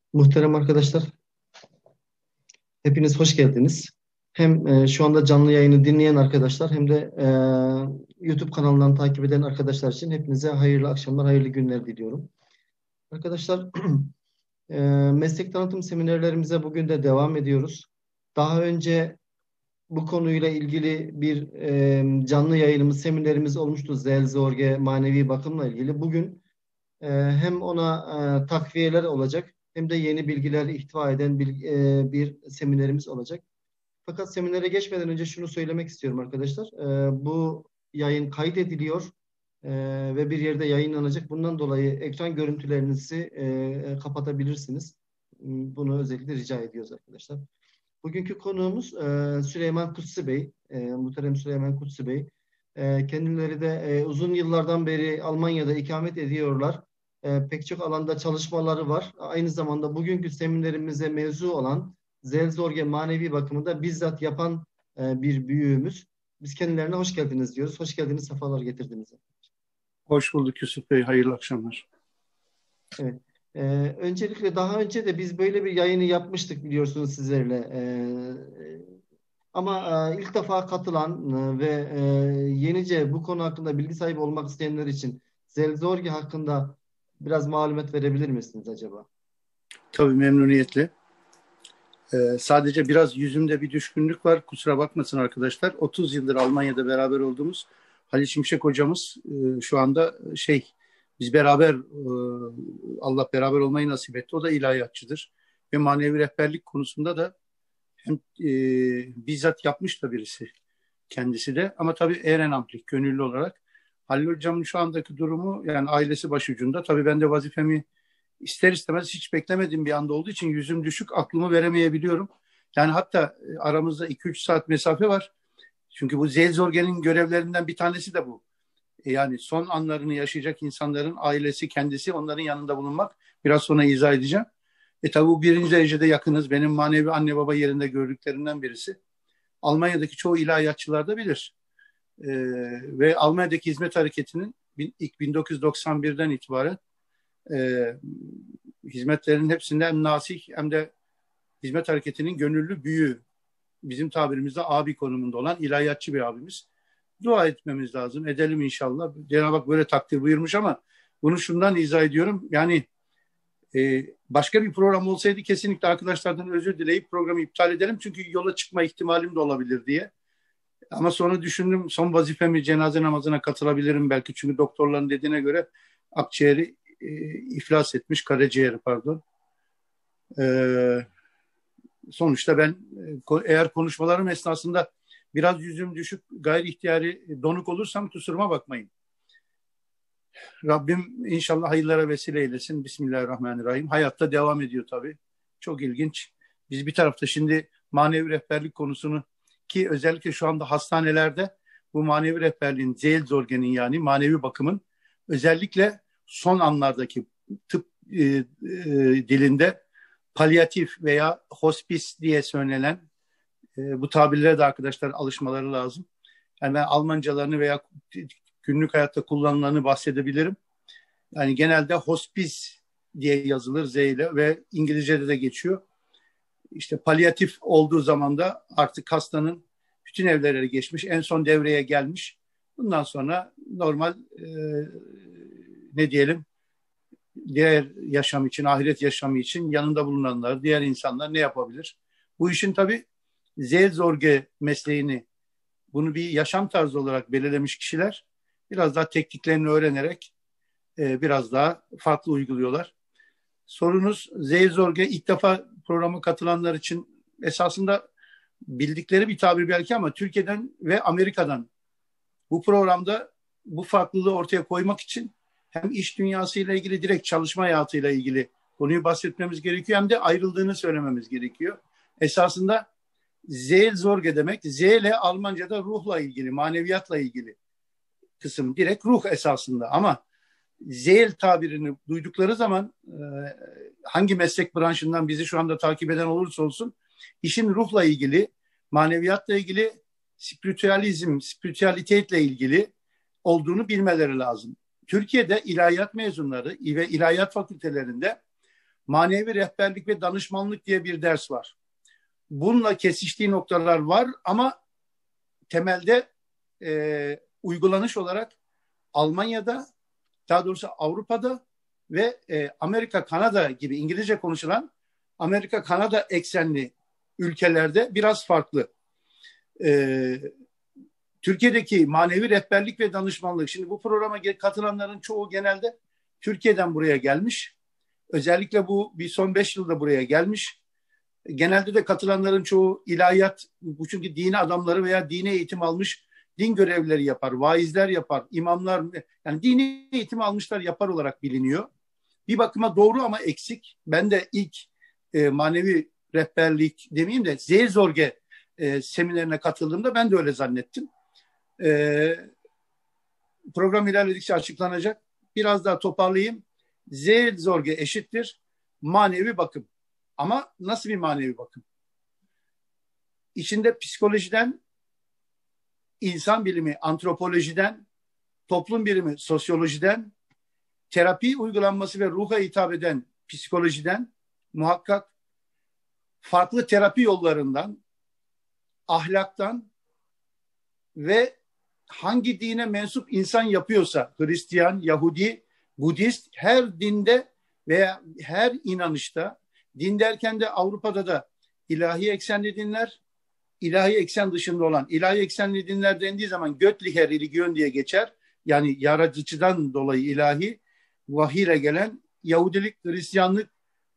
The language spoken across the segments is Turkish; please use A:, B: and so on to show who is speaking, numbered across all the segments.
A: Muhterem arkadaşlar, hepiniz hoş geldiniz. Hem şu anda canlı yayını dinleyen arkadaşlar hem de YouTube kanalından takip eden arkadaşlar için hepinize hayırlı akşamlar, hayırlı günler diliyorum. Arkadaşlar, meslek tanıtım seminerlerimize bugün de devam ediyoruz. Daha önce bu konuyla ilgili bir canlı yayınımız, seminerimiz olmuştu. Zelzorge manevi bakımla ilgili. Bugün hem ona takviyeler olacak hem de yeni bilgiler ihtiva eden bir seminerimiz olacak. Fakat seminere geçmeden önce şunu söylemek istiyorum arkadaşlar. Bu yayın kaydediliyor e, ve bir yerde yayınlanacak. Bundan dolayı ekran görüntülerinizi kapatabilirsiniz. Bunu özellikle rica ediyoruz arkadaşlar. Bugünkü konuğumuz Süleyman Kutsi Bey, muhterem Süleyman Kutsi Bey. Kendileri de uzun yıllardan beri Almanya'da ikamet ediyorlar. Pek çok alanda çalışmaları var. Aynı zamanda bugünkü seminerimize mevzu olan Zelzorge manevi bakımı da bizzat yapan bir büyüğümüz. Biz kendilerine hoş geldiniz diyoruz. Hoş geldiniz, sefalar getirdiniz.
B: Hoş bulduk Yusuf Bey. Hayırlı akşamlar.
A: Evet. Öncelikle daha önce de biz böyle bir yayını yapmıştık biliyorsunuz sizlerle. Ama ilk defa katılan ve yenice bu konu hakkında bilgi sahibi olmak isteyenler için Zelzorgi hakkında biraz malumat verebilir misiniz acaba?
B: Tabii memnuniyetle. Sadece biraz yüzümde bir düşkünlük var. Kusura bakmasın arkadaşlar. 30 yıldır Almanya'da beraber olduğumuz Halil Şimşek hocamız şu anda biz beraber Allah beraber olmayı nasip etti. O da ilahiyatçıdır. Ve manevi rehberlik konusunda da hem bizzat yapmış da birisi kendisi de. Ama tabii ehrenamplik, gönüllü olarak. Halil hocamın şu andaki durumu yani ailesi başucunda. Tabii ben de vazifemi ister istemez hiç beklemediğim bir anda olduğu için yüzüm düşük, aklımı veremeyebiliyorum. Yani hatta aramızda 2-3 saat mesafe var. Çünkü bu Zelzorge'nin görevlerinden bir tanesi de bu. Yani son anlarını yaşayacak insanların ailesi, kendisi onların yanında bulunmak. Biraz sonra izah edeceğim. Tabii bu birinci derecede yakınız. Benim manevi anne baba yerinde gördüklerimden birisi. Almanya'daki çoğu ilahiyatçılar da bilir. Ve Almanya'daki hizmet hareketinin ilk 1991'den itibaren e, hizmetlerin hepsinde hem nasih hem de hizmet hareketinin gönüllü büyüğü. Bizim tabirimizde abi konumunda olan ilahiyatçı bir abimiz. Dua etmemiz lazım. Edelim inşallah. Cenab-ı Hak böyle takdir buyurmuş ama bunu şundan izah ediyorum. Yani başka bir program olsaydı kesinlikle arkadaşlardan özür dileyip programı iptal edelim. Çünkü yola çıkma ihtimalim de olabilir diye. Ama sonra düşündüm son vazifemi cenaze namazına katılabilirim belki. Çünkü doktorların dediğine göre akciğeri iflas etmiş, karaciğeri pardon. Sonuçta ben eğer konuşmalarım esnasında biraz yüzüm düşük, gayri ihtiyari donuk olursam kusuruma bakmayın. Rabbim inşallah hayırlara vesile eylesin. Bismillahirrahmanirrahim. Hayatta devam ediyor tabii. Çok ilginç. Biz bir tarafta şimdi manevi rehberlik konusunu ki özellikle şu anda hastanelerde bu manevi rehberliğin, Seelsorge'nin yani manevi bakımın özellikle son anlardaki tıp dilinde palyatif veya hospis diye söylenen bu tabirlere de arkadaşlar alışmaları lazım. Yani ben Almancalarını veya günlük hayatta kullanılanı bahsedebilirim. Yani genelde hospis diye yazılır Z ile ve İngilizce'de de geçiyor. İşte palyatif olduğu zaman da artık hastanın bütün evlere geçmiş, en son devreye gelmiş. Bundan sonra normal ne diyelim diğer yaşam için, ahiret yaşamı için yanında bulunanlar, diğer insanlar ne yapabilir? Bu işin tabii Seelsorge mesleğini, bunu bir yaşam tarzı olarak belirlemiş kişiler biraz daha tekniklerini öğrenerek biraz daha farklı uyguluyorlar. Sorunuz Seelsorge ilk defa programa katılanlar için esasında bildikleri bir tabir belki ama Türkiye'den ve Amerika'dan bu programda bu farklılığı ortaya koymak için hem iş dünyasıyla ilgili direkt çalışma hayatıyla ilgili konuyu bahsetmemiz gerekiyor hem de ayrıldığını söylememiz gerekiyor. Esasında Seelsorge demek Z ile Almanca'da ruhla ilgili, maneviyatla ilgili kısım direkt ruh esasında ama Zeel tabirini duydukları zaman hangi meslek branşından bizi şu anda takip eden olursa olsun işin ruhla ilgili, maneviyatla ilgili, spiritüalitetle ilgili olduğunu bilmeleri lazım. Türkiye'de ilahiyat mezunları ve ilahiyat fakültelerinde manevi rehberlik ve danışmanlık diye bir ders var. Bununla kesiştiği noktalar var ama temelde uygulanış olarak Almanya'da, daha doğrusu Avrupa'da ve Amerika, Kanada gibi İngilizce konuşulan Amerika, Kanada eksenli ülkelerde biraz farklı. Türkiye'deki manevi rehberlik ve danışmanlık, şimdi bu programa katılanların çoğu genelde Türkiye'den buraya gelmiş. Özellikle bu bir son 5 yılda buraya gelmiş. Genelde de katılanların çoğu ilahiyat, çünkü dini adamları veya dini eğitim almış din görevlileri yapar, vaizler yapar, imamlar, yani dini eğitim almışlar yapar olarak biliniyor. Bir bakıma doğru ama eksik. Ben de ilk manevi rehberlik demeyeyim de Seelsorge seminerine katıldığımda ben de öyle zannettim. Program ilerledikçe açıklanacak. Biraz daha toparlayayım. Seelsorge eşittir manevi bakım. Ama nasıl bir manevi bakım? İçinde psikolojiden, insan bilimi, antropolojiden, toplum bilimi, sosyolojiden, terapi uygulanması ve ruha hitap eden psikolojiden, muhakkak farklı terapi yollarından, ahlaktan ve hangi dine mensup insan yapıyorsa, Hristiyan, Yahudi, Budist, her dinde veya her inanışta, din derken de Avrupa'da da ilahi eksenli dinler, ilahi eksen dışında olan ilahi eksenli dinler dendiği zaman Göttlicher religion diye geçer. Yani yaratıcıdan dolayı ilahi, vahiy ile gelen Yahudilik, Hristiyanlık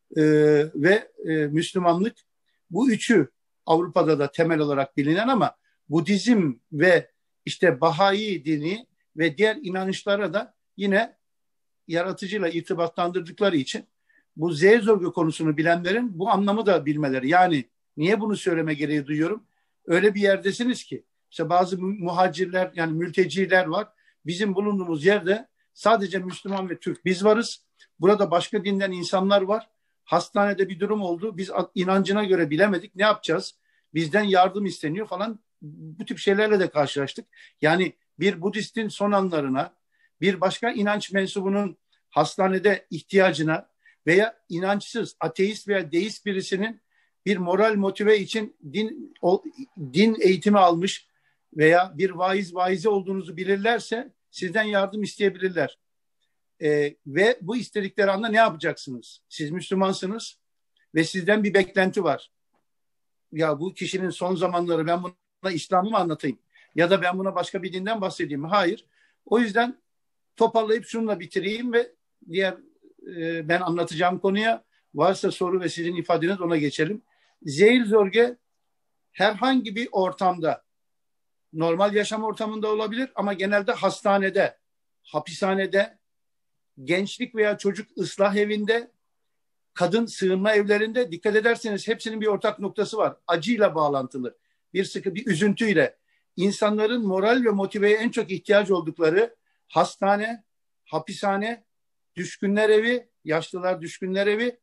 B: ve Müslümanlık, bu üçü Avrupa'da da temel olarak bilinen ama Budizm ve işte Bahai dini ve diğer inanışlara da yine yaratıcıyla irtibatlandırdıkları için bu Seelsorge konusunu bilenlerin bu anlamı da bilmeleri. Yani niye bunu söyleme gereği duyuyorum? Öyle bir yerdesiniz ki işte bazı muhacirler, yani mülteciler var. Bizim bulunduğumuz yerde sadece Müslüman ve Türk biz varız. Burada başka dinden insanlar var. Hastanede bir durum oldu. Biz inancına göre bilemedik. Ne yapacağız? Bizden yardım isteniyor falan. Bu tip şeylerle de karşılaştık. Yani bir Budistin son anlarına, bir başka inanç mensubunun hastanede ihtiyacına veya inançsız, ateist veya deist birisinin bir moral motive için din eğitimi almış veya bir vaize olduğunuzu bilirlerse sizden yardım isteyebilirler. Ve bu istedikleri anda ne yapacaksınız? Siz Müslümansınız ve sizden bir beklenti var. Ya bu kişinin son zamanları, ben buna İslam'ı mı anlatayım? Ya da ben buna başka bir dinden bahsedeyim mi? Hayır. O yüzden toparlayıp şununla bitireyim ve diğer ben anlatacağım konuya varsa soru ve sizin ifadeniz, ona geçelim. Seelsorge herhangi bir ortamda, normal yaşam ortamında olabilir ama genelde hastanede, hapishanede, gençlik veya çocuk ıslah evinde, kadın sığınma evlerinde, dikkat ederseniz hepsinin bir ortak noktası var. Acıyla bağlantılı. Bir üzüntüyle. İnsanların moral ve motiveye en çok ihtiyacı oldukları hastane, hapishane, düşkünler evi, yaşlılar düşkünler evi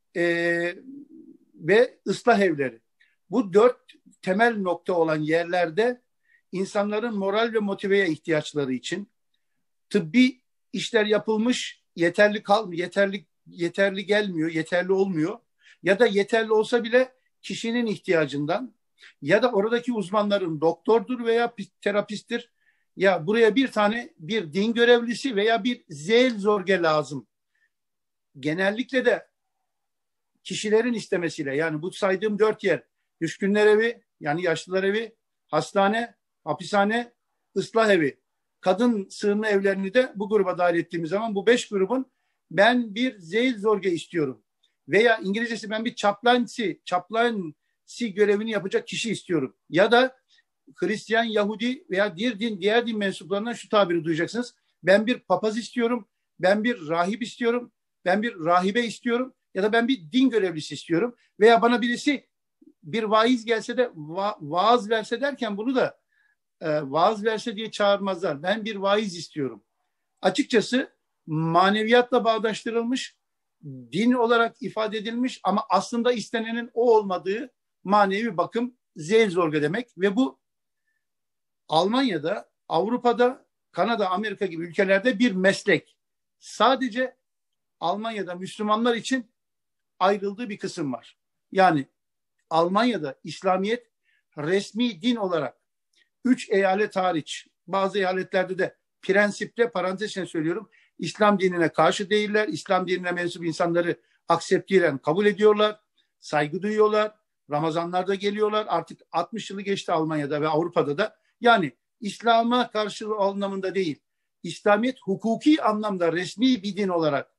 B: ve ıslah evleri. Bu 4 temel nokta olan yerlerde insanların moral ve motiveye ihtiyaçları için tıbbi işler yapılmış, yeterli gelmiyor, yeterli olmuyor. Ya da yeterli olsa bile kişinin ihtiyacından ya da oradaki uzmanların doktordur veya terapisttir. Ya buraya bir din görevlisi veya bir Seelsorge lazım. Genellikle de kişilerin istemesiyle, yani bu saydığım 4 yer, düşkünler evi, yani yaşlılar evi, hastane, hapishane, ıslah evi, kadın sığınma evlerini de bu gruba dahil ettiğimiz zaman bu 5 grubun ben bir Seelsorge istiyorum veya İngilizcesi ben bir chaplaincy görevini yapacak kişi istiyorum. Ya da Hristiyan, Yahudi veya diğer din mensuplarından şu tabiri duyacaksınız. Ben bir papaz istiyorum, ben bir rahip istiyorum, ben bir rahibe istiyorum ya da ben bir din görevlisi istiyorum veya bana birisi bir vaiz gelse de vaaz verse derken bunu da vaaz verse diye çağırmazlar. Ben bir vaiz istiyorum. Açıkçası maneviyatla bağdaştırılmış, din olarak ifade edilmiş ama aslında istenenin o olmadığı manevi bakım Seelsorge demek ve bu Almanya'da, Avrupa'da, Kanada, Amerika gibi ülkelerde bir meslek. Sadece Almanya'da Müslümanlar için ayrıldığı bir kısım var. Yani Almanya'da İslamiyet resmi din olarak 3 eyalet hariç, bazı eyaletlerde de prensipte, parantez içinde söylüyorum, İslam dinine karşı değiller. İslam dinine mensup insanları akseptiyle kabul ediyorlar, saygı duyuyorlar. Ramazanlarda geliyorlar. Artık 60 yılı geçti Almanya'da ve Avrupa'da da. Yani İslam'a karşı anlamında değil. İslamiyet hukuki anlamda resmi bir din olarak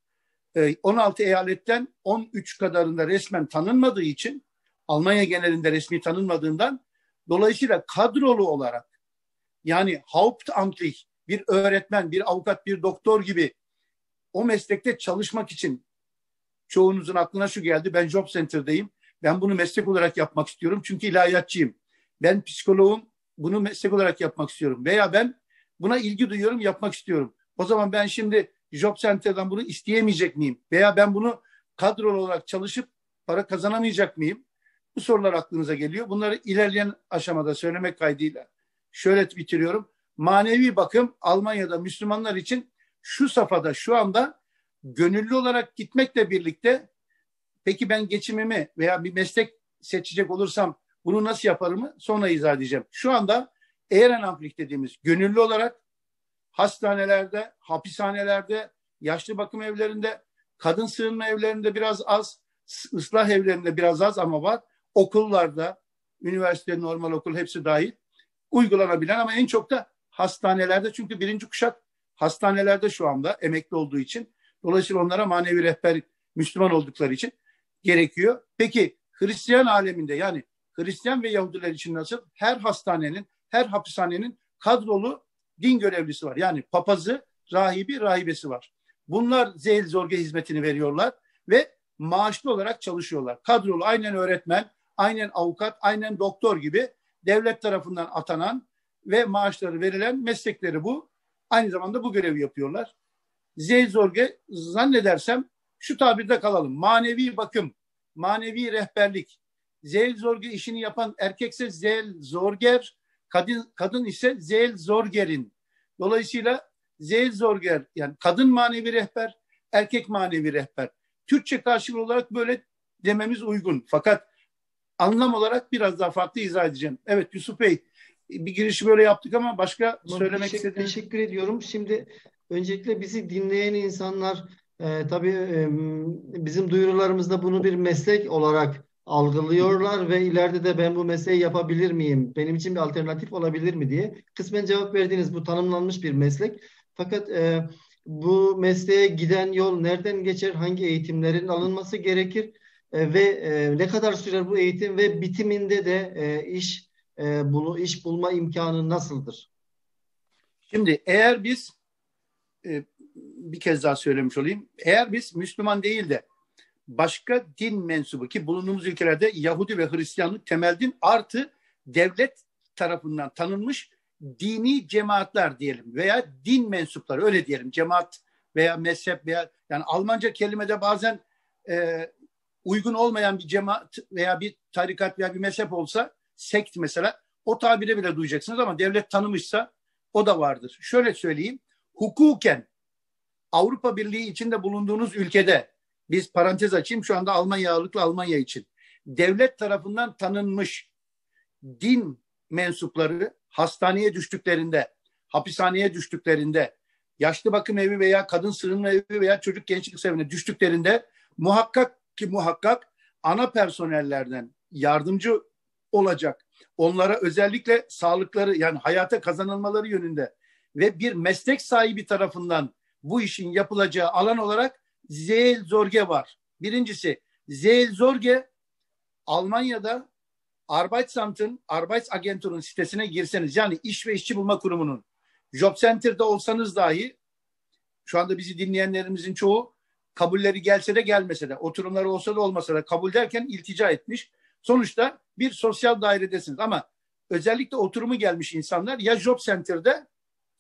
B: 16 eyaletten 13 kadarında resmen tanınmadığı için, Almanya genelinde resmi tanınmadığından dolayısıyla kadrolu olarak, yani Hauptamtlich, bir öğretmen, bir avukat, bir doktor gibi o meslekte çalışmak için çoğunuzun aklına şu geldi: ben Job Center'dayım. Ben bunu meslek olarak yapmak istiyorum çünkü ilahiyatçıyım. Ben psikoloğum, bunu meslek olarak yapmak istiyorum. Veya ben buna ilgi duyuyorum, yapmak istiyorum. O zaman ben şimdi Job Center'dan bunu isteyemeyecek miyim? Veya ben bunu kadrolu olarak çalışıp para kazanamayacak mıyım? Bu sorular aklınıza geliyor. Bunları ilerleyen aşamada söylemek kaydıyla şöyle bitiriyorum. Manevi bakım Almanya'da Müslümanlar için şu safhada, şu anda gönüllü olarak gitmekle birlikte, peki ben geçimimi veya bir meslek seçecek olursam bunu nasıl yaparımı sonra izah edeceğim. Şu anda Ehrenamtlich dediğimiz gönüllü olarak hastanelerde, hapishanelerde, yaşlı bakım evlerinde, kadın sığınma evlerinde biraz az, ıslah evlerinde biraz az ama var. Okullarda, üniversite, normal okul hepsi dahil uygulanabilen, ama en çok da hastanelerde, çünkü birinci kuşak hastanelerde şu anda emekli olduğu için, dolayısıyla onlara manevi rehber, Müslüman oldukları için gerekiyor. Peki Hristiyan aleminde, yani Hristiyan ve Yahudiler için nasıl? Her hastanenin, her hapishanenin kadrolu din görevlisi var. Yani papazı, rahibi, rahibesi var. Bunlar Seelsorge hizmetini veriyorlar ve maaşlı olarak çalışıyorlar. Kadrolu, aynen öğretmen, aynen avukat, aynen doktor gibi devlet tarafından atanan ve maaşları verilen meslekleri bu. Aynı zamanda bu görevi yapıyorlar. Seelsorge, zannedersem şu tabirde kalalım: manevi bakım, manevi rehberlik. Seelsorge işini yapan erkekse Seelsorger, kadın ise Seelsorgerin. Dolayısıyla Seelsorger, yani kadın manevi rehber, erkek manevi rehber. Türkçe karşılığı olarak böyle dememiz uygun. Fakat anlam olarak biraz daha farklı izah edeceğim. Evet Yusuf Bey, bir girişi böyle yaptık ama başka söylemek istediğiniz...
A: Teşekkür ediyorum. Şimdi öncelikle bizi dinleyen insanlar tabii bizim duyurularımızda bunu bir meslek olarak algılıyorlar ve ileride de ben bu mesleği yapabilir miyim? Benim için bir alternatif olabilir mi diye. Kısmen cevap verdiğiniz, bu tanımlanmış bir meslek. Fakat bu mesleğe giden yol nereden geçer? Hangi eğitimlerin alınması gerekir? Ve ne kadar sürer bu eğitim ve bitiminde de iş bulma imkanı nasıldır?
B: Şimdi eğer biz bir kez daha söylemiş olayım. Eğer biz Müslüman değil de başka din mensubu, ki bulunduğumuz ülkelerde Yahudi ve Hristiyanlık temel din artı devlet tarafından tanınmış dini cemaatler diyelim veya din mensupları, öyle diyelim, cemaat veya mezhep veya, yani Almanca kelimede bazen uygun olmayan bir cemaat veya bir tarikat veya bir mezhep olsa, sekt mesela, o tabire bile duyacaksınız, ama devlet tanımışsa o da vardır. Şöyle söyleyeyim, hukuken Avrupa Birliği içinde bulunduğunuz ülkede, biz parantez açayım, şu anda Almanya ağırlıklı, Almanya için devlet tarafından tanınmış din mensupları hastaneye düştüklerinde, hapishaneye düştüklerinde, yaşlı bakım evi veya kadın sığınma evi veya çocuk gençlik evine düştüklerinde muhakkak ana personellerden yardımcı olacak. Onlara özellikle sağlıkları, yani hayata kazanılmaları yönünde ve bir meslek sahibi tarafından bu işin yapılacağı alan olarak Seelsorge var. Birincisi, Seelsorge Almanya'da Arbeitsagentur'un sitesine girseniz, yani iş ve işçi bulma kurumunun, Job Center'da olsanız dahi, şu anda bizi dinleyenlerimizin çoğu kabulleri gelse de gelmese de, oturumları olsa da olmasa da, kabul derken iltica etmiş. Sonuçta bir sosyal dairedesiniz, ama özellikle oturumu gelmiş insanlar ya Job Center'da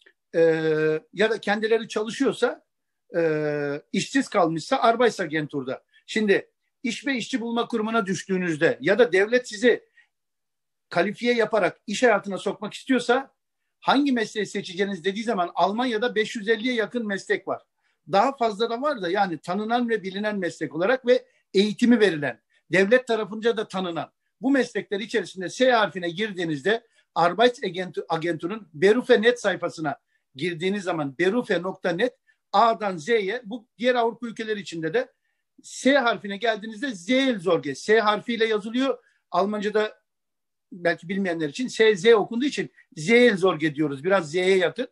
B: ya da kendileri çalışıyorsa, işsiz kalmışsa Arbeitsagentur'da. Şimdi iş ve işçi bulma kurumuna düştüğünüzde ya da devlet sizi kalifiye yaparak iş hayatına sokmak istiyorsa, hangi mesleği seçeceğiniz dediği zaman Almanya'da 550'ye yakın meslek var. Daha fazla da var da, yani tanınan ve bilinen meslek olarak, ve eğitimi verilen, devlet tarafınca da tanınan bu meslekler içerisinde S harfine girdiğinizde Arbeitsagentur'un Berufe.net sayfasına girdiğiniz zaman berufe.net A'dan Z'ye, bu diğer Avrupa ülkeleri içinde de S harfine geldiğinizde Seelsorge, S harfiyle yazılıyor. Almanca'da belki bilmeyenler için SZ okunduğu için Seelsorge diyoruz. Biraz Z'ye yakın.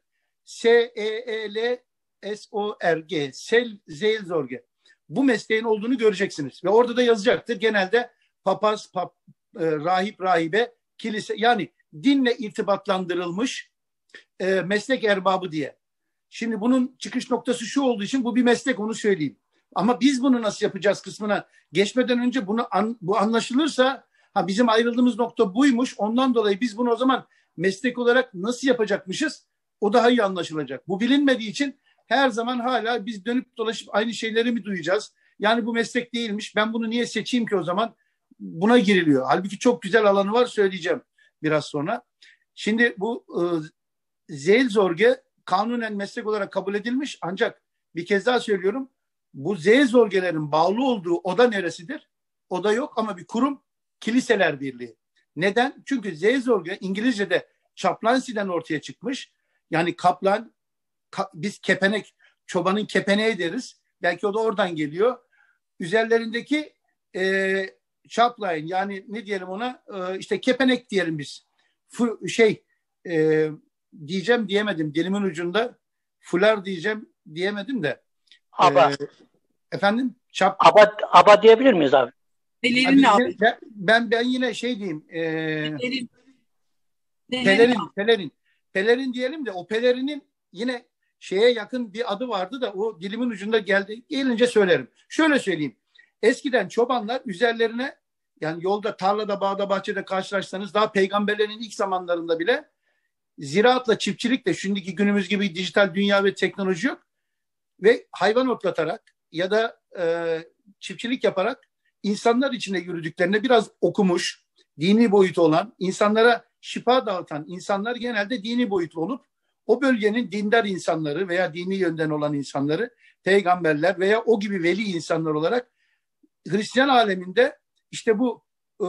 B: Seelsorge, Seelsorge. Bu mesleğin olduğunu göreceksiniz. Ve orada da yazacaktır. Genelde papaz, rahip, rahibe, kilise, yani dinle irtibatlandırılmış meslek erbabı diye. Şimdi bunun çıkış noktası şu olduğu için bu bir meslek, onu söyleyeyim. Ama biz bunu nasıl yapacağız kısmına geçmeden önce bu anlaşılırsa, bizim ayrıldığımız nokta buymuş, ondan dolayı biz bunu o zaman meslek olarak nasıl yapacakmışız, o daha iyi anlaşılacak. Bu bilinmediği için her zaman hala biz dönüp dolaşıp aynı şeyleri mi duyacağız? Yani bu meslek değilmiş, ben bunu niye seçeyim ki o zaman? Buna giriliyor. Halbuki çok güzel alanı var, söyleyeceğim biraz sonra. Şimdi bu Seelsorge kanunen meslek olarak kabul edilmiş, ancak bir kez daha söylüyorum, bu Seelsorgelerin bağlı olduğu oda neresidir? Oda yok ama bir kurum, Kiliseler Birliği. Neden? Çünkü Seelsorge İngilizce'de chaplaincy'den ortaya çıkmış. Yani kaplan, biz kepenek, çobanın kepeneği deriz. Belki o da oradan geliyor. Üzerlerindeki chaplain, yani ne diyelim ona, işte kepenek diyelim biz. Diyeceğim diyemedim, dilimin ucunda. Fular diyeceğim diyemedim de.
C: Aba.
B: Efendim?
C: Aba diyebilir miyiz abi?
D: Pelerin abi.
B: Ben yine diyeyim. Pelerin diyelim de, o pelerinin yine şeye yakın bir adı vardı da o dilimin ucunda gelince söylerim. Şöyle söyleyeyim. Eskiden çobanlar üzerlerine, yani yolda, tarlada, bağda, bahçede karşılaşsanız, daha peygamberlerin ilk zamanlarında bile ziraatla, çiftçilikle, şimdiki günümüz gibi dijital dünya ve teknoloji yok, ve hayvan otlatarak ya da çiftçilik yaparak insanlar içine yürüdüklerine, biraz okumuş, dini boyutu olan, insanlara şifa dağıtan insanlar genelde dini boyutlu olup o bölgenin dindar insanları veya dini yönden olan insanları, peygamberler veya o gibi veli insanlar olarak Hristiyan aleminde işte bu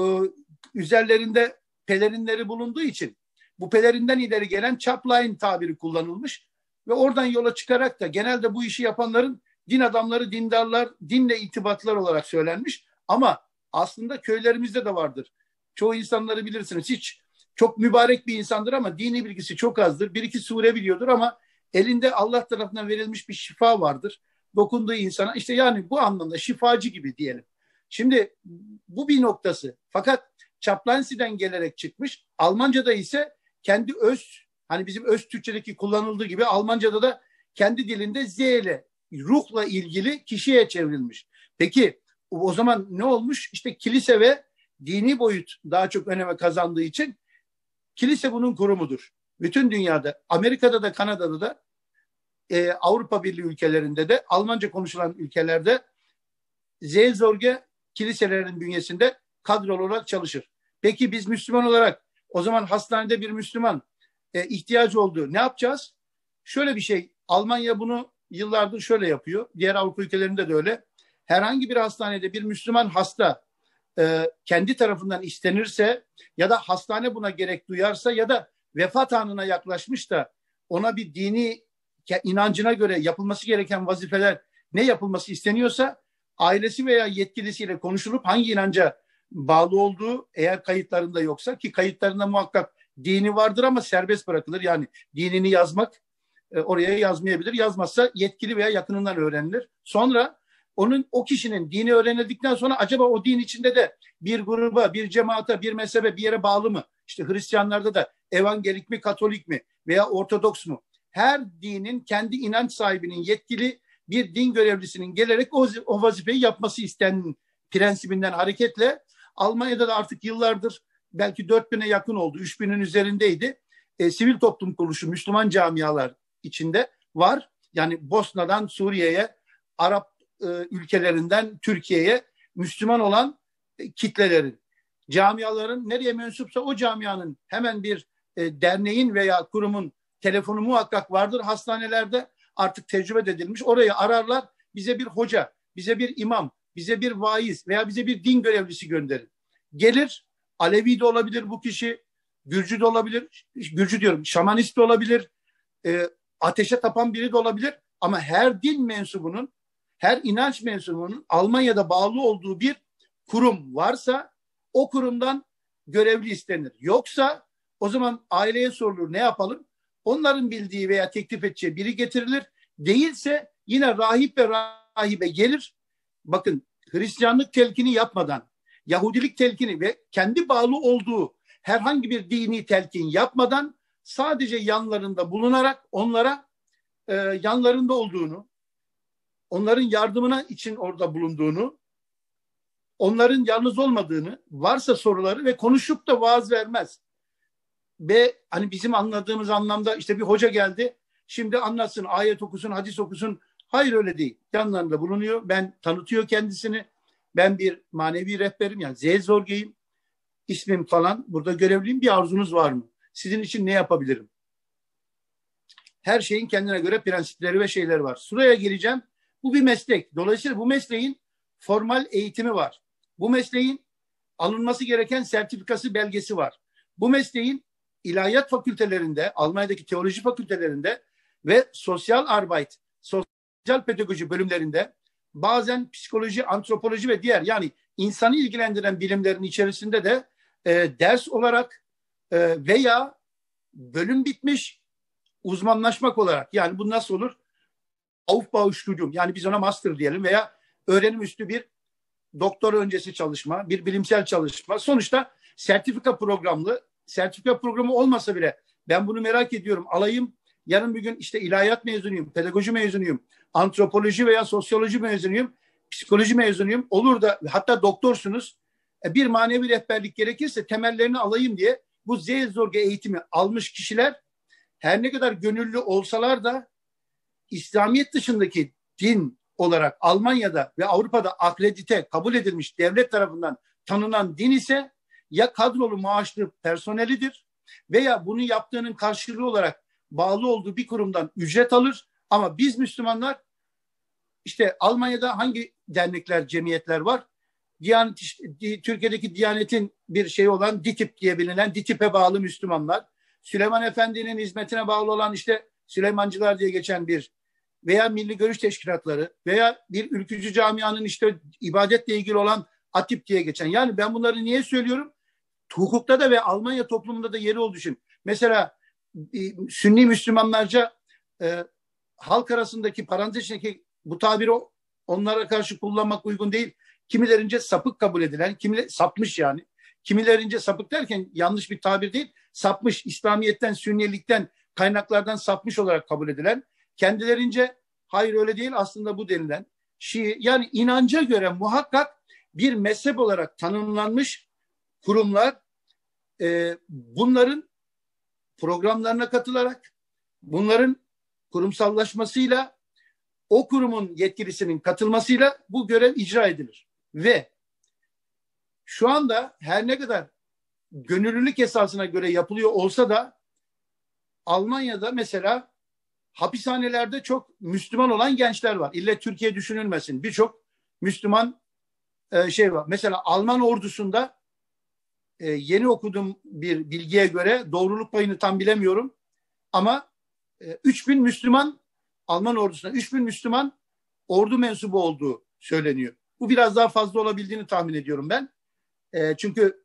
B: üzerlerinde pelerinleri bulunduğu için bu pelerinden ileri gelen chaplain tabiri kullanılmış ve oradan yola çıkarak da genelde bu işi yapanların din adamları, dindarlar, dinle irtibatlar olarak söylenmiş. Ama aslında köylerimizde de vardır. Çoğu insanları bilirsiniz. Hiç çok mübarek bir insandır ama dini bilgisi çok azdır. Bir iki sure biliyordur ama elinde Allah tarafından verilmiş bir şifa vardır. Dokunduğu insana, işte yani bu anlamda şifacı gibi diyelim. Şimdi bu bir noktası. Fakat chaplaincy'den gelerek çıkmış. Almanca'da ise kendi hani bizim öz Türkçedeki kullanıldığı gibi Almanca'da da kendi dilinde z'yle, ruhla ilgili kişiye çevrilmiş. Peki o zaman ne olmuş? İşte kilise ve dini boyut daha çok öneme kazandığı için kilise bunun kurumudur. Bütün dünyada, Amerika'da da, Kanada'da da, Avrupa Birliği ülkelerinde de, Almanca konuşulan ülkelerde Seelsorge kiliselerin bünyesinde kadrolu olarak çalışır. Peki biz Müslüman olarak o zaman hastanede bir Müslüman ihtiyacı olduğu ne yapacağız? Şöyle bir şey, Almanya bunu yıllardır şöyle yapıyor. Diğer Avrupa ülkelerinde de öyle. Herhangi bir hastanede bir Müslüman hasta kendi tarafından istenirse ya da hastane buna gerek duyarsa ya da vefat anına yaklaşmış da ona bir dini inancına göre yapılması gereken vazifeler, ne yapılması isteniyorsa ailesi veya yetkilisiyle konuşulup hangi inanca bağlı olduğu, eğer kayıtlarında yoksa, ki kayıtlarında muhakkak dini vardır ama serbest bırakılır. Yani dinini yazmak oraya yazmayabilir. Yazmazsa yetkili veya yakınından öğrenilir. Sonra o kişinin dini öğrenildikten sonra acaba o din içinde de bir gruba, bir cemaate, bir mezhebe, bir yere bağlı mı? İşte Hristiyanlarda da evangelik mi, katolik mi veya ortodoks mu? Her dinin kendi inanç sahibinin, yetkili bir din görevlisinin gelerek o vazifeyi yapması istenen prensibinden hareketle Almanya'da da artık yıllardır, belki 4000'e yakın oldu, 3000'in üzerindeydi. Sivil toplum kuruluşu, Müslüman camialar içinde var. Yani Bosna'dan Suriye'ye, Arap ülkelerinden Türkiye'ye Müslüman olan kitlelerin, camiaların nereye mensupsa o camianın hemen bir derneğin veya kurumun telefonu muhakkak vardır. Hastanelerde artık tecrübe edilmiş. Orayı ararlar. Bize bir hoca, bize bir imam, bize bir vaiz veya bize bir din görevlisi gönderin. Gelir, Alevi de olabilir bu kişi, Gürcü de olabilir, Gürcü diyorum, Şamanist de olabilir, ateşe tapan biri de olabilir. Ama her din mensubunun, her inanç mensubunun Almanya'da bağlı olduğu bir kurum varsa o kurumdan görevli istenir. Yoksa o zaman aileye sorulur, ne yapalım? Onların bildiği veya teklif edeceği biri getirilir. Değilse yine rahip ve rahibe gelir. Bakın, Hristiyanlık telkini yapmadan, Yahudilik telkini ve kendi bağlı olduğu herhangi bir dini telkin yapmadan sadece yanlarında bulunarak onlara yanlarında olduğunu, onların yardımına için orada bulunduğunu, onların yalnız olmadığını, varsa soruları ve konuşup da vaaz vermez. Ve hani bizim anladığımız anlamda işte bir hoca geldi, şimdi anlatsın, ayet okusun, hadis okusun. Hayır, öyle değil. Yanlarında bulunuyor. Tanıtıyor kendisini. Ben bir manevi rehberim, yani Seelsorger'im. İsmim falan, burada görevliyim. Bir arzunuz var mı? Sizin için ne yapabilirim? Her şeyin kendine göre prensipleri ve şeyleri var. Sıraya gireceğim. Bu bir meslek. Dolayısıyla bu mesleğin formal eğitimi var. Bu mesleğin alınması gereken sertifikası, belgesi var. Bu mesleğin ilahiyat fakültelerinde, Almanya'daki teoloji fakültelerinde ve sosyal arbeit, sosyal pedagoji bölümlerinde, bazen psikoloji, antropoloji ve diğer, yani insanı ilgilendiren bilimlerin içerisinde de ders olarak veya bölüm bitmiş uzmanlaşmak olarak, yani bu nasıl olur? Aufbaustudium, yani biz ona master diyelim, veya öğrenim üstü bir doktora öncesi çalışma, bir bilimsel çalışma. Sonuçta sertifika programı olmasa bile ben bunu merak ediyorum, alayım. Yarın bir gün işte ilahiyat mezunuyum, pedagoji mezunuyum, antropoloji veya sosyoloji mezunuyum, psikoloji mezunuyum. Olur da hatta doktorsunuz. Bir manevi rehberlik gerekirse temellerini alayım diye bu Seelsorge eğitimi almış kişiler, her ne kadar gönüllü olsalar da İslamiyet dışındaki din olarak Almanya'da ve Avrupa'da akredite, kabul edilmiş, devlet tarafından tanınan din ise ya kadrolu maaşlı personelidir veya bunu yaptığının karşılığı olarak bağlı olduğu bir kurumdan ücret alır. Ama biz Müslümanlar, işte Almanya'da hangi dernekler, cemiyetler var? Diyanet, Türkiye'deki Diyanet'in bir şeyi olan DİTİB diye bilinen, DİTİB'e bağlı Müslümanlar, Süleyman Efendi'nin hizmetine bağlı olan işte Süleymancılar diye geçen bir, veya Milli Görüş Teşkilatları, veya bir ülkücü camianın işte ibadetle ilgili olan ATİP diye geçen. Yani ben bunları niye söylüyorum? Hukukta da ve Almanya toplumunda da yeri olduğu için. Mesela Sünni Müslümanlarca halk arasındaki parantez içindeki bu tabiri onlara karşı kullanmak uygun değil. Kimilerince sapık kabul edilen, sapmış yani. Kimilerince sapık derken yanlış bir tabir değil, sapmış, İslamiyet'ten, Sünnilikten, kaynaklardan sapmış olarak kabul edilen, kendilerince hayır öyle değil aslında bu denilen Şii, yani inanca göre muhakkak bir mezhep olarak tanımlanmış kurumlar, bunların programlarına katılarak, bunların kurumsallaşmasıyla, o kurumun yetkilisinin katılmasıyla bu görev icra edilir. Ve şu anda her ne kadar gönüllülük esasına göre yapılıyor olsa da Almanya'da mesela hapishanelerde çok Müslüman olan gençler var. İlle Türkiye düşünülmesin. Birçok Müslüman şey var. Mesela Alman ordusunda yeni okuduğum bir bilgiye göre, doğruluk payını tam bilemiyorum, ama 3000 Müslüman, Alman ordusunda 3000 Müslüman ordu mensubu olduğu söyleniyor. Bu biraz daha fazla olabildiğini tahmin ediyorum ben. Çünkü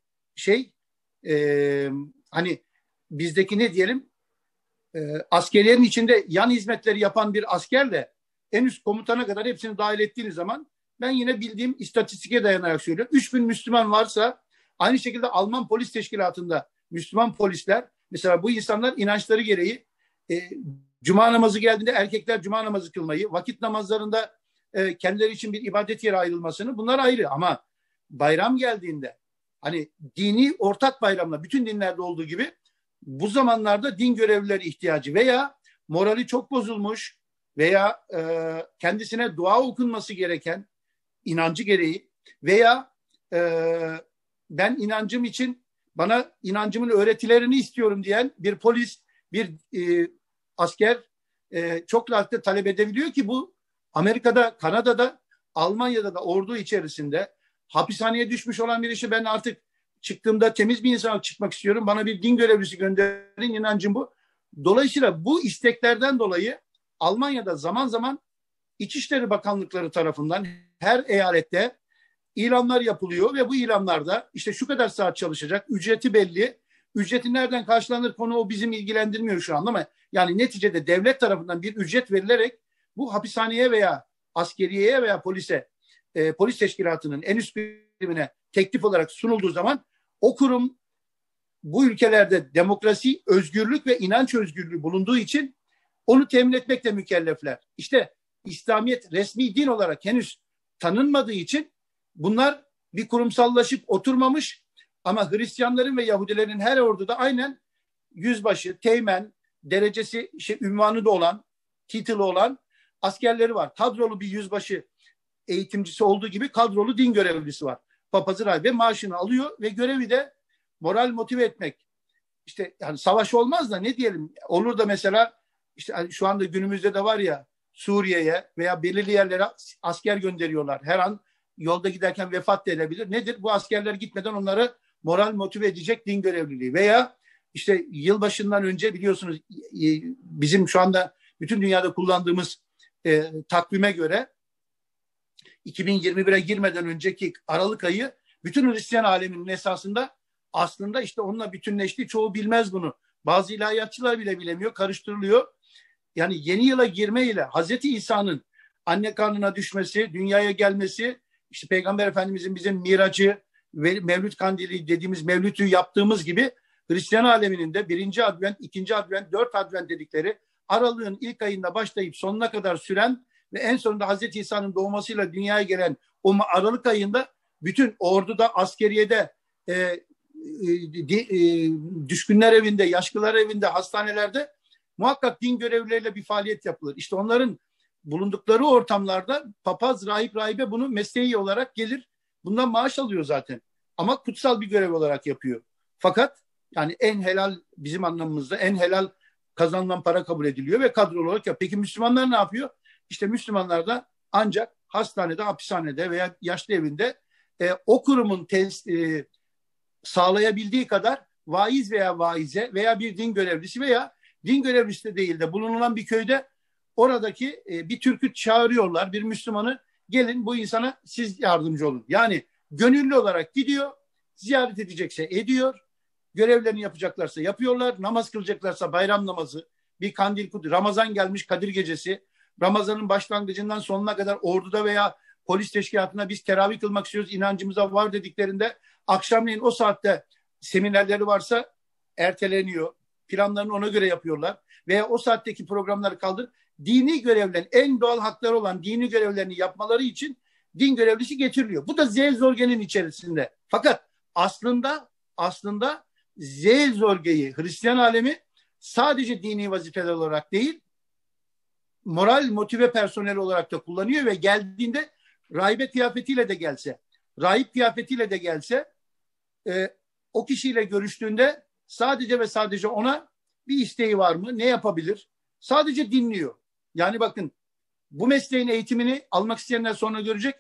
B: hani bizdeki ne diyelim, askeriyenin içinde yan hizmetleri yapan bir askerle en üst komutana kadar hepsini dahil ettiğiniz zaman, ben yine bildiğim istatistike dayanarak söylüyorum, 3000 Müslüman varsa, aynı şekilde Alman polis teşkilatında Müslüman polisler, mesela bu insanlar inançları gereği cuma namazı geldiğinde erkekler cuma namazı kılmayı, vakit namazlarında kendileri için bir ibadet yeri ayrılmasını, bunlar ayrı, ama bayram geldiğinde, hani dini ortak bayramla bütün dinlerde olduğu gibi bu zamanlarda din görevlileri ihtiyacı veya morali çok bozulmuş veya kendisine dua okunması gereken inancı gereği veya ben inancım için bana inancımın öğretilerini istiyorum diyen bir polis, bir asker çok rahatlıkla talep edebiliyor ki bu Amerika'da, Kanada'da Almanya'da da ordu içerisinde hapishaneye düşmüş olan bir işi, ben artık çıktığımda temiz bir insana çıkmak istiyorum, bana bir din görevlisi gönderin, inancım bu. Dolayısıyla bu isteklerden dolayı Almanya'da zaman zaman İçişleri Bakanlıkları tarafından her eyalette ilanlar yapılıyor ve bu ilanlarda işte şu kadar saat çalışacak, ücreti belli. Ücretin nereden karşılanır konu, o bizim ilgilendirmiyor şu anda, ama yani neticede devlet tarafından bir ücret verilerek bu hapishaneye veya askeriyeye veya polise, polis teşkilatının en üst birimine teklif olarak sunulduğu zaman o kurum bu ülkelerde demokrasi, özgürlük ve inanç özgürlüğü bulunduğu için onu temin etmekle mükellefler. İşte İslamiyet resmi din olarak henüz tanınmadığı için bunlar bir kurumsallaşıp oturmamış, ama Hristiyanların ve Yahudilerin her orduda aynen yüzbaşı, teğmen, derecesi, ünvanı da olan, titulu olan askerleri var. Kadrolu bir yüzbaşı eğitimcisi olduğu gibi kadrolu din görevlisi var. Papazı rahibe maaşını alıyor ve görevi de moral motive etmek. İşte yani savaş olmaz da ne diyelim, olur da mesela işte şu anda günümüzde de var ya, Suriye'ye veya belirli yerlere asker gönderiyorlar. Her an yolda giderken vefat da edebilir. Nedir? Bu askerler gitmeden onları moral motive edecek din görevliliği. Veya işte yılbaşından önce biliyorsunuz bizim şu anda bütün dünyada kullandığımız takvime göre 2021'e girmeden önceki Aralık ayı bütün Hristiyan aleminin esasında aslında işte onunla bütünleşti. Çoğu bilmez bunu. Bazı ilahiyatçılar bile bilemiyor, karıştırılıyor. Yani yeni yıla girmeyle Hazreti İsa'nın anne karnına düşmesi, dünyaya gelmesi, işte Peygamber Efendimizin bizim miracı ve Mevlüt Kandili dediğimiz Mevlüt'ü yaptığımız gibi Hristiyan aleminin de 1. Advent, 2. Advent, 4 Advent dedikleri Aralık'ın ilk ayında başlayıp sonuna kadar süren ve en sonunda Hazreti İsa'nın doğmasıyla dünyaya gelen o Aralık ayında bütün orduda, askeriyede, düşkünler evinde, yaşlılar evinde, hastanelerde muhakkak din görevlileriyle bir faaliyet yapılır. İşte onların bulundukları ortamlarda papaz, rahip, rahibe bunu mesleği olarak gelir. Bundan maaş alıyor zaten. Ama kutsal bir görev olarak yapıyor. Fakat yani en helal, bizim anlamımızda en helal kazanılan para kabul ediliyor ve kadrolu olarak yapıyor. Peki Müslümanlar ne yapıyor? İşte Müslümanlar da ancak hastanede, hapishanede veya yaşlı evinde o kurumun sağlayabildiği kadar vaiz veya vaize veya bir din görevlisi veya din görevlisi de değil de bulunan bir köyde oradaki bir Türk'ü çağırıyorlar, bir Müslümanı, gelin bu insana siz yardımcı olun. Yani gönüllü olarak gidiyor, ziyaret edecekse ediyor, görevlerini yapacaklarsa yapıyorlar, namaz kılacaklarsa bayram namazı, bir kandil, Ramazan gelmiş, Kadir Gecesi, Ramazan'ın başlangıcından sonuna kadar orduda veya polis teşkilatına biz teravih kılmak istiyoruz, inancımıza var dediklerinde akşamleyin o saatte seminerleri varsa erteleniyor. Planlarını ona göre yapıyorlar. Veya o saatteki programları kaldır. Dini görevlerin, en doğal hakları olan dini görevlerini yapmaları için din görevlisi getiriliyor. Bu da Zeylzorge'nin içerisinde. Fakat aslında Zeylzorge'yi Hristiyan alemi sadece dini vazifeler olarak değil, moral motive personel olarak da kullanıyor ve geldiğinde rahibe kıyafetiyle de gelse, rahip kıyafetiyle de gelse o kişiyle görüştüğünde sadece ve sadece ona bir isteği var mı? Ne yapabilir? Sadece dinliyor. Yani bakın, bu mesleğin eğitimini almak isteyenler sonra görecek.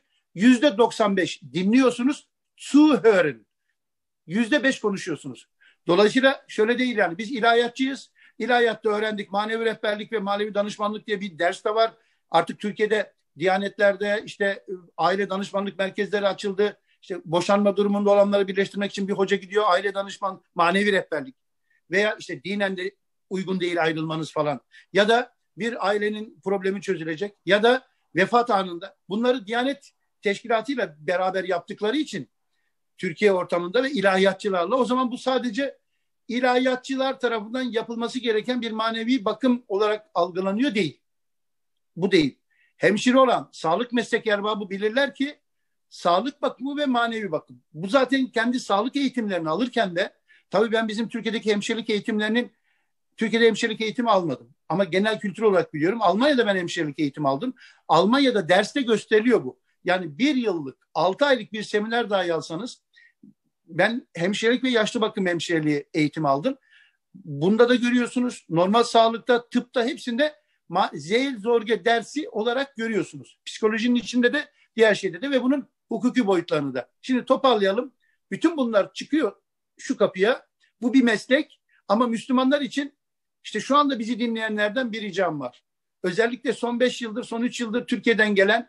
B: %95 dinliyorsunuz. Zuhören. %5 konuşuyorsunuz. Dolayısıyla şöyle değil yani. Biz ilahiyatçıyız. İlahiyatta öğrendik. Manevi rehberlik ve manevi danışmanlık diye bir ders de var. Artık Türkiye'de Diyanetlerde işte aile danışmanlık merkezleri açıldı. İşte boşanma durumunda olanları birleştirmek için bir hoca gidiyor. Aile danışman, manevi rehberlik. Veya işte dinen de uygun değil ayrılmanız falan. Ya da bir ailenin problemi çözülecek. Ya da vefat anında. Bunları Diyanet Teşkilatı'yla beraber yaptıkları için Türkiye ortamında ve ilahiyatçılarla, o zaman bu sadece ilahiyatçılar tarafından yapılması gereken bir manevi bakım olarak algılanıyor değil. Bu değil. Hemşire olan sağlık meslek erbabı bilirler ki sağlık bakımı ve manevi bakım. Bu zaten kendi sağlık eğitimlerini alırken de, tabii ben bizim Türkiye'deki hemşirelik eğitimlerinin, Türkiye'de hemşirelik eğitimi almadım. Ama genel kültür olarak biliyorum. Almanya'da ben hemşirelik eğitimi aldım. Almanya'da derste gösteriliyor bu. Yani 1 yıllık, 6 aylık bir seminer dahi alsanız, ben hemşirelik ve yaşlı bakım hemşireliği eğitimi aldım. Bunda da görüyorsunuz, normal sağlıkta, tıpta hepsinde Seelsorge dersi olarak görüyorsunuz. Psikolojinin içinde de diğer şeyde de ve bunun hukuki boyutlarını da. Şimdi toparlayalım. Bütün bunlar çıkıyor şu kapıya. Bu bir meslek ama Müslümanlar için işte şu anda bizi dinleyenlerden bir ricam var. Özellikle son 5 yıldır, son 3 yıldır Türkiye'den gelen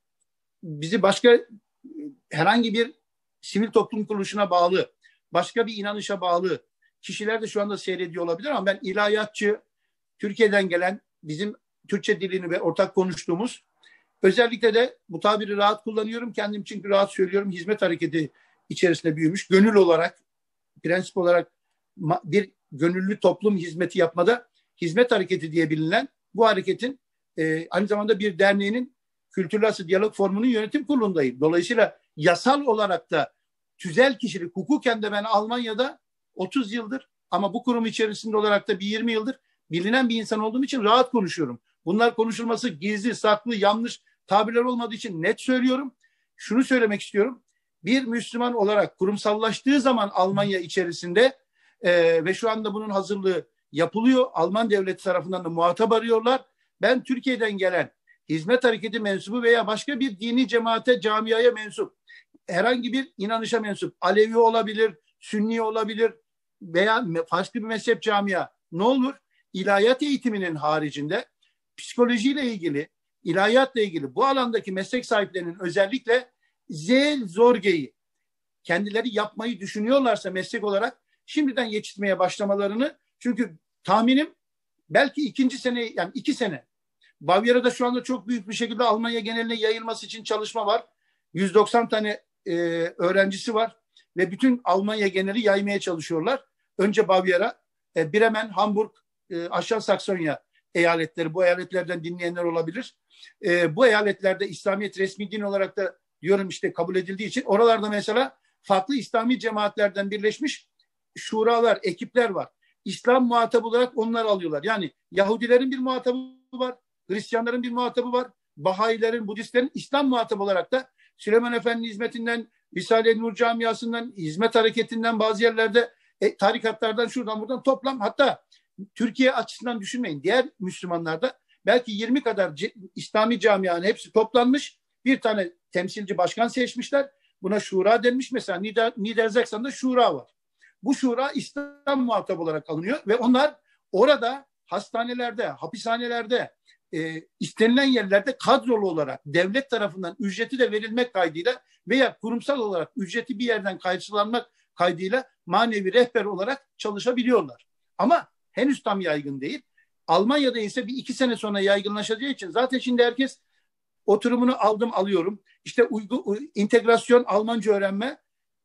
B: bizi başka herhangi bir sivil toplum kuruluşuna bağlı, başka bir inanışa bağlı kişiler de şu anda seyrediyor olabilir ama ben ilahiyatçı, Türkiye'den gelen, bizim Türkçe dilini ve ortak konuştuğumuz, özellikle de bu tabiri rahat kullanıyorum. Kendim çünkü rahat söylüyorum. Hizmet hareketi içerisinde büyümüş. Gönül olarak, prensip olarak bir gönüllü toplum hizmeti yapmada hizmet hareketi diye bilinen bu hareketin aynı zamanda bir derneğinin kültürlü arası diyalog formunun yönetim kurulundayım. Dolayısıyla yasal olarak da tüzel kişilik, hukuken de ben Almanya'da 30 yıldır ama bu kurum içerisinde olarak da bir 20 yıldır bilinen bir insan olduğum için rahat konuşuyorum. Bunlar konuşulması gizli, saklı, yanlış tabirler olmadığı için net söylüyorum. Şunu söylemek istiyorum. Bir Müslüman olarak kurumsallaştığı zaman Almanya içerisinde ve şu anda bunun hazırlığı yapılıyor. Alman devleti tarafından da muhatap arıyorlar. Ben Türkiye'den gelen hizmet hareketi mensubu veya başka bir dini cemaate, camiaya mensup, herhangi bir inanışa mensup, Alevi olabilir, Sünni olabilir veya farklı bir mezhep camia, ne olur? İlahiyat eğitiminin haricinde psikolojiyle ilgili, ilahiyatla ilgili bu alandaki meslek sahiplerinin özellikle Seelsorge'yi kendileri yapmayı düşünüyorlarsa meslek olarak şimdiden yetiştirmeye başlamalarını, çünkü tahminim belki ikinci sene, yani 2 sene Bavyera'da şu anda çok büyük bir şekilde Almanya geneline yayılması için çalışma var. 190 tane öğrencisi var ve bütün Almanya geneli yaymaya çalışıyorlar. Önce Bavyera, Bremen, Hamburg, Aşağı Saksonya eyaletleri, bu eyaletlerden dinleyenler olabilir. Bu eyaletlerde İslamiyet resmi din olarak da diyorum işte kabul edildiği için oralarda mesela farklı İslami cemaatlerden birleşmiş şuralar, ekipler var. İslam muhatabı olarak onlar alıyorlar. Yani Yahudilerin bir muhatabı var, Hristiyanların bir muhatabı var, Bahayilerin, Budistlerin İslam muhatabı olarak da Süleyman Efendi hizmetinden, Risale-i Nur camiasından, hizmet hareketinden, bazı yerlerde tarikatlardan, şuradan buradan toplam, hatta Türkiye açısından düşünmeyin. Diğer Müslümanlarda belki 20 kadar İslami camianın hepsi toplanmış. Bir tane temsilci başkan seçmişler. Buna şura denmiş. Mesela Niedersachsen'da şura var. Bu şura İslam muhatap olarak alınıyor ve onlar orada hastanelerde, hapishanelerde, istenilen yerlerde kadrolu olarak devlet tarafından ücreti de verilmek kaydıyla veya kurumsal olarak ücreti bir yerden karşılanmak kaydıyla manevi rehber olarak çalışabiliyorlar. Ama henüz tam yaygın değil. Almanya'da ise bir 2 sene sonra yaygınlaşacağı için zaten şimdi herkes oturumunu alıyorum. İşte integrasyon, Almanca öğrenme.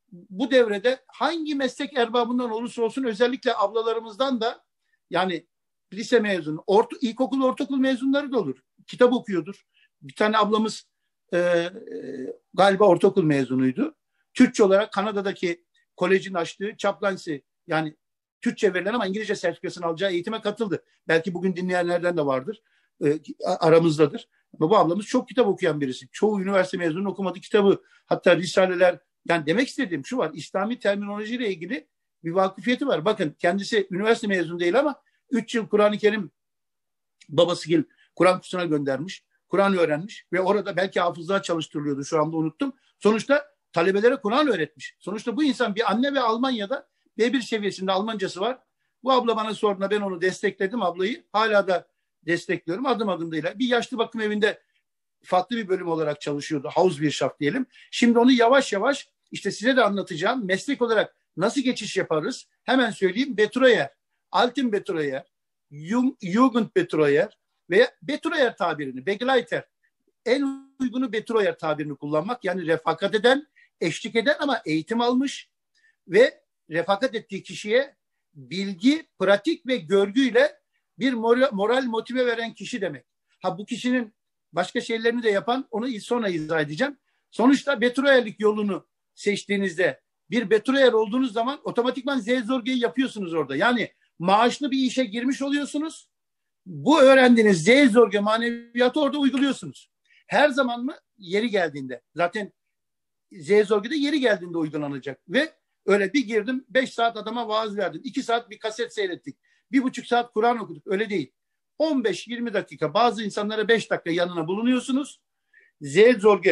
B: Bu devrede hangi meslek erbabından olursa olsun, özellikle ablalarımızdan da, yani lise mezunu, ilkokul, ortaokul mezunları da olur. Kitap okuyordur. Bir tane ablamız galiba ortaokul mezunuydu. Türkçe olarak Kanada'daki kolejin açtığı Chaplaincy, yani Türkçe verilen ama İngilizce sertifikasını alacağı eğitime katıldı. Belki bugün dinleyenlerden de vardır. Aramızdadır. Ama bu ablamız çok kitap okuyan birisi. Çoğu üniversite mezunu okumadığı kitabı, hatta risaleler. Yani demek istediğim şu var. İslami terminolojiyle ilgili bir vakıfiyeti var. Bakın, kendisi üniversite mezunu değil ama 3 yıl Kur'an-ı Kerim babası Kur'an kursuna göndermiş. Kur'an öğrenmiş ve orada belki hafızlığa çalıştırılıyordu. Şu anda unuttum. Sonuçta talebelere Kur'an öğretmiş. Sonuçta bu insan bir anne ve Almanya'da B1 seviyesinde Almancası var. Bu abla bana sorduğunda ben onu destekledim, ablayı. Hala da destekliyorum adım adım değil. Bir yaşlı bakım evinde farklı bir bölüm olarak çalışıyordu. Hauswirtschaft diyelim. Şimdi onu yavaş yavaş işte size de anlatacağım. Meslek olarak nasıl geçiş yaparız? Hemen söyleyeyim. Betreuer, Altenbetreuer, Jugendbetreuer veya Betreuer tabirini, Begleiter. En uygunu Betreuer tabirini kullanmak. Yani refakat eden, eşlik eden ama eğitim almış ve refakat ettiği kişiye bilgi, pratik ve görgüyle bir moral motive veren kişi demek. Ha, bu kişinin başka şeylerini de yapan, onu sonra izah edeceğim. Sonuçta Betreuerlik yolunu seçtiğinizde, bir Betreuer olduğunuz zaman otomatikman Seelsorge'yi yapıyorsunuz orada. Yani maaşlı bir işe girmiş oluyorsunuz. Bu öğrendiğiniz Seelsorge maneviyatı orada uyguluyorsunuz. Her zaman mı? Yeri geldiğinde. Zaten Seelsorge'de yeri geldiğinde uygulanacak. Ve öyle bir girdim, 5 saat adama vaaz verdim. 2 saat bir kaset seyrettik. 1,5 saat Kur'an okuduk. Öyle değil. 15-20 dakika, bazı insanlara 5 dakika yanına bulunuyorsunuz. Seelsorge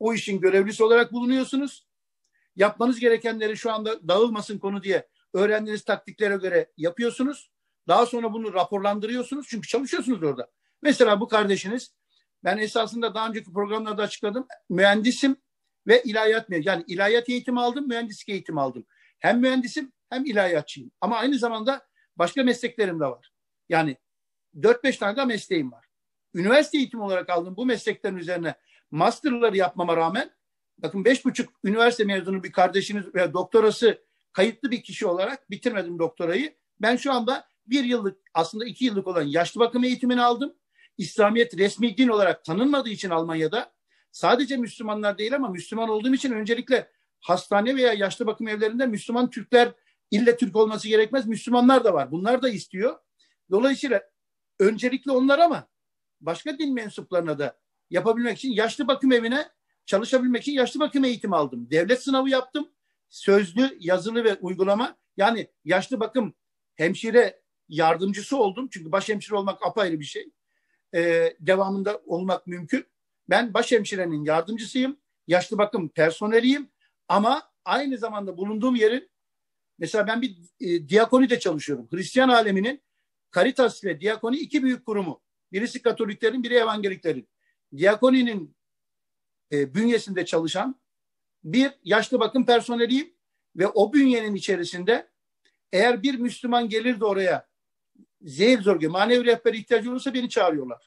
B: o işin görevlisi olarak bulunuyorsunuz. Yapmanız gerekenleri şu anda dağılmasın konu diye öğrendiğiniz taktiklere göre yapıyorsunuz. Daha sonra bunu raporlandırıyorsunuz. Çünkü çalışıyorsunuz orada. Mesela bu kardeşiniz, ben esasında daha önceki programlarda açıkladım. Mühendisim ve ilahiyat mezunu. Yani ilahiyat eğitimi aldım, mühendislik eğitimi aldım. Hem mühendisim hem ilahiyatçıyım. Ama aynı zamanda başka mesleklerim de var. Yani 4-5 tane de mesleğim var. Üniversite eğitimi olarak aldığım bu mesleklerin üzerine masterları yapmama rağmen, bakın 5,5 üniversite mezunu bir kardeşiniz ve doktorası kayıtlı bir kişi olarak bitirmedim doktorayı. Ben şu anda 1 yıllık, aslında 2 yıllık olan yaşlı bakım eğitimini aldım. İslamiyet resmi din olarak tanınmadığı için Almanya'da sadece Müslümanlar değil ama Müslüman olduğum için öncelikle hastane veya yaşlı bakım evlerinde Müslüman Türkler, ille Türk olması gerekmez, Müslümanlar da var. Bunlar da istiyor. Dolayısıyla öncelikle onlar ama başka din mensuplarına da yapabilmek için yaşlı bakım evine çalışabilmek için yaşlı bakım eğitimi aldım. Devlet sınavı yaptım. Sözlü, yazılı ve uygulama. Yani yaşlı bakım hemşire yardımcısı oldum. Çünkü başhemşire olmak apayrı bir şey. Devamında olmak mümkün. Ben başhemşirenin yardımcısıyım. Yaşlı bakım personeliyim. Ama aynı zamanda bulunduğum yerin, mesela ben bir diakonide çalışıyorum. Hristiyan aleminin Caritas ve Diakoni iki büyük kurumu. Birisi Katoliklerin, biri Evangeliklerin. Diakoninin bünyesinde çalışan bir yaşlı bakım personeliyim ve o bünyenin içerisinde eğer bir Müslüman gelir de oraya Seelsorge, manevi rehber ihtiyacı olursa beni çağırıyorlar.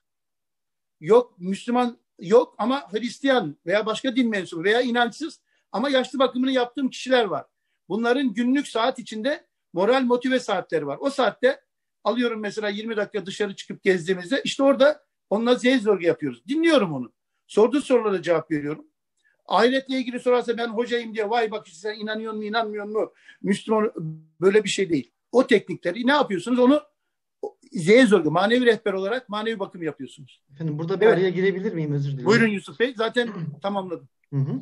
B: Yok Müslüman yok ama Hristiyan veya başka din mensubu veya inançsız ama yaşlı bakımını yaptığım kişiler var. Bunların günlük saat içinde moral motive saatleri var. O saatte alıyorum mesela 20 dakika dışarı çıkıp gezdiğimizde işte orada onunla Seelsorge yapıyoruz. Dinliyorum onu. Sorduğu sorulara cevap veriyorum. Ahiretle ilgili sorarsa ben hocayım diye vay bak işte sen inanıyor musun inanmıyor musun? Müslüman böyle bir şey değil. O teknikleri ne yapıyorsunuz? Onu Seelsorge, manevi rehber olarak manevi bakım yapıyorsunuz.
A: Efendim burada bir araya girebilir miyim? Özür dilerim.
B: Buyurun Yusuf Bey. Zaten tamamladım.
A: Hı hı.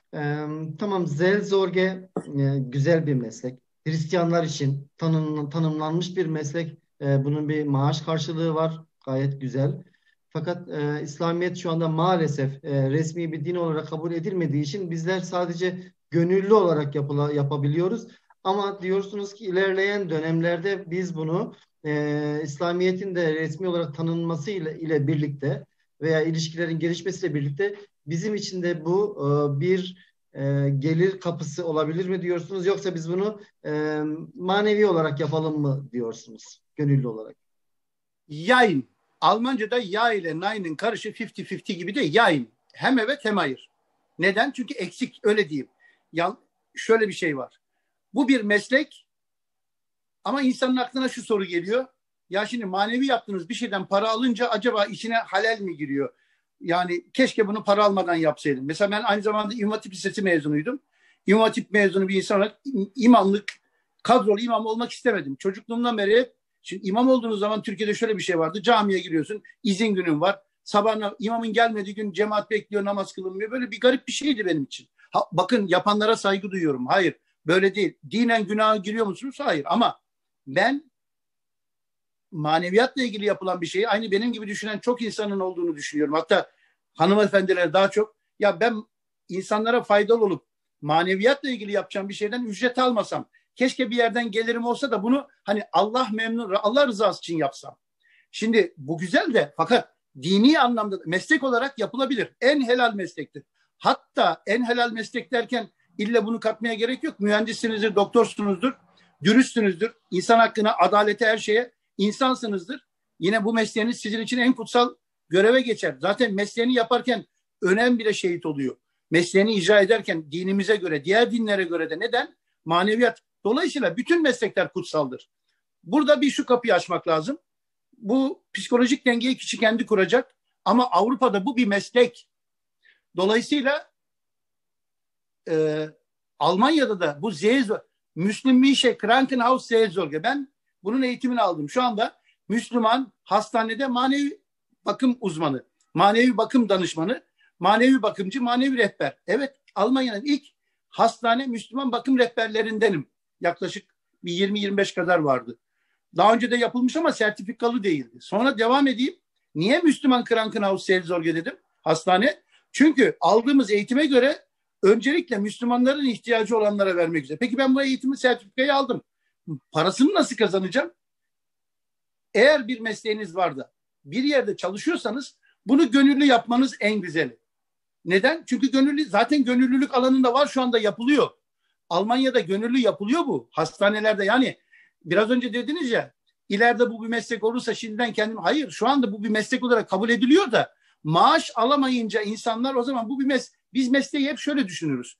A: Tamam, Seelsorge güzel bir meslek. Hristiyanlar için tanımlanmış bir meslek. Bunun bir maaş karşılığı var. Gayet güzel. Fakat İslamiyet şu anda maalesef resmi bir din olarak kabul edilmediği için bizler sadece gönüllü olarak yapabiliyoruz. Ama diyorsunuz ki ilerleyen dönemlerde biz bunu İslamiyet'in de resmi olarak tanınması ile birlikte veya ilişkilerin gelişmesiyle birlikte bizim için de bu bir gelir kapısı olabilir mi diyorsunuz? Yoksa biz bunu manevi olarak yapalım mı diyorsunuz? Gönüllü olarak.
B: Yayın. Almanca'da ya ile nein'in karışı 50-50 gibi de yayın. Hem evet hem hayır. Neden? Çünkü eksik, öyle diyeyim. Şöyle bir şey var. Bu bir meslek ama insanın aklına şu soru geliyor. Ya şimdi manevi yaptığınız bir şeyden para alınca acaba içine halal mi giriyor? Yani keşke bunu para almadan yapsaydım. Mesela ben aynı zamanda İmam Hatip Lisesi mezunuydum. İmam Hatip mezunu bir insan olarak imamlık, kadrolu imam olmak istemedim. Çocukluğumdan beri şimdi imam olduğunuz zaman Türkiye'de şöyle bir şey vardı. Camiye giriyorsun, izin günün var. Sabahına imamın gelmediği gün cemaat bekliyor, namaz kılınmıyor. Böyle bir garip bir şeydi benim için. Bakın yapanlara saygı duyuyorum. Hayır, böyle değil. Dinen günaha giriyor musunuz? Hayır. Ama ben maneviyatla ilgili yapılan bir şeyi aynı benim gibi düşünen çok insanın olduğunu düşünüyorum. Hatta hanımefendiler daha çok. Ya ben insanlara faydalı olup maneviyatla ilgili yapacağım bir şeyden ücret almasam. Keşke bir yerden gelirim olsa da bunu hani Allah memnun, Allah rızası için yapsam. Şimdi bu güzel de fakat dini anlamda meslek olarak yapılabilir. En helal meslektir. Hatta en helal meslek derken illa bunu katmaya gerek yok. Mühendissinizdir, doktorsunuzdur, dürüstsünüzdür. İnsan hakkına, adalete, her şeye insansınızdır. Yine bu mesleğiniz sizin için en kutsal göreve geçer. Zaten mesleğini yaparken önem bile şehit oluyor. Mesleğini icra ederken dinimize göre, diğer dinlere göre de neden? Maneviyat. Dolayısıyla bütün meslekler kutsaldır. Burada bir şu kapıyı açmak lazım. Bu psikolojik dengeyi kişi kendi kuracak. Ama Avrupa'da bu bir meslek. Dolayısıyla Almanya'da da bu Müslümische Krankenhaus Seelsorge. Ben bunun eğitimini aldım. Şu anda Müslüman hastanede manevi bakım uzmanı, manevi bakım danışmanı, manevi bakımcı, manevi rehber. Evet, Almanya'nın ilk hastane Müslüman bakım rehberlerindenim. Yaklaşık bir 20-25 kadar vardı. Daha önce de yapılmış ama sertifikalı değildi. Sonra devam edeyim. Niye Müslüman Krankenhaus Seelsorge dedim? Hastane. Çünkü aldığımız eğitime göre öncelikle Müslümanların ihtiyacı olanlara vermek üzere. Peki ben bu eğitimi, sertifikayı aldım. Parasını nasıl kazanacağım? Eğer bir mesleğiniz var da bir yerde çalışıyorsanız bunu gönüllü yapmanız en güzeli. Neden? Çünkü zaten gönüllülük alanında var, şu anda yapılıyor. Almanya'da gönüllü yapılıyor bu. Hastanelerde, yani biraz önce dediniz ya, ileride bu bir meslek olursa şimdiden kendim... Hayır, şu anda bu bir meslek olarak kabul ediliyor da maaş alamayınca insanlar, o zaman bu bir biz mesleği hep şöyle düşünürüz.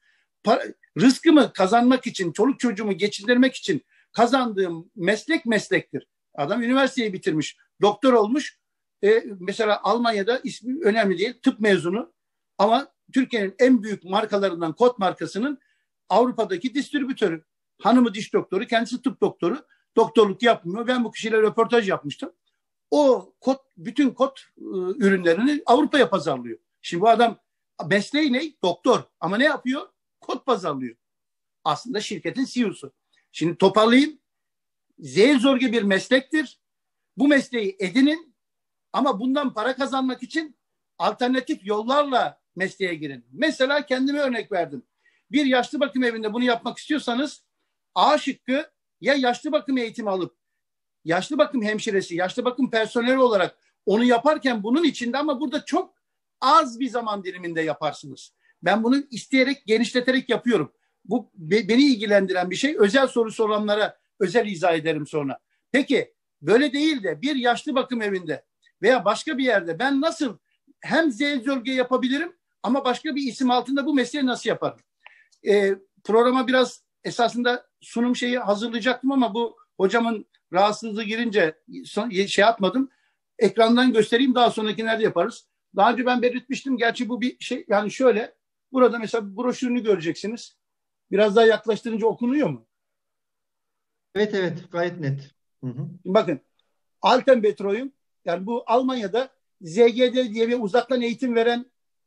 B: Rızkımı kazanmak için, çoluk çocuğumu geçindirmek için kazandığım meslektir. Adam üniversiteyi bitirmiş, doktor olmuş. Mesela Almanya'da, ismi önemli değil, tıp mezunu. Ama Türkiye'nin en büyük markalarından, Kot markasının Avrupa'daki distribütörü. Hanımı diş doktoru, kendisi tıp doktoru. Doktorluk yapmıyor. Ben bu kişiyle röportaj yapmıştım. O bütün Kot ürünlerini Avrupa'ya pazarlıyor. Şimdi bu adam mesleği ne? Doktor. Ama ne yapıyor? Kot pazarlıyor. Aslında şirketin CEO'su. Şimdi toparlayayım. Zorge bir meslektir. Bu mesleği edinin ama bundan para kazanmak için alternatif yollarla mesleğe girin. Mesela kendime örnek verdim. Bir yaşlı bakım evinde bunu yapmak istiyorsanız A şıkkı, ya yaşlı bakım eğitimi alıp yaşlı bakım hemşiresi, yaşlı bakım personeli olarak onu yaparken bunun içinde, ama burada çok az bir zaman diliminde yaparsınız. Ben bunu isteyerek, genişleterek yapıyorum. Bu beni ilgilendiren bir şey. Özel soru soranlara özel izah ederim sonra. Peki böyle değil de bir yaşlı bakım evinde veya başka bir yerde ben nasıl hem zevzörge yapabilirim ama başka bir isim altında bu mesleği nasıl yaparım? Programa biraz esasında sunum şeyi hazırlayacaktım ama bu hocamın rahatsızlığı girince şey yapmadım. Ekrandan göstereyim, daha sonrakilerde yaparız. Daha önce ben belirtmiştim. Gerçi bu bir şey, yani şöyle, burada mesela broşürünü göreceksiniz. Biraz daha yaklaştırınca okunuyor mu?
A: Evet, evet, gayet net. Hı hı.
B: Bakın, Altenbetreuung, yani bu Almanya'da ZGD diye bir uzaktan eğitim veren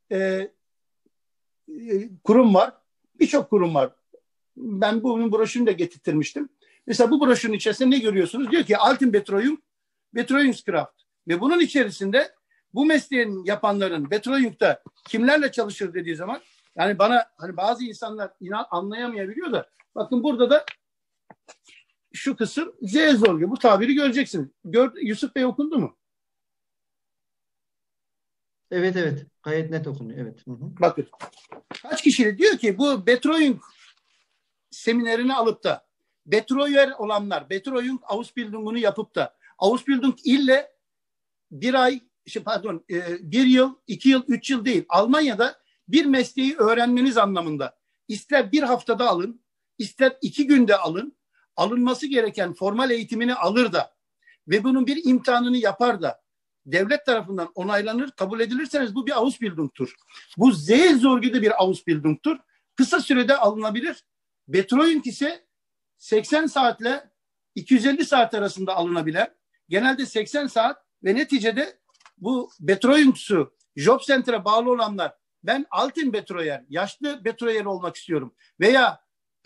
B: kurum var. Birçok kurum var. Ben bunun broşürünü de getirtmiştim. Mesela bu broşürün içerisinde ne görüyorsunuz? Diyor ki Altenbetreuung, Betreuungskraft. Ve bunun içerisinde bu mesleğin yapanların Betreuung'da kimlerle çalışır dediği zaman, yani bana hani bazı insanlar anlayamayabiliyor da, bakın burada da şu kısım Zorge. Bu tabiri göreceksiniz. Yusuf Bey okundu mu?
A: Evet, evet. Gayet net okunuyor. Evet. Hı hı.
B: Bakın. Kaç kişi diyor ki bu Betreuung seminerini alıp da Betreuer olanlar, Betreuung Ausbildung'unu yapıp da Ausbildung ille bir yıl, 2 yıl, 3 yıl değil. Almanya'da bir mesleği öğrenmeniz anlamında ister bir haftada alın, ister 2 günde alın, alınması gereken formal eğitimini alır da ve bunun bir imtihanını yapar da devlet tarafından onaylanır, kabul edilirseniz bu bir Ausbildung'tur. Bu Seelsorge'de bir Ausbildung'tur. Kısa sürede alınabilir. Betreuung ise 80 saatle 250 saat arasında alınabilen, genelde 80 saat ve neticede bu Betreuungs'u Job Center'a bağlı olanlar, ben Altenbetreuer, yaşlı Betreuer olmak istiyorum veya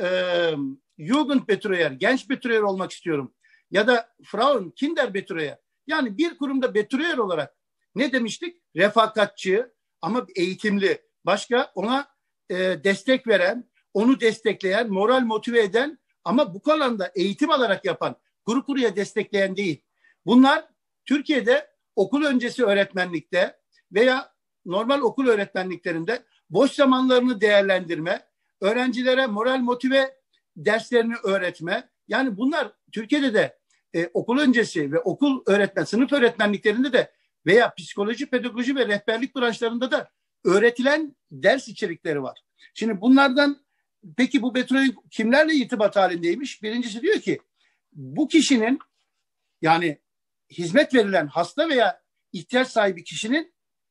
B: Jugendbetreuer, genç Betreuer olmak istiyorum ya da Frauen, Kinderbetreuer. Yani bir kurumda Betreuer olarak ne demiştik? Refakatçi ama eğitimli. Başka ona destek veren, onu destekleyen, moral motive eden ama bu alanda eğitim alarak yapan, kuru kuruya destekleyen değil. Bunlar Türkiye'de okul öncesi öğretmenlikte veya normal okul öğretmenliklerinde boş zamanlarını değerlendirme, öğrencilere moral motive derslerini öğretme. Yani bunlar Türkiye'de de okul öncesi ve okul sınıf öğretmenliklerinde de veya psikoloji, pedagoji ve rehberlik branşlarında da öğretilen ders içerikleri var. Şimdi bunlardan peki bu Betreuung kimlerle irtibat halindeymiş? Birincisi diyor ki bu kişinin, yani hizmet verilen hasta veya ihtiyaç sahibi kişinin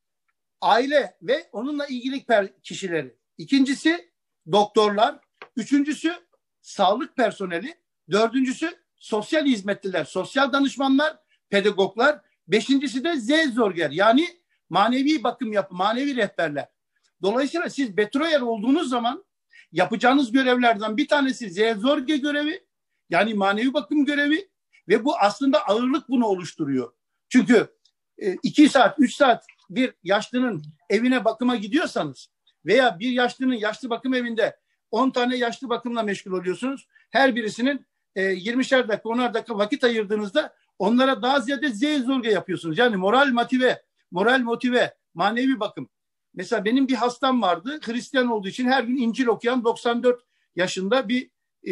B: aile ve onunla ilgili kişileri. İkincisi doktorlar. Üçüncüsü sağlık personeli. Dördüncüsü sosyal hizmetliler, sosyal danışmanlar, pedagoglar. Beşincisi de Seelsorger, yani manevi bakım manevi rehberler. Dolayısıyla siz Betreuer olduğunuz zaman yapacağınız görevlerden bir tanesi Seelsorge görevi, yani manevi bakım görevi ve bu aslında ağırlık bunu oluşturuyor. Çünkü 2 saat, 3 saat bir yaşlının evine bakıma gidiyorsanız veya bir yaşlının yaşlı bakım evinde 10 tane yaşlı bakımla meşgul oluyorsunuz. Her birisinin 20'şer dakika, 10'ar dakika vakit ayırdığınızda onlara daha ziyade zevzurge yapıyorsunuz. Yani moral motive, manevi bakım. Mesela benim bir hastam vardı. Hristiyan olduğu için her gün İncil okuyan 94 yaşında bir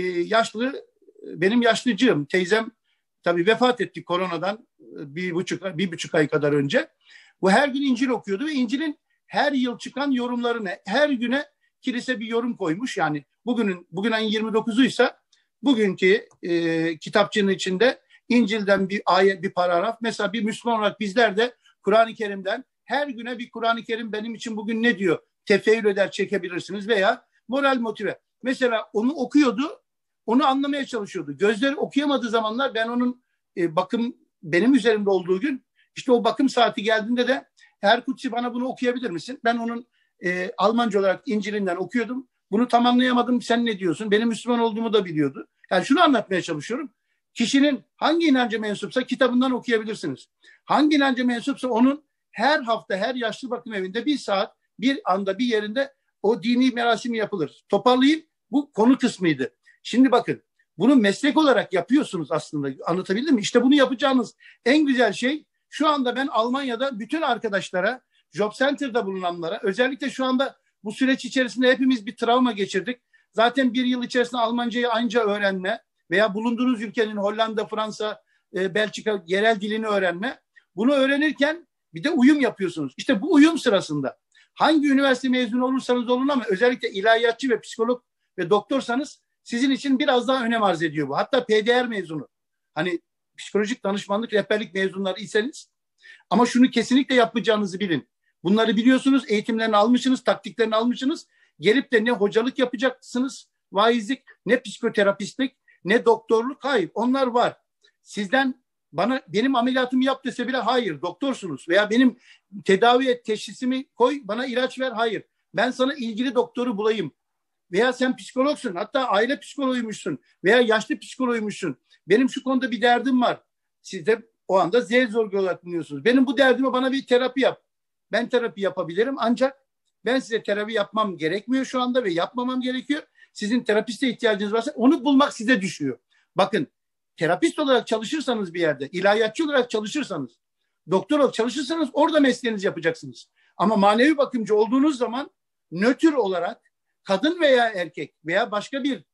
B: yaşlı, benim yaşlıcığım. Teyzem tabii vefat etti koronadan bir buçuk ay kadar önce. Bu her gün İncil okuyordu ve İncil'in her yıl çıkan yorumlarını, her güne kilise bir yorum koymuş. Yani bugün ayın 29'uysa bugünkü kitapçığın içinde İncil'den bir ayet, bir paragraf. Mesela bir Müslüman olarak bizler de Kur'an-ı Kerim'den her güne bir Kur'an-ı Kerim benim için bugün ne diyor? Tefeyyül eder çekebilirsiniz veya moral motive. Mesela onu okuyordu, onu anlamaya çalışıyordu. Gözleri okuyamadığı zamanlar ben onun bakım benim üzerimde olduğu gün işte o bakım saati geldiğinde de Erkutsi bana bunu okuyabilir misin? Ben onun Almanca olarak İncil'inden okuyordum. Bunu tamamlayamadım. Sen ne diyorsun? Benim Müslüman olduğumu da biliyordu. Yani şunu anlatmaya çalışıyorum. Kişinin hangi inanca mensupsa kitabından okuyabilirsiniz. Hangi inanca mensupsa onun her hafta her yaşlı bakım evinde bir saat bir anda bir yerinde o dini merasimi yapılır. Toparlayayım, bu konu kısmıydı. Şimdi bakın, bunu meslek olarak yapıyorsunuz aslında, anlatabildim mi? İşte bunu yapacağınız en güzel şey, şu anda ben Almanya'da bütün arkadaşlara, Job Center'da bulunanlara, özellikle şu anda bu süreç içerisinde hepimiz bir travma geçirdik. Zaten bir yıl içerisinde Almancayı anca öğrenme veya bulunduğunuz ülkenin Hollanda, Fransa, Belçika yerel dilini öğrenme. Bunu öğrenirken bir de uyum yapıyorsunuz. İşte bu uyum sırasında hangi üniversite mezunu olursanız olun ama özellikle ilahiyatçı ve psikolog ve doktorsanız sizin için biraz daha önem arz ediyor bu. Hatta PDR mezunu, hani psikolojik danışmanlık rehberlik mezunları iseniz, ama şunu kesinlikle yapacağınızı bilin. Bunları biliyorsunuz, eğitimlerini almışsınız, taktiklerini almışsınız. Gelip de ne hocalık yapacaksınız, vaizlik, ne psikoterapistlik, ne doktorluk, hayır, onlar var. Sizden benim ameliyatımı yap dese bile hayır, doktorsunuz. Veya benim tedavi et, teşhisimi koy, bana ilaç ver, hayır. Ben sana ilgili doktoru bulayım. Veya sen psikologsun, hatta aile psikoloğuymuşsun veya yaşlı psikoloğuymuşsun. Benim şu konuda bir derdim var. Siz de o anda zevzorgi olarak bulunuyorsunuz. Benim bu derdime bana bir terapi yap. Ben terapi yapabilirim ancak ben size terapi yapmam gerekmiyor şu anda ve yapmamam gerekiyor. Sizin terapiste ihtiyacınız varsa onu bulmak size düşüyor. Bakın, terapist olarak çalışırsanız bir yerde, ilahiyatçı olarak çalışırsanız, doktor olarak çalışırsanız orada mesleğinizi yapacaksınız. Ama manevi bakımcı olduğunuz zaman nötr olarak kadın veya erkek veya başka bir,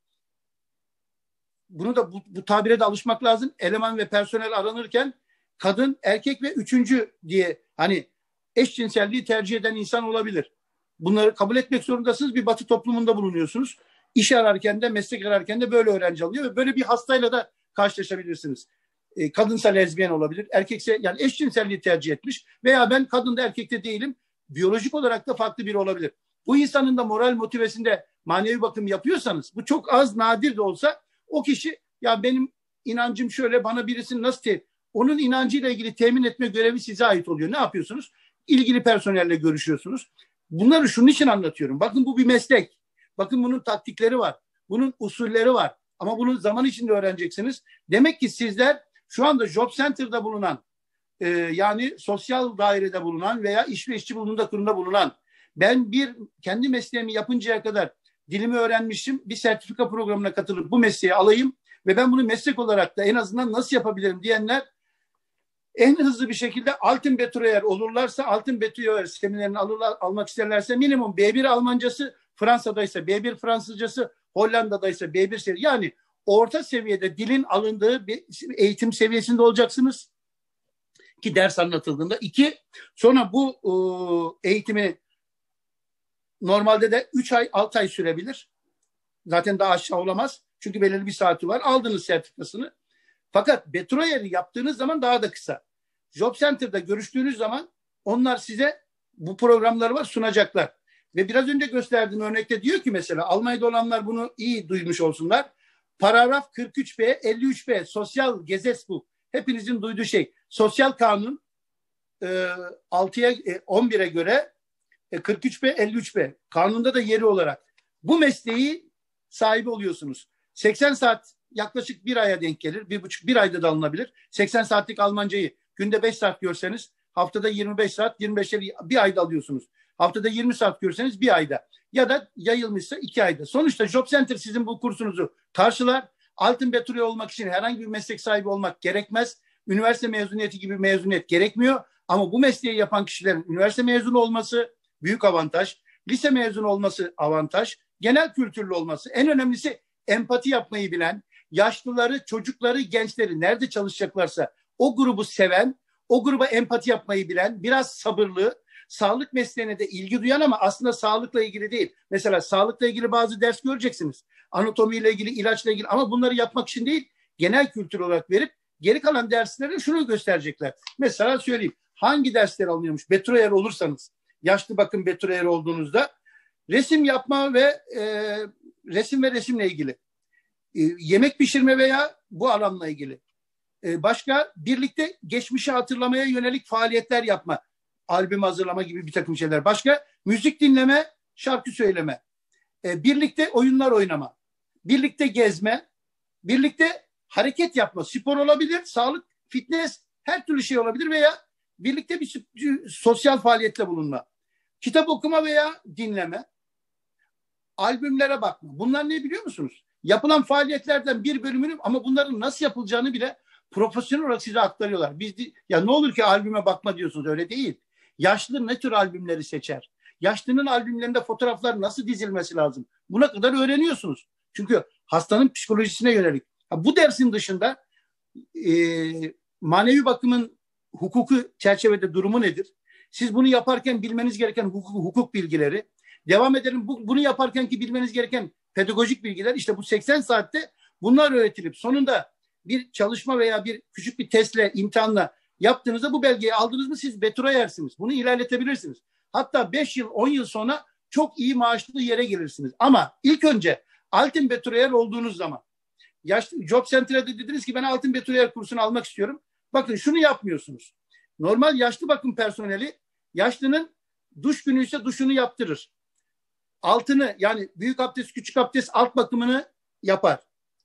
B: bunu da bu tabire de alışmak lazım. Eleman ve personel aranırken kadın, erkek ve üçüncü diye hani eşcinselliği tercih eden insan olabilir. Bunları kabul etmek zorundasınız. Bir Batı toplumunda bulunuyorsunuz. İş ararken de, meslek ararken de böyle öğrenci alıyor ve böyle bir hastayla da karşılaşabilirsiniz. Kadınsa lezbiyen olabilir, erkekse yani eşcinselliği tercih etmiş veya ben kadın da erkek de değilim. Biyolojik olarak da farklı biri olabilir. Bu insanın da moral motivesinde manevi bakım yapıyorsanız, bu çok az, nadir de olsa, o kişi ya benim inancım şöyle, bana birisini nasıl onun inancıyla ilgili temin etme görevi size ait oluyor. Ne yapıyorsunuz? İlgili personelle görüşüyorsunuz. Bunları şunun için anlatıyorum. Bakın, bu bir meslek. Bakın, bunun taktikleri var. Bunun usulleri var. Ama bunu zaman içinde öğreneceksiniz. Demek ki sizler şu anda Job Center'da bulunan, yani sosyal dairede bulunan veya iş ve işçi bulunduğunda kurumda bulunan, ben kendi mesleğimi yapıncaya kadar dilimi öğrenmişim, bir sertifika programına katılıp bu mesleği alayım ve ben bunu meslek olarak da en azından nasıl yapabilirim diyenler en hızlı bir şekilde Altın Betroyer olurlarsa, Altın Betroyer seminerini almak isterlerse minimum B1 Almancası, Fransa'daysa B1 Fransızcası, Hollanda'daysa B1 seviye, yani orta seviyede dilin alındığı bir eğitim seviyesinde olacaksınız ki ders anlatıldığında. Sonra bu eğitimi normalde de 3 ay 6 ay sürebilir. Zaten daha aşağı olamaz. Çünkü belirli bir saati var. Aldınız sertifikasını. Fakat Betroyer'i yaptığınız zaman daha da kısa. Job Center'da görüştüğünüz zaman onlar size bu programları var, sunacaklar. Ve biraz önce gösterdiğim örnekte diyor ki mesela, Almanya'da olanlar bunu iyi duymuş olsunlar. Paragraf 43B, 53B, Sosyal Gesetzbuch, hepinizin duyduğu şey. Sosyal kanun 6'ya 11'e göre 43B, 53B. Kanunda da yeri olarak. Bu mesleği sahibi oluyorsunuz. 80 saat yaklaşık bir aya denk gelir. Bir ayda da alınabilir. 80 saatlik Almancayı günde 5 saat görseniz haftada 25 saat, 25'leri bir ayda alıyorsunuz. Haftada 20 saat görseniz bir ayda. Ya da yayılmışsa 2 ayda. Sonuçta Job Center sizin bu kursunuzu karşılar. Altın Beturiye olmak için herhangi bir meslek sahibi olmak gerekmez. Üniversite mezuniyeti gibi mezuniyet gerekmiyor. Ama bu mesleği yapan kişilerin üniversite mezunu olması büyük avantaj. Lise mezunu olması avantaj. Genel kültürlü olması. En önemlisi empati yapmayı bilen, yaşlıları, çocukları, gençleri nerede çalışacaklarsa o grubu seven, o gruba empati yapmayı bilen, biraz sabırlı, sağlık mesleğine de ilgi duyan ama aslında sağlıkla ilgili değil. Mesela sağlıkla ilgili bazı ders göreceksiniz. Anatomiyle ilgili, ilaçla ilgili ama bunları yapmak için değil, genel kültür olarak verip geri kalan derslere şunu gösterecekler. Mesela söyleyeyim. Hangi dersler alınıyormuş? Betroyer olursanız, yaşlı bakım betroyer olduğunuzda resim yapma ve resim ve resimle ilgili. Yemek pişirme veya bu alanla ilgili. Başka birlikte geçmişi hatırlamaya yönelik faaliyetler yapma. Albüm hazırlama gibi bir takım şeyler. Başka müzik dinleme, şarkı söyleme. Birlikte oyunlar oynama. Birlikte gezme. Birlikte hareket yapma. Spor olabilir, sağlık, fitness, her türlü şey olabilir veya birlikte bir sosyal faaliyetle bulunma. Kitap okuma veya dinleme. Albümlere bakma. Bunlar ne biliyor musunuz? Yapılan faaliyetlerden bir bölümünü ama bunların nasıl yapılacağını bile profesyonel olarak size aktarıyorlar. Ya ne olur ki albüme bakma diyorsunuz, öyle değil. Yaşlı ne tür albümleri seçer? Yaşlının albümlerinde fotoğraflar nasıl dizilmesi lazım? Buna kadar öğreniyorsunuz. Çünkü hastanın psikolojisine yönelik. Bu dersin dışında manevi bakımın hukuku çerçevede durumu nedir? Siz bunu yaparken bilmeniz gereken hukuk bilgileri, devam edelim bunu yaparken ki bilmeniz gereken pedagojik bilgiler, işte bu 80 saatte bunlar öğretilip sonunda bir çalışma veya bir küçük bir testle, imtihanla yaptığınızda bu belgeyi aldınız mı siz betroyersiniz. Bunu ilerletebilirsiniz. Hatta 5 yıl, 10 yıl sonra çok iyi maaşlı yere gelirsiniz. Ama ilk önce altın betroyer olduğunuz zaman Job Center'a dediniz ki ben altın betroyer kursunu almak istiyorum. Bakın şunu yapmıyorsunuz. Normal yaşlı bakım personeli yaşlının duş günü ise duşunu yaptırır. Altını yani büyük abdest, küçük abdest alt bakımını yapar.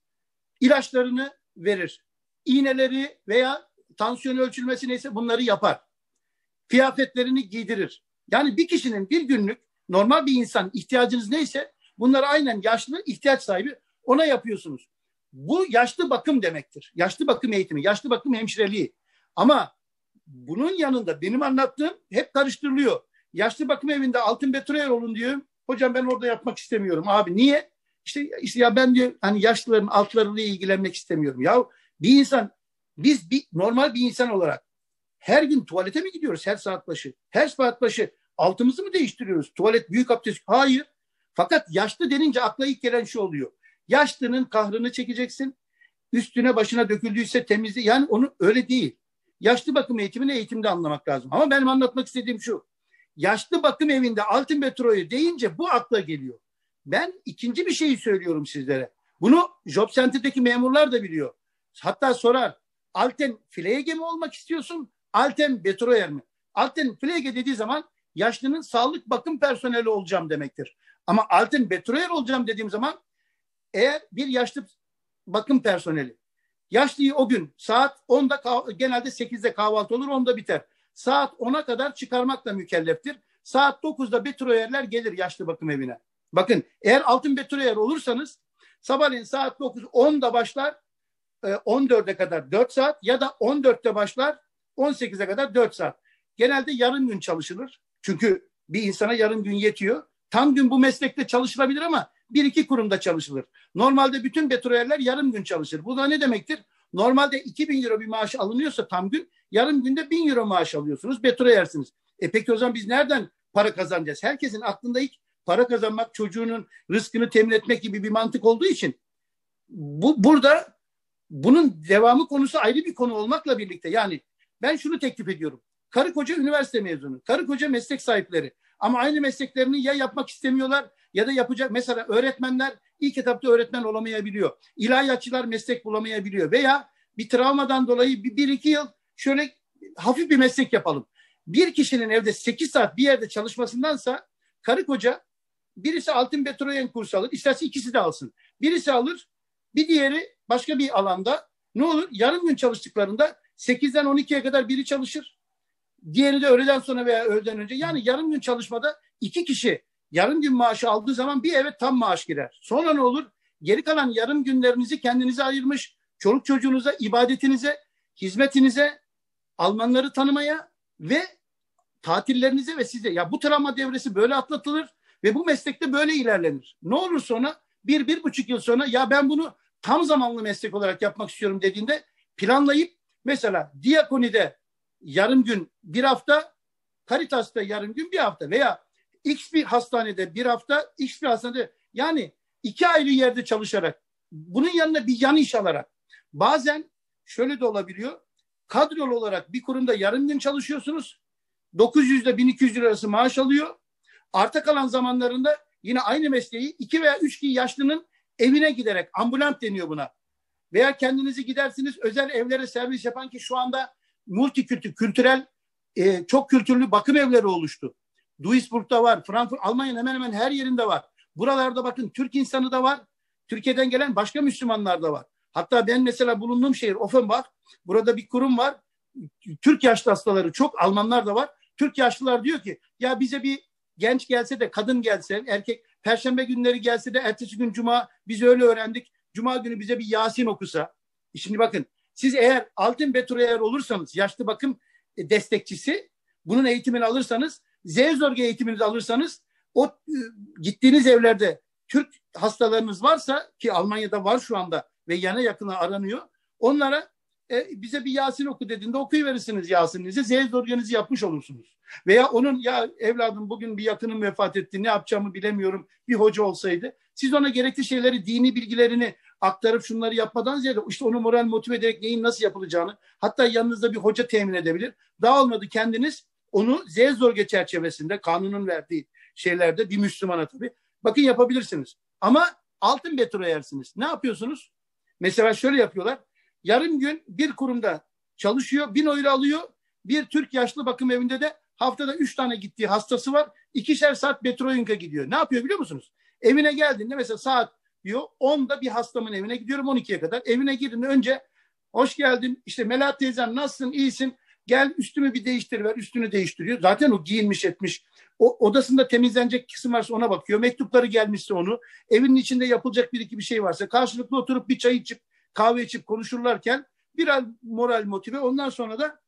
B: İlaçlarını verir. İğneleri veya tansiyon ölçülmesi neyse bunları yapar. Kıyafetlerini giydirir. Yani bir kişinin bir günlük normal bir insan ihtiyacınız neyse bunları aynen yaşlı ihtiyaç sahibi ona yapıyorsunuz. Bu yaşlı bakım demektir. Yaşlı bakım eğitimi, yaşlı bakım hemşireliği. Ama bunun yanında benim anlattığım hep karıştırılıyor. Yaşlı bakım evinde altın betroyer olun diyor. Hocam ben orada yapmak istemiyorum. Abi niye? İşte ya ben diyor hani yaşlıların altlarıyla ilgilenmek istemiyorum. Ya bir insan normal bir insan olarak her gün tuvalete mi gidiyoruz her saat başı? Her saat başı altımızı mı değiştiriyoruz? Tuvalet büyük abdest. Hayır. Fakat yaşlı denince akla ilk gelen şu oluyor. Yaşlının kahrını çekeceksin. Üstüne başına döküldüyse temizle. Yani onu öyle değil. Yaşlı bakım eğitimini eğitimde anlamak lazım. Ama benim anlatmak istediğim şu. Yaşlı bakım evinde altın betroyu deyince bu akla geliyor. Ben ikinci bir şeyi söylüyorum sizlere. Bunu Job Center'daki memurlar da biliyor. Hatta sorar. Alten Pflege mi olmak istiyorsun? Alten Betroyer mi? Alten Pflege dediği zaman yaşlının sağlık bakım personeli olacağım demektir. Ama Alten Betroyer olacağım dediğim zaman eğer bir yaşlı bakım personeli yaşlıyı o gün saat 10'da genelde 8'de kahvaltı olur 10'da biter. Saat 10'a kadar çıkarmakla mükelleftir. Saat 9'da betroyerler gelir yaşlı bakım evine. Bakın eğer altın betroyer olursanız sabahleyin saat 9-10'da başlar 14'e kadar 4 saat ya da 14'te başlar 18'e kadar 4 saat. Genelde yarım gün çalışılır. Çünkü bir insana yarım gün yetiyor. Tam gün bu meslekte çalışılabilir ama bir iki kurumda çalışılır. Normalde bütün betroyerler yarım gün çalışır. Bu da ne demektir? Normalde 2.000 euro bir maaş alınıyorsa tam gün yarım günde 1.000 euro maaş alıyorsunuz. Betroyersiniz. Peki o zaman biz nereden para kazanacağız? Herkesin aklında ilk para kazanmak, çocuğunun rızkını temin etmek gibi bir mantık olduğu için burada bunun devamı konusu ayrı bir konu olmakla birlikte yani ben şunu teklif ediyorum. Karı koca üniversite mezunu, karı koca meslek sahipleri ama aynı mesleklerini ya yapmak istemiyorlar ya da yapacak. Mesela öğretmenler ilk etapta öğretmen olamayabiliyor. İlahiyatçılar meslek bulamayabiliyor veya bir travmadan dolayı bir iki yıl şöyle hafif bir meslek yapalım. Bir kişinin evde 8 saat bir yerde çalışmasındansa karı koca birisi altın betroyen kursu alır. İsterse ikisi de alsın. Birisi alır, bir diğeri başka bir alanda. Ne olur? Yarım gün çalıştıklarında 8'den 12'ye kadar biri çalışır. Diğeri de öğleden sonra veya öğleden önce. Yani yarım gün çalışmada 2 kişi yarım gün maaşı aldığı zaman bir eve tam maaş girer. Sonra ne olur? Geri kalan yarım günlerinizi kendinize ayırmış, çoluk çocuğunuza, ibadetinize, hizmetinize, Almanları tanımaya ve tatillerinize ve size. Ya bu travma devresi böyle atlatılır ve bu meslekte böyle ilerlenir. Ne olur sonra 1-1,5 yıl sonra ya ben bunu tam zamanlı meslek olarak yapmak istiyorum dediğinde planlayıp mesela Diakoni'de yarım gün bir hafta, Caritas'ta yarım gün bir hafta veya X bir hastanede bir hafta, X bir hastanede yani 2 ayrı yerde çalışarak bunun yanına bir yan iş alarak bazen şöyle de olabiliyor. Kadrolu olarak bir kurumda yarım gün çalışıyorsunuz. 900 ile 1200 lira arası maaş alıyor. Arta kalan zamanlarında yine aynı mesleği 2 veya 3 yaşlının evine giderek ambulant deniyor buna. Veya kendinizi gidersiniz özel evlere servis yapan ki şu anda kültürel çok kültürlü bakım evleri oluştu. Duisburg'da var, Frankfurt, Almanya'nın hemen hemen her yerinde var. Buralarda bakın Türk insanı da var. Türkiye'den gelen başka Müslümanlar da var. Hatta ben mesela bulunduğum şehir Offenbach. Burada bir kurum var. Türk yaşlı hastaları çok, Almanlar da var. Türk yaşlılar diyor ki ya bize bir genç gelse de kadın gelse, erkek Perşembe günleri gelse de ertesi gün Cuma biz öyle öğrendik. Cuma günü bize bir Yasin okusa. Şimdi bakın siz eğer Altın Betruyer olursanız yaşlı bakım destekçisi bunun eğitimini alırsanız Seelsorge eğitiminizi alırsanız o gittiğiniz evlerde Türk hastalarınız varsa ki Almanya'da var şu anda ve yana yakına aranıyor. Onlara bize bir Yasin oku dediğinde okuyuverirsiniz Yasin'inizi. Seelsorge'nizi yapmış olursunuz. Veya onun ya evladım bugün bir yakınım vefat etti ne yapacağımı bilemiyorum bir hoca olsaydı. Siz ona gerekli şeyleri dini bilgilerini aktarıp şunları yapmadan ziyade işte onu moral motive ederek neyin nasıl yapılacağını hatta yanınızda bir hoca temin edebilir. Daha olmadı kendiniz onu Seelsorge çerçevesinde kanunun verdiği şeylerde bir Müslümana tabii. Bakın yapabilirsiniz. Ama altın betona yersiniz. Ne yapıyorsunuz? Mesela şöyle yapıyorlar. Yarım gün bir kurumda çalışıyor. 1000 euro alıyor. Bir Türk yaşlı bakım evinde de haftada 3 tane gittiği hastası var. 2'şer saat Betroyunk'a gidiyor. Ne yapıyor biliyor musunuz? Evine geldiğinde mesela saat diyor 10'da bir hastamın evine gidiyorum 12'ye kadar. Evine girdiğinde önce hoş geldin işte Melahat teyzem nasılsın iyisin gel üstümü bir değiştiriver üstünü değiştiriyor. Zaten o giyinmiş etmiş. O odasında temizlenecek kısım varsa ona bakıyor. Mektupları gelmişse onu. Evinin içinde yapılacak bir iki bir şey varsa karşılıklı oturup bir çay içip kahve içip konuşurlarken biraz moral motive ondan sonra da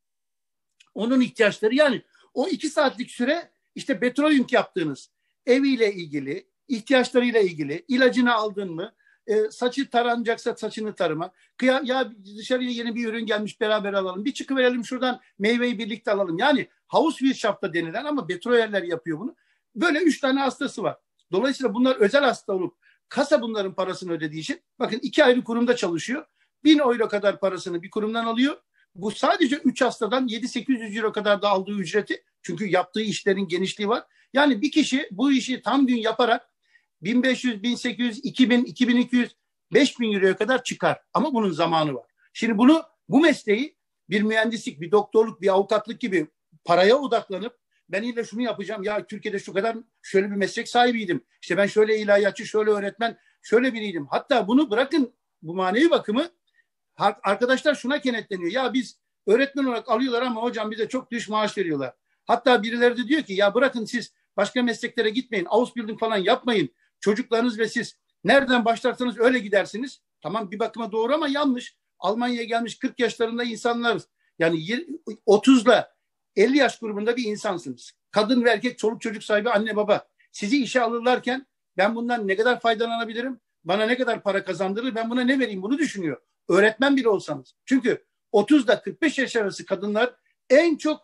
B: onun ihtiyaçları yani o 2 saatlik süre işte Betroyunk yaptığınız eviyle ilgili ihtiyaçlarıyla ilgili ilacını aldın mı saçı taranacaksa saçını tarıma ya dışarıya yeni bir ürün gelmiş beraber alalım bir çıkıverelim şuradan meyveyi birlikte alalım yani Hauswirtschaft'ta denilen ama Betroyerler yapıyor bunu böyle 3 tane hastası var dolayısıyla bunlar özel hasta olup kasa bunların parasını ödediği için bakın 2 ayrı kurumda çalışıyor 1000 euro kadar parasını bir kurumdan alıyor bu sadece 3 hastadan 700-800 euro kadar da aldığı ücreti çünkü yaptığı işlerin genişliği var yani bir kişi bu işi tam gün yaparak 1500, 1800, 2000, 2200, 5000 euroya kadar çıkar. Ama bunun zamanı var. Şimdi bu mesleği bir mühendislik, bir doktorluk, bir avukatlık gibi paraya odaklanıp ben illa şunu yapacağım. Ya Türkiye'de şu kadar şöyle bir meslek sahibiydim. İşte ben şöyle ilahiyatçı, şöyle öğretmen, şöyle biriydim. Hatta bunu bırakın bu manevi bakımı arkadaşlar şuna kenetleniyor. Ya biz öğretmen olarak alıyorlar ama hocam bize çok düşük maaş veriyorlar. Hatta birileri de diyor ki ya bırakın siz başka mesleklere gitmeyin. Ausbildung falan yapmayın. Çocuklarınız ve siz nereden başlarsanız öyle gidersiniz. Tamam bir bakıma doğru ama yanlış. Almanya'ya gelmiş 40 yaşlarında insanlarız. Yani 30 ile 50 yaş grubunda bir insansınız. Kadın ve erkek, çoluk çocuk sahibi anne baba. Sizi işe alırlarken ben bundan ne kadar faydalanabilirim? Bana ne kadar para kazandırır? Ben buna ne vereyim? Bunu düşünüyor. Öğretmen bile olsanız. Çünkü 30 ile 45 yaş arası kadınlar en çok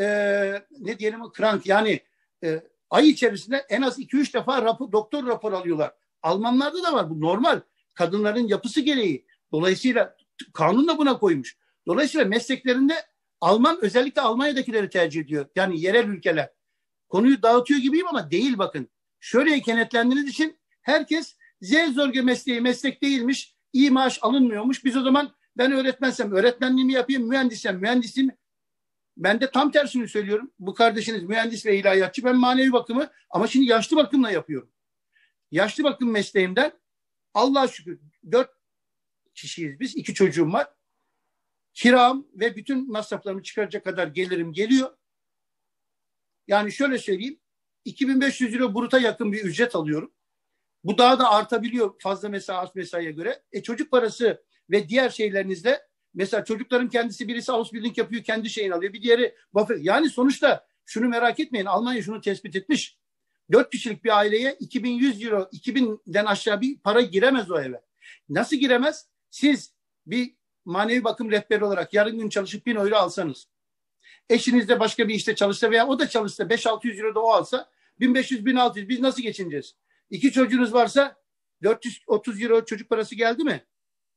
B: ne diyelim krank yani ay içerisinde en az 2-3 defa doktor rapor alıyorlar. Almanlarda da var bu normal. Kadınların yapısı gereği. Dolayısıyla kanun da buna koymuş. Dolayısıyla mesleklerinde özellikle Almanya'dakileri tercih ediyor. Yani yerel ülkeler. Konuyu dağıtıyor gibiyim ama değil bakın. Şöyle kenetlendiğiniz için herkes Seelsorge mesleği meslek değilmiş. İyi maaş alınmıyormuş. Biz o zaman ben öğretmensem öğretmenliğimi yapayım, mühendissem mühendisliğimi. Ben de tam tersini söylüyorum. Bu kardeşiniz mühendis ve ilahiyatçı. Ben manevi bakımı ama şimdi yaşlı bakımla yapıyorum. Yaşlı bakım mesleğimden Allah'a şükür 4 kişiyiz biz. 2 çocuğum var. Kiram ve bütün masraflarımı çıkaracak kadar gelirim geliyor. Yani şöyle söyleyeyim. 2500 euro bruta yakın bir ücret alıyorum. Bu daha da artabiliyor fazla mesai az mesaiye göre. Çocuk parası ve diğer şeylerinizle mesela çocukların kendisi birisi Ausbildung yapıyor kendi şeyini alıyor. Bir diğeri Buffett. Yani sonuçta şunu merak etmeyin. Almanya şunu tespit etmiş. 4 kişilik bir aileye 2100 euro 2000'den aşağı bir para giremez o eve. Nasıl giremez? Siz bir manevi bakım rehberi olarak yarın gün çalışıp 1000 euro alsanız, eşiniz de başka bir işte çalışsa veya o da çalışsa 5-600 euro da o alsa 1500-1600 biz nasıl geçineceğiz? 2 çocuğunuz varsa 430 euro çocuk parası geldi mi?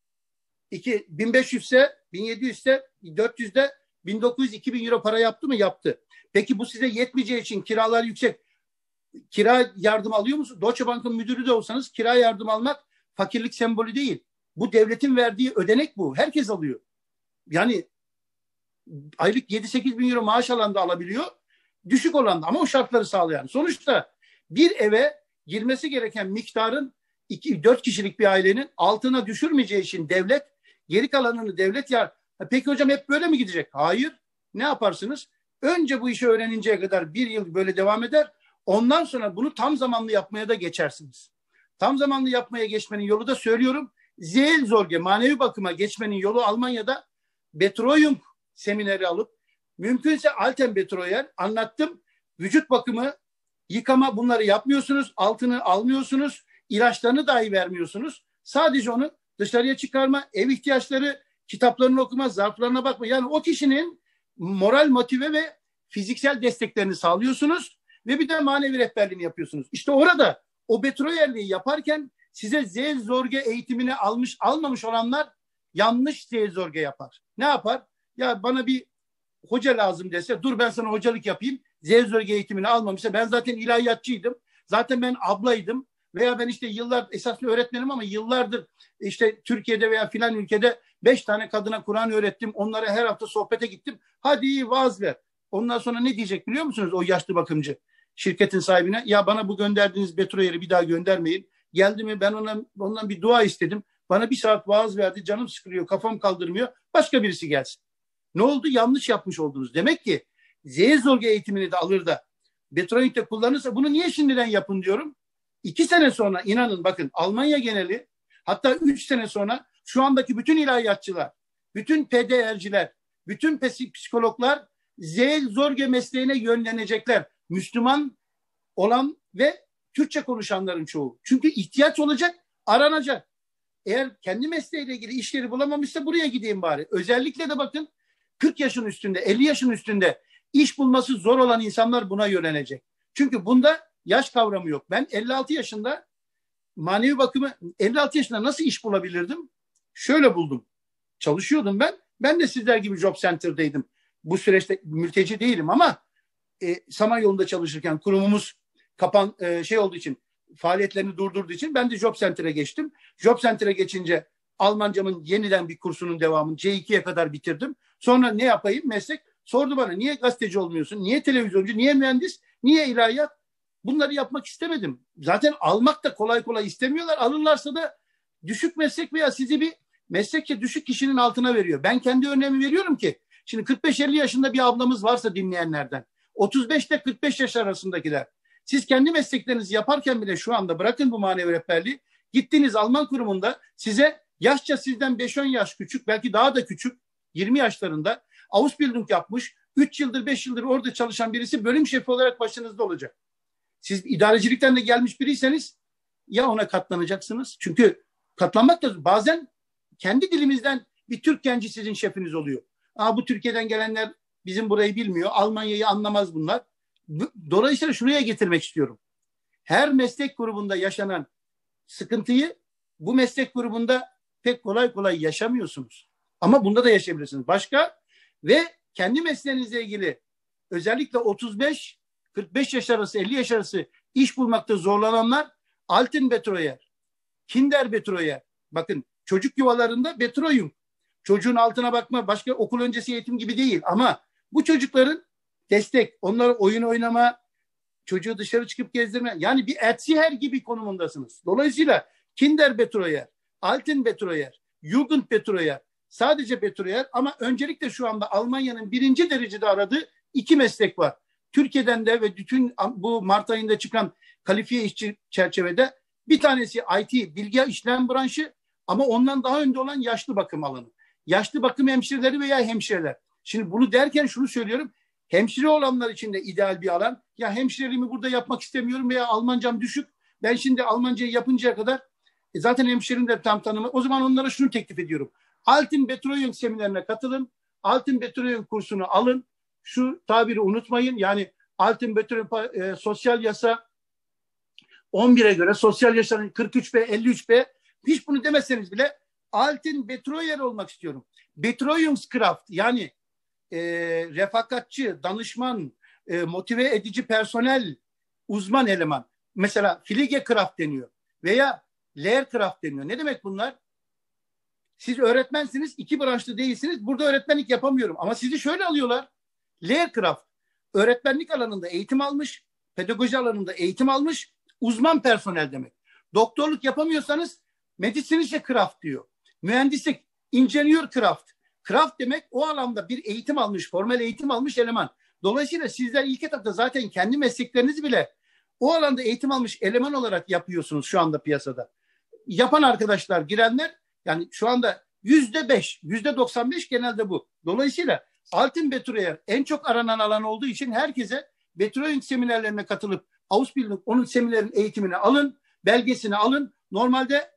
B: 1500 ise 1700 ise 400 de 1900-2000 euro para yaptı mı? Yaptı. Peki bu size yetmeyeceği için kiralar yüksek. Kira yardım alıyor musunuz? Deutsche Bank'ın müdürü de olsanız kira yardım almak fakirlik sembolü değil. Bu devletin verdiği ödenek bu. Herkes alıyor. Yani aylık 7-8 bin euro maaş alan da alabiliyor. Düşük olan da ama o şartları sağlayan. Sonuçta bir eve girmesi gereken miktarın 4 kişilik bir ailenin altına düşürmeyeceği için devlet geri kalanını devlet peki hocam hep böyle mi gidecek? Hayır. Ne yaparsınız? Önce bu işi öğreninceye kadar bir yıl böyle devam eder. Ondan sonra bunu tam zamanlı yapmaya da geçersiniz. Tam zamanlı yapmaya geçmenin yolu da söylüyorum. Seelsorge, manevi bakıma geçmenin yolu Almanya'da Betreuung semineri alıp mümkünse Altenbetreuer anlattım. Vücut bakımı, yıkama bunları yapmıyorsunuz. Altını almıyorsunuz. İlaçlarını dahi vermiyorsunuz. Sadece onu dışarıya çıkarma, ev ihtiyaçları, kitaplarını okuma, zarflarına bakma. Yani o kişinin moral motive ve fiziksel desteklerini sağlıyorsunuz ve bir de manevi rehberliğini yapıyorsunuz. İşte orada o Betreuerliği yaparken size Seelsorge eğitimini almamış olanlar yanlış Seelsorge yapar. Ne yapar? Ya bana bir hoca lazım dese dur ben sana hocalık yapayım. Seelsorge eğitimini almamışsa ben zaten ilahiyatçıydım. Zaten ben ablaydım. Veya ben işte yıllar esaslı öğretmenim ama yıllardır işte Türkiye'de veya filan ülkede 5 tane kadına Kur'an öğrettim. Onlara her hafta sohbete gittim. Hadi vaaz ver. Ondan sonra ne diyecek biliyor musunuz o yaşlı bakımcı şirketin sahibine? Ya bana bu gönderdiğiniz Betreuer'i bir daha göndermeyin. Geldi mi ben ondan bir dua istedim. Bana bir saat vaaz verdi. Canım sıkılıyor, kafam kaldırmıyor. Başka birisi gelsin. Ne oldu? Yanlış yapmış oldunuz. Demek ki Seelsorge eğitimini de alır da Betreuung'de kullanırsa bunu niye şimdiden yapın diyorum. 2 sene sonra inanın bakın Almanya geneli hatta 3 sene sonra şu andaki bütün ilahiyatçılar, bütün PDR'ciler, bütün psikologlar Seelsorge mesleğine yönlenecekler. Müslüman olan ve Türkçe konuşanların çoğu. Çünkü ihtiyaç olacak, aranacak. Eğer kendi mesleğiyle ilgili işleri bulamamışsa buraya gideyim bari. Özellikle de bakın 40 yaşın üstünde, 50 yaşın üstünde iş bulması zor olan insanlar buna yönelecek. Çünkü bunda yaş kavramı yok. Ben 56 yaşında manevi bakımı 56 yaşında nasıl iş bulabilirdim? Şöyle buldum. Çalışıyordum ben. Ben de sizler gibi job center'daydım. Bu süreçte mülteci değilim ama Samanyolu'nda çalışırken kurumumuz olduğu için faaliyetlerini durdurduğu için ben de job center'a geçtim. Job center'a geçince Almancamın yeniden bir kursunun devamını C2'ye kadar bitirdim. Sonra ne yapayım meslek? Sordu bana niye gazeteci olmuyorsun? Niye televizyoncu? Niye mühendis? Niye ilahiyat? Bunları yapmak istemedim. Zaten almak da kolay kolay istemiyorlar. Alırlarsa da düşük meslek veya sizi bir meslekçe düşük kişinin altına veriyor. Ben kendi örneğimi veriyorum ki şimdi 45-50 yaşında bir ablamız varsa dinleyenlerden 35 ile 45 yaş arasındakiler. Siz kendi mesleklerinizi yaparken bile şu anda bırakın bu manevi rehberliği. Gittiğiniz Alman kurumunda size yaşça sizden 5-10 yaş küçük belki daha da küçük 20 yaşlarında Ausbildung yapmış 3 yıldır 5 yıldır orada çalışan birisi bölüm şefi olarak başınızda olacak. Siz idarecilikten de gelmiş biriyseniz ya ona katlanacaksınız. Çünkü katlanmak da bazen kendi dilimizden bir Türk genci sizin şefiniz oluyor. Bu Türkiye'den gelenler bizim burayı bilmiyor. Almanya'yı anlamaz bunlar. Dolayısıyla şuraya getirmek istiyorum. Her meslek grubunda yaşanan sıkıntıyı bu meslek grubunda pek kolay kolay yaşamıyorsunuz. Ama bunda da yaşayabilirsiniz. Başka ve kendi mesleğinizle ilgili özellikle 35 45 yaş arası 50 yaş arası iş bulmakta zorlananlar Altenbetreuer, Kinderbetreuer. Bakın çocuk yuvalarında Betreuung. Çocuğun altına bakma başka okul öncesi eğitim gibi değil ama bu çocukların destek, onlara oyun oynama, çocuğu dışarı çıkıp gezdirme. Yani bir Erzieher gibi konumundasınız. Dolayısıyla Kinderbetreuer, Altenbetreuer, Jugendbetreuer, sadece Betreuer ama öncelikle şu anda Almanya'nın 1. derecede aradığı 2 meslek var. Türkiye'den de ve bütün bu Mart ayında çıkan kalifiye işçi çerçevede bir tanesi IT, bilgi işlem branşı ama ondan daha önde olan yaşlı bakım alanı. Yaşlı bakım hemşireleri veya hemşireler. Şimdi bunu derken şunu söylüyorum. Hemşire olanlar için de ideal bir alan. Ya hemşireliğimi burada yapmak istemiyorum veya Almancam düşük. Ben şimdi Almancayı yapıncaya kadar zaten hemşirenin de tam tanımı. O zaman onlara şunu teklif ediyorum. Altin Betreuung seminerine katılın. Altin Betreuung kursunu alın. Şu tabiri unutmayın. Yani Altin Betreuung sosyal yasa 11'e göre sosyal yasanın 43B, 53B hiç bunu demeseniz bile Altin Betreuer olmak istiyorum. Betreuungskraft yani refakatçi, danışman, motive edici personel, uzman eleman. Mesela Pflegekraft deniyor veya Lehrkraft deniyor. Ne demek bunlar? Siz öğretmensiniz, 2 branşlı değilsiniz. Burada öğretmenlik yapamıyorum. Ama sizi şöyle alıyorlar. Lehrkraft, öğretmenlik alanında eğitim almış, pedagoji alanında eğitim almış, uzman personel demek. Doktorluk yapamıyorsanız Medizinische Kraft diyor. Mühendislik, Ingenieur Kraft. Kraft demek o alanda bir eğitim almış, formal eğitim almış eleman. Dolayısıyla sizler ilk etapta zaten kendi mesleklerinizi bile o alanda eğitim almış eleman olarak yapıyorsunuz şu anda piyasada. Yapan arkadaşlar, girenler yani şu anda %5, %95 genelde bu. Dolayısıyla Altin Betreuer en çok aranan alan olduğu için herkese Betreuung seminerlerine katılıp Ausbildung, onun seminerin eğitimini alın, belgesini alın. Normalde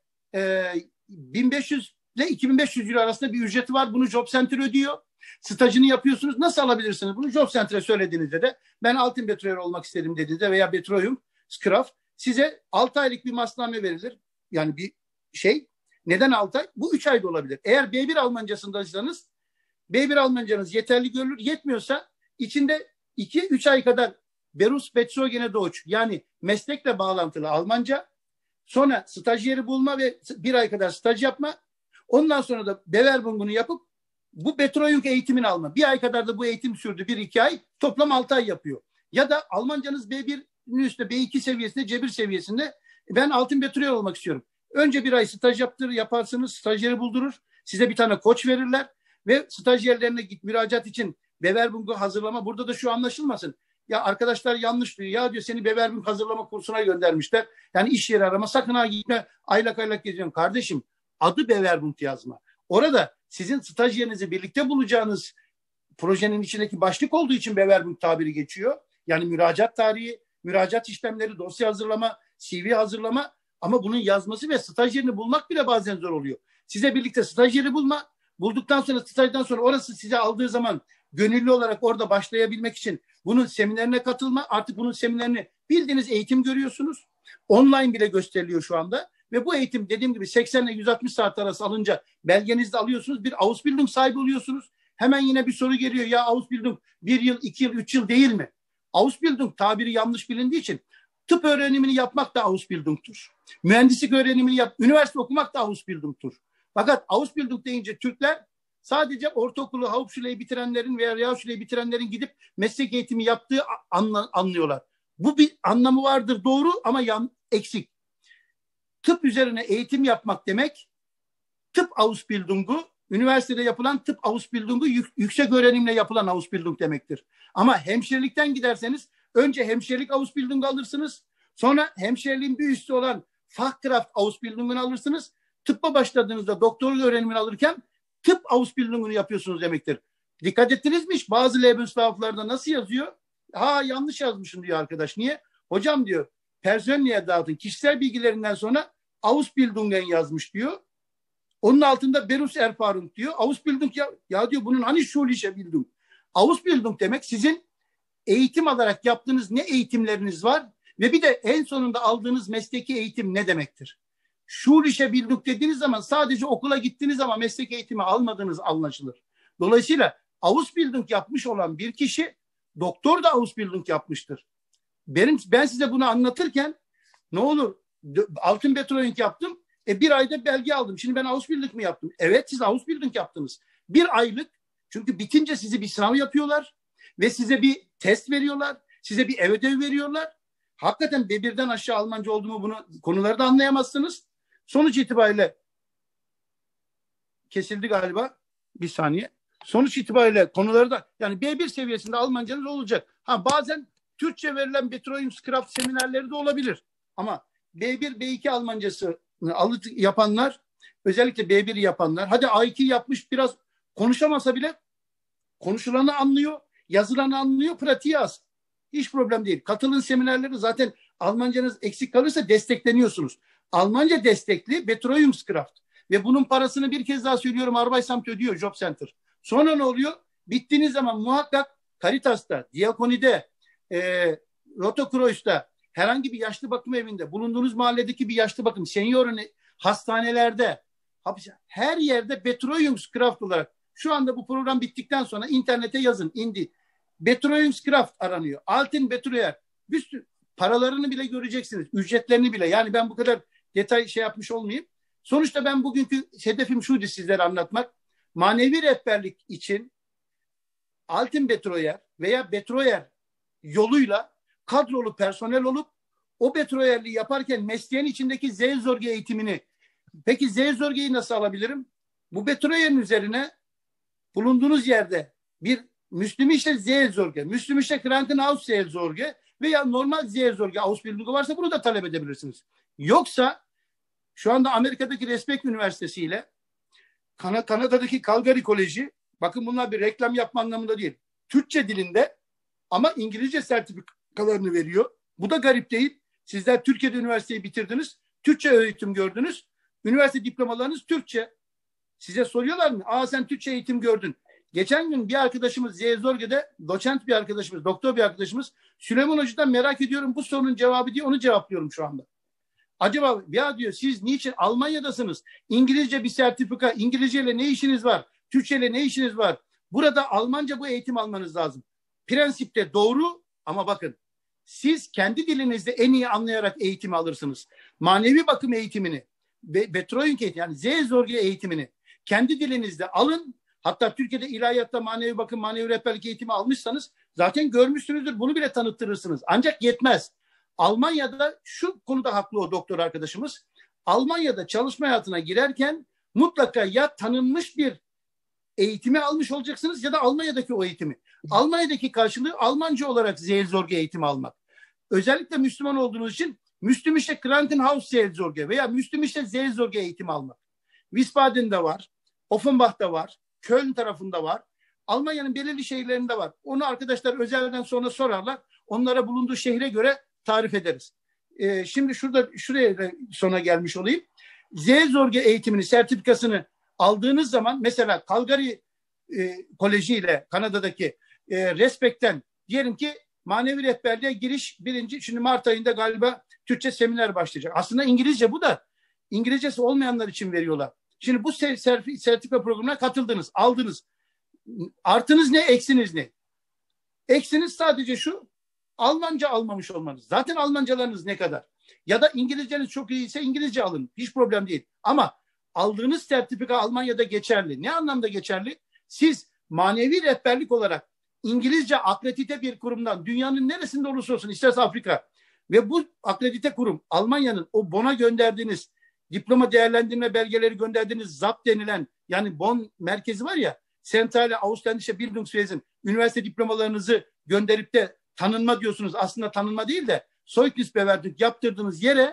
B: 1500 ile 2500 euro arasında bir ücreti var. Bunu Job Center ödüyor. Stajını yapıyorsunuz. Nasıl alabilirsiniz bunu? Job Center'e söylediğinizde de ben Altin Betreuer olmak istedim dediğinizde veya Betreuung Kraft size 6 aylık bir masname verilir. Yani bir şey. Neden 6 ay? Bu 3 ayda olabilir. Eğer B1 Almancasındaysanız B1 Almancanız yeterli görülür. Yetmiyorsa içinde 2-3 ay kadar Berufsbezogene Deutsch yani meslekle bağlantılı Almanca, sonra stajyeri bulma ve 1 ay kadar staj yapma, ondan sonra da Bewerbung'unu yapıp bu Betreuung eğitimini alma. 1 ay kadar da bu eğitim sürdü. 1-2 ay. Toplam 6 ay yapıyor. Ya da Almancanız B1'in üstünde B2 seviyesinde, C1 seviyesinde ben Altin Betreuer olmak istiyorum. Önce 1 ay staj yaparsınız. Stajyeri buldurur. Size bir tane koç verirler ve stajyerlerine git müracaat için Bewerbung'u hazırlama. Burada da şu anlaşılmasın. Ya arkadaşlar yanlış diyor. Ya diyor seni Bewerbung hazırlama kursuna göndermişler. Yani iş yeri arama. Sakın ha gitme. Aylak aylak geziyorsun. Kardeşim adı Bewerbung yazma. Orada sizin stajyerinizi birlikte bulacağınız projenin içindeki başlık olduğu için Bewerbung tabiri geçiyor. Yani müracaat tarihi, müracaat işlemleri, dosya hazırlama, CV hazırlama ama bunun yazması ve stajyerini bulmak bile bazen zor oluyor. Size birlikte stajyeri bulduktan sonra stajdan sonra orası size aldığı zaman gönüllü olarak orada başlayabilmek için bunun seminerine katılma, artık bunun seminerini bildiğiniz eğitim görüyorsunuz. Online bile gösteriliyor şu anda. Ve bu eğitim dediğim gibi 80 ile 160 saat arası alınca belgenizde alıyorsunuz. Bir Ausbildung sahibi oluyorsunuz. Hemen yine bir soru geliyor. Ya Ausbildung 1 yıl, 2 yıl, 3 yıl değil mi? Ausbildung tabiri yanlış bilindiği için tıp öğrenimini yapmak da Ausbildung'tur. Mühendislik öğrenimini üniversite okumak da Ausbildung'tur. Fakat Ausbildung deyince Türkler sadece ortaokulu, Hauptschule'yi bitirenlerin veya Realschule'yi bitirenlerin gidip meslek eğitimi yaptığı anlıyorlar. Bu bir anlamı vardır doğru ama eksik. Tıp üzerine eğitim yapmak demek, tıp Ausbildung'u, üniversitede yapılan tıp Ausbildung'u yüksek öğrenimle yapılan Ausbildung demektir. Ama hemşirelikten giderseniz önce hemşirelik Ausbildung'u alırsınız, sonra hemşireliğin bir üstü olan Fachkraft Ausbildung'unu alırsınız. Tıbba başladığınızda doktorluk öğrenimini alırken tıp Ausbildung'unu yapıyorsunuz demektir. Dikkat ettiniz mi? Bazı Lebenslauf'larda nasıl yazıyor? Yanlış yazmışım diyor arkadaş. Niye? Hocam diyor Persönliğe dağıtın. Kişisel bilgilerinden sonra Ausbildungen yazmış diyor. Onun altında Berufserfahrung diyor. Ausbildung ya diyor bunun hani Schulische Bildung. Ausbildung demek sizin eğitim alarak yaptığınız ne eğitimleriniz var ve bir de en sonunda aldığınız mesleki eğitim ne demektir? Schulische Bildung dediğiniz zaman sadece okula gittiğiniz ama meslek eğitimi almadığınız anlaşılır. Dolayısıyla Ausbildung yapmış olan bir kişi doktor da Ausbildung yapmıştır. Ben size bunu anlatırken ne olur Altin Betreuung yaptım. 1 ayda belge aldım. Şimdi ben Ausbildung mu yaptım? Evet siz Ausbildung yaptınız. 1 aylık çünkü bitince sizi bir sınav yapıyorlar ve size bir test veriyorlar. Size bir ev ödevi veriyorlar. Hakikaten B1'den aşağı Almanca olduğumu bunu konuları da anlayamazsınız. Sonuç itibariyle kesildi galiba. Bir saniye. Sonuç itibariyle konuları da yani B1 seviyesinde Almancanız olacak. Bazen Türkçe verilen Betreuungskraft seminerleri de olabilir. Ama B1, B2 Almancası yapanlar, özellikle B1 yapanlar, hadi A2 yapmış, biraz konuşamasa bile konuşulanı anlıyor, yazılanı anlıyor, pratiği az. Hiç problem değil. Katılın seminerleri, zaten Almancanız eksik kalırsa destekleniyorsunuz. Almanca destekli Betreuungskraft. Ve bunun parasını bir kez daha söylüyorum, Arbeitsamt ödüyor, Job Center. Sonra ne oluyor? Bittiğiniz zaman muhakkak Caritas'ta, Diakoni'de, Rote Kreuz'ta, herhangi bir yaşlı bakım evinde, bulunduğunuz mahalledeki bir yaşlı bakım, senior hastanelerde, her yerde Betreuungskraft olarak, şu anda bu program bittikten sonra internete yazın, Betreuungskraft aranıyor. Alten Betreuer. Bir sürü paralarını bile göreceksiniz. Ücretlerini bile. Yani ben bu kadar detay yapmış olmayayım. Sonuçta ben bugünkü hedefim şuydu sizlere anlatmak. Manevi rehberlik için Alten Betreuer veya Betreuer yoluyla kadrolu personel olup o Betreuerliği yaparken mesleğin içindeki Seelsorge eğitimini, peki Seelsorge'yi nasıl alabilirim? Bu Betreuer'in üzerine bulunduğunuz yerde bir Müslümische Seelsorge, Müslümische Krankenhaus Seelsorge veya normal Seelsorge Ausbildung varsa bunu da talep edebilirsiniz. Yoksa şu anda Amerika'daki Respect Üniversitesi ile Kanada'daki Calgary Koleji, bakın bunlar bir reklam yapma anlamında değil, Türkçe dilinde ama İngilizce sertifikalarını veriyor. Bu da garip değil. Sizler Türkiye'de üniversiteyi bitirdiniz, Türkçe öğretim gördünüz, üniversite diplomalarınız Türkçe. Size soruyorlar mı? Sen Türkçe eğitim gördün. Geçen gün bir arkadaşımız Seelsorge'de, doçent bir arkadaşımız, doktor bir arkadaşımız, Süleyman Hoca'dan merak ediyorum bu sorunun cevabı diye onu cevaplıyorum şu anda. Acaba ya diyor, siz niçin Almanya'dasınız? İngilizce bir sertifika, İngilizceyle ne işiniz var? Türkçeyle ne işiniz var? Burada Almanca bu eğitim almanız lazım. Prensipte doğru ama bakın, siz kendi dilinizde en iyi anlayarak eğitimi alırsınız. Manevi bakım eğitimini, Betreuung eğitimi, yani Seelsorge eğitimini kendi dilinizde alın. Hatta Türkiye'de ilahiyatta manevi bakım, manevi rehberlik eğitimi almışsanız zaten görmüşsünüzdür. Bunu bile tanıttırırsınız. Ancak yetmez. Almanya'da şu konuda haklı o doktor arkadaşımız. Almanya'da çalışma hayatına girerken mutlaka ya tanınmış bir eğitimi almış olacaksınız ya da Almanya'daki o eğitimi. Almanya'daki karşılığı Almanca olarak Seelsorge eğitimi almak. Özellikle Müslüman olduğunuz için Müslümische Krankenhaus Seelsorge veya Müslümische Seelsorge eğitimi almak. Wiesbaden'de var, Offenbach'ta var, Köln tarafında var. Almanya'nın belirli şehirlerinde var. Onu arkadaşlar özelden sonra sorarlar. Onlara bulunduğu şehre göre tarif ederiz. Şimdi şuraya da sona gelmiş olayım. Seelsorge eğitimini, sertifikasını aldığınız zaman mesela Calgary Koleji ile Kanada'daki Respect'ten diyelim ki manevi rehberliğe giriş şimdi Mart ayında galiba Türkçe seminer başlayacak. Aslında İngilizce bu da. İngilizcesi olmayanlar için veriyorlar. Şimdi bu sertifika programına katıldınız, aldınız. Artınız ne, eksiniz ne? Eksiniz sadece şu, Almanca almamış olmanız. Zaten Almancalarınız ne kadar? Ya da İngilizceniz çok iyiyse İngilizce alın. Hiç problem değil. Ama aldığınız sertifika Almanya'da geçerli. Ne anlamda geçerli? Siz manevi rehberlik olarak İngilizce akredite bir kurumdan, dünyanın neresinde olursa olsun, isterse Afrika, ve bu akredite kurum Almanya'nın o Bonn'a gönderdiğiniz diploma değerlendirme belgeleri gönderdiğiniz ZAP denilen, yani Bonn merkezi var ya, Zentrale Ausländische Bildungswesen, üniversite diplomalarınızı gönderip de tanınma diyorsunuz. Aslında tanınma değil de Zeugnisbewertung yaptırdığınız yere,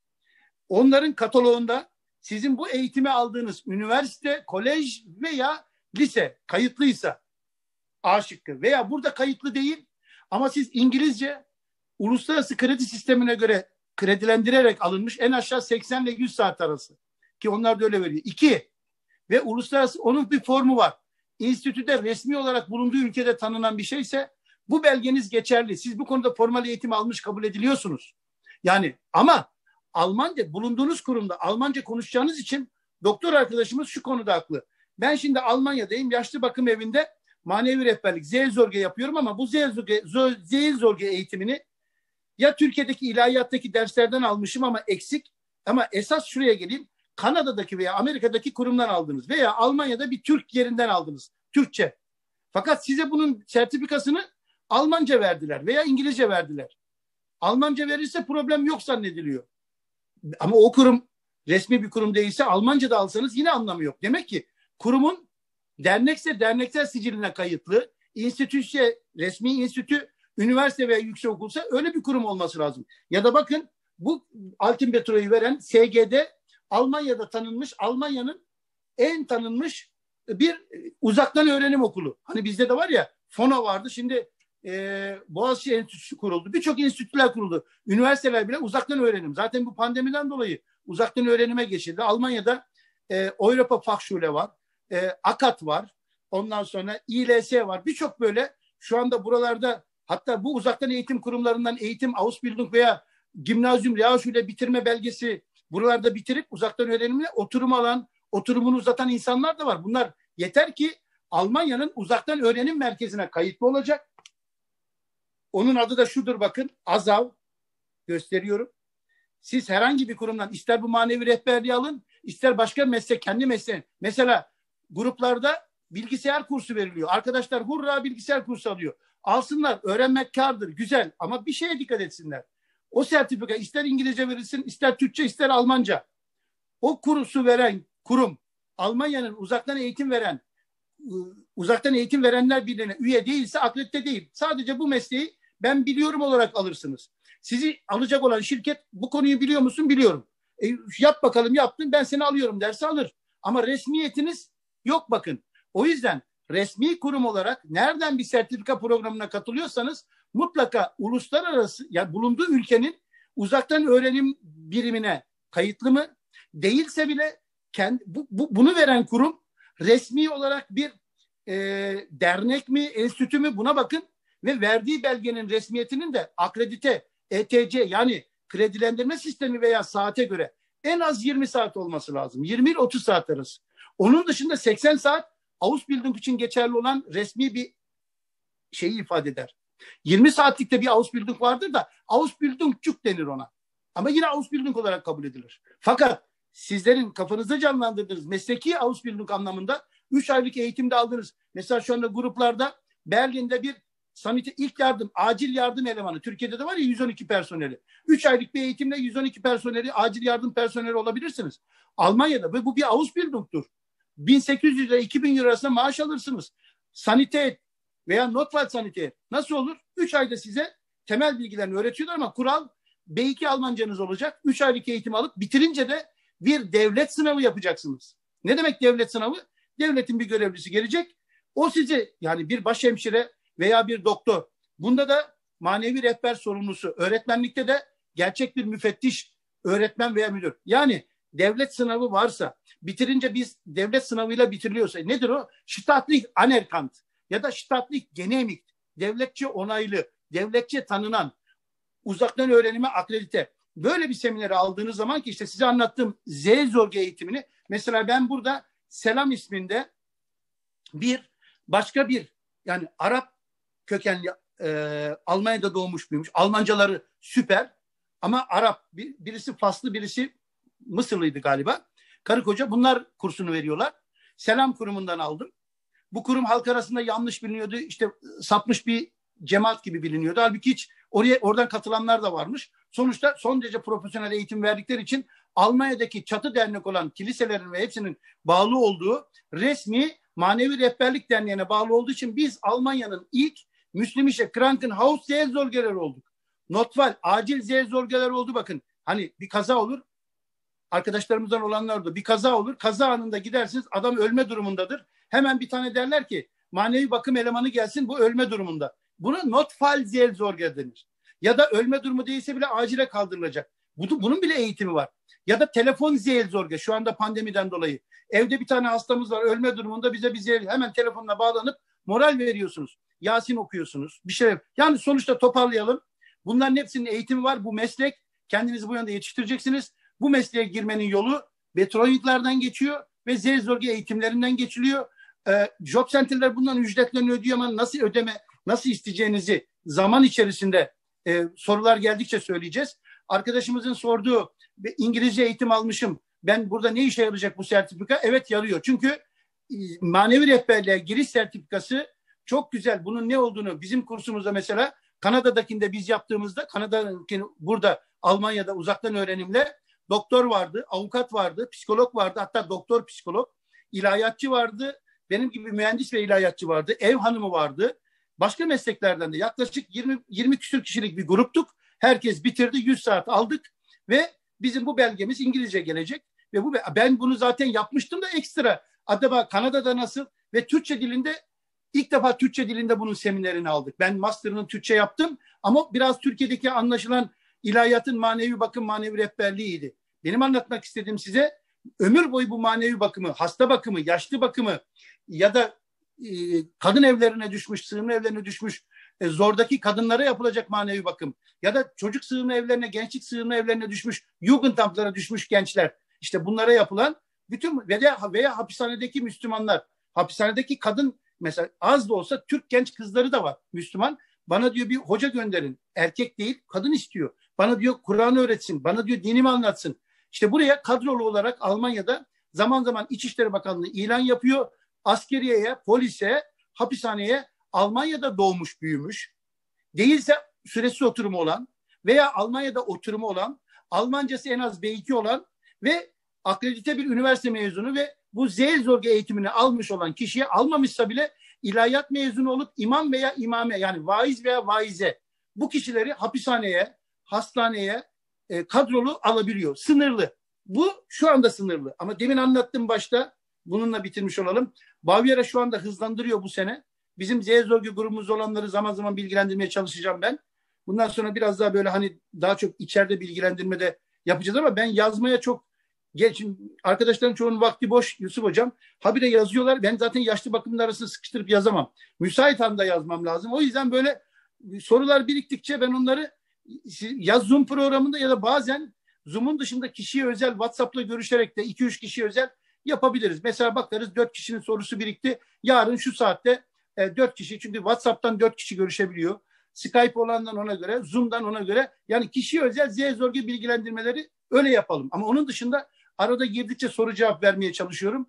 B: onların kataloğunda sizin bu eğitimi aldığınız üniversite, kolej veya lise kayıtlıysa A şıkkı, veya burada kayıtlı değil ama siz İngilizce uluslararası kredi sistemine göre kredilendirerek alınmış, en aşağı 80 ile 100 saat arası, ki onlar da öyle veriyor. 2, ve uluslararası, onun bir formu var. İnstitüde resmi olarak bulunduğu ülkede tanınan bir şeyse bu belgeniz geçerli. Siz bu konuda formal eğitim almış kabul ediliyorsunuz. Yani ama Almanca, bulunduğunuz kurumda Almanca konuşacağınız için doktor arkadaşımız şu konuda haklı. Ben şimdi Almanya'dayım, yaşlı bakım evinde manevi rehberlik, Seelsorge yapıyorum ama bu Seelsorge eğitimini ya Türkiye'deki ilahiyattaki derslerden almışım ama eksik, ama esas şuraya geleyim, Kanada'daki veya Amerika'daki kurumdan aldınız veya Almanya'da bir Türk yerinden aldınız, Türkçe. Fakat size bunun sertifikasını Almanca verdiler veya İngilizce verdiler. Almanca verirse problem yok zannediliyor. Ama o kurum resmi bir kurum değilse, Almanca da alsanız yine anlamı yok. Demek ki kurumun dernekse derneksel siciline kayıtlı, enstitüse resmi enstitü, üniversite veya yüksekokulsa öyle bir kurum olması lazım. Ya da bakın bu altın petrolü veren SGD Almanya'da tanınmış, Almanya'nın en tanınmış bir uzaktan öğrenim okulu. Hani bizde de var ya, FONO vardı, şimdi Boğaziçi Enstitüsü kuruldu. Birçok enstitüler kuruldu. Üniversiteler bile uzaktan öğrenim. Zaten bu pandemiden dolayı uzaktan öğrenime geçildi. Almanya'da Europa Fachschule var, AKAT var, ondan sonra İLS var. Birçok böyle şu anda buralarda, hatta bu uzaktan eğitim kurumlarından eğitim, Ausbildung veya Gimnazyum, Realschule bitirme belgesi buralarda bitirip uzaktan öğrenimle oturum alan, oturumunu uzatan insanlar da var. Bunlar yeter ki Almanya'nın uzaktan öğrenim merkezine kayıtlı olacak. Onun adı da şudur, bakın, AZAV, gösteriyorum. Siz herhangi bir kurumdan ister bu manevi rehberliği alın, ister başka meslek, kendi mesleğin. Mesela gruplarda bilgisayar kursu veriliyor. Arkadaşlar hurra bilgisayar kursu alıyor. Alsınlar, öğrenmek kârdır, güzel, ama bir şeye dikkat etsinler. O sertifika ister İngilizce verilsin, ister Türkçe, ister Almanca. O kursu veren kurum, Almanya'nın uzaktan eğitim verenler birliğine üye değilse akredite değil. Sadece bu mesleği ben biliyorum olarak alırsınız. Sizi alacak olan şirket bu konuyu biliyor musun? Biliyorum. Yap bakalım, yaptın, ben seni alıyorum derse alır. Ama resmiyetiniz yok, bakın. O yüzden resmi kurum olarak nereden bir sertifika programına katılıyorsanız mutlaka uluslararası, yani bulunduğu ülkenin uzaktan öğrenim birimine kayıtlı mı? Değilse bile bunu veren kurum resmi olarak bir dernek mi, enstitü mü, buna bakın ve verdiği belgenin resmiyetinin de akredite, ETC, yani kredilendirme sistemi veya saate göre en az 20 saat olması lazım. 20 ile 30 saat arası. Onun dışında 80 saat Ausbildung için geçerli olan resmi bir şeyi ifade eder. 20 saatlikte bir Ausbildung vardır da Ausbildungcuk denir ona. Ama yine Ausbildung olarak kabul edilir. Fakat sizlerin kafanızda canlandırdığınız mesleki Ausbildung anlamında 3 aylık eğitimde aldınız. Mesela şu anda gruplarda Berlin'de bir ilk yardım, acil yardım elemanı. Türkiye'de de var ya 112 personeli. 3 aylık bir eğitimle 112 personeli, acil yardım personeli olabilirsiniz. Almanya'da ve bu bir Ausbildung'dur. 1800 ile 2000 euro arasında maaş alırsınız. Sanite veya Notfallsanite nasıl olur? 3 ayda size temel bilgilerini öğretiyorlar ama kural B2 Almancanız olacak. 3 aylık eğitim alıp bitirince de bir devlet sınavı yapacaksınız. Ne demek devlet sınavı? Devletin bir görevlisi gelecek. O sizi, yani bir başhemşire veya bir doktor. Bunda da manevi rehber sorumlusu. Öğretmenlikte de gerçek bir müfettiş, öğretmen veya müdür. Yani devlet sınavı varsa, bitirince biz devlet sınavıyla bitiriliyorsa, nedir o? Staatlich anerkannt ya da staatlich genehmigt. Devletçe onaylı, devletçe tanınan, uzaktan öğrenime akredite. Böyle bir semineri aldığınız zaman ki işte size anlattığım Seelsorge eğitimini, mesela ben burada Selam isminde başka bir yani Arap kökenli Almanya'da doğmuş büyümüş. Almancaları süper ama Arap, birisi Faslı, birisi Mısırlıydı galiba. Karı koca, bunlar kursunu veriyorlar. Selam kurumundan aldım. Bu kurum halk arasında yanlış biliniyordu. İşte sapmış bir cemaat gibi biliniyordu. Halbuki hiç oradan katılanlar da varmış. Sonuçta son derece profesyonel eğitim verdikleri için Almanya'daki çatı dernek olan kiliselerin ve hepsinin bağlı olduğu resmi Manevi Rehberlik Derneği'ne bağlı olduğu için biz Almanya'nın ilk Müslümische Krankenhaus Seelsorgeler olduk. Notfall, acil Seelsorgeler oldu, bakın. Hani bir kaza olur, arkadaşlarımızdan olanlar oldu. Bir kaza olur, kaza anında gidersiniz, adam ölme durumundadır. Hemen bir tane derler ki manevi bakım elemanı gelsin, bu ölme durumunda. Buna Notfall Seelsorge denir. Ya da ölme durumu değilse bile acile kaldırılacak. Bunun bile eğitimi var. Ya da telefon Seelsorge, şu anda pandemiden dolayı. Evde bir tane hastamız var, ölme durumunda, bize hemen telefonla bağlanıp moral veriyorsunuz. Yasin okuyorsunuz. Bir şey. Yani sonuçta toparlayalım. Bunların hepsinin eğitimi var. Bu meslek, kendinizi bu yönde yetiştireceksiniz. Bu mesleğe girmenin yolu Betroniklerden geçiyor ve Seelsorge eğitimlerinden geçiliyor. Job center'ler bunların ücretlerini ödüyor ama nasıl isteyeceğinizi zaman içerisinde sorular geldikçe söyleyeceğiz. Arkadaşımızın sorduğu, İngilizce eğitim almışım, ben burada ne işe yarayacak bu sertifika? Evet, yarıyor. Çünkü manevi rehberliğe giriş sertifikası çok güzel. Bunun ne olduğunu bizim kursumuzda, mesela Kanada'dakinde biz yaptığımızda, burada Almanya'da uzaktan öğrenimle doktor vardı, avukat vardı, psikolog vardı, hatta doktor psikolog, ilahiyatçı vardı, benim gibi mühendis ve ilahiyatçı vardı, ev hanımı vardı, Başka mesleklerden de yaklaşık 20 küsur kişilik bir gruptuk. Herkes bitirdi, 100 saat aldık ve bizim bu belgemiz İngilizce gelecek. Ve ben bunu zaten yapmıştım da ekstra. Acaba Kanada'da nasıl? Ve Türkçe dilinde ilk defa Türkçe dilinde bunun seminerini aldık. Ben master'ını Türkçe yaptım ama biraz Türkiye'deki anlaşılan ilahiyatın manevi bakım, manevi rehberliğiydi. Benim anlatmak istediğim size ömür boyu bu manevi bakımı, hasta bakımı, yaşlı bakımı ya da kadın evlerine düşmüş, sığınma evlerine düşmüş, zordaki kadınlara yapılacak manevi bakım ya da çocuk sığınma evlerine, gençlik sığınma evlerine düşmüş, Jugendamtlara düşmüş gençler. İşte bunlara yapılan bütün veya hapishanedeki Müslümanlar, hapishanedeki kadın mesela az da olsa Türk genç kızları da var Müslüman. Bana diyor bir hoca gönderin. Erkek değil, kadın istiyor. Bana diyor Kur'an öğretsin. Bana diyor dinimi anlatsın. İşte buraya kadrolu olarak Almanya'da zaman zaman İçişleri Bakanlığı ilan yapıyor. Askeriyeye, polise, hapishaneye Almanya'da doğmuş, büyümüş. Değilse süresiz oturumu olan veya Almanya'da oturumu olan, Almancası en az B2 olan ve akredite bir üniversite mezunu ve bu Seelsorge eğitimini almış olan kişiye, almamışsa bile ilahiyat mezunu olup imam veya imame, yani vaiz veya vaize, bu kişileri hapishaneye, hastaneye kadrolu alabiliyor. Sınırlı. Bu şu anda sınırlı. Ama demin anlattığım başta, bununla bitirmiş olalım. Bavyera şu anda hızlandırıyor bu sene. Bizim Seelsorge grubumuz olanları zaman zaman bilgilendirmeye çalışacağım ben. Bundan sonra biraz daha böyle hani daha çok içeride bilgilendirmede yapacağız ama ben yazmaya çok Şimdi arkadaşların çoğunun vakti boş Yusuf Hocam. Habire yazıyorlar. Ben zaten yaşlı bakımın arasını sıkıştırıp yazamam. Müsait anda yazmam lazım. O yüzden böyle sorular biriktikçe ben onları ya Zoom programında ya da bazen Zoom'un dışında kişiye özel WhatsApp'la görüşerek de 2-3 kişiye özel yapabiliriz. Mesela bakarız 4 kişinin sorusu birikti. Yarın şu saatte 4 kişi, çünkü WhatsApp'tan 4 kişi görüşebiliyor. Skype olandan ona göre, Zoom'dan ona göre. Yani kişiye özel Seelsorge bilgilendirmeleri öyle yapalım. Ama onun dışında arada girdikçe soru cevap vermeye çalışıyorum.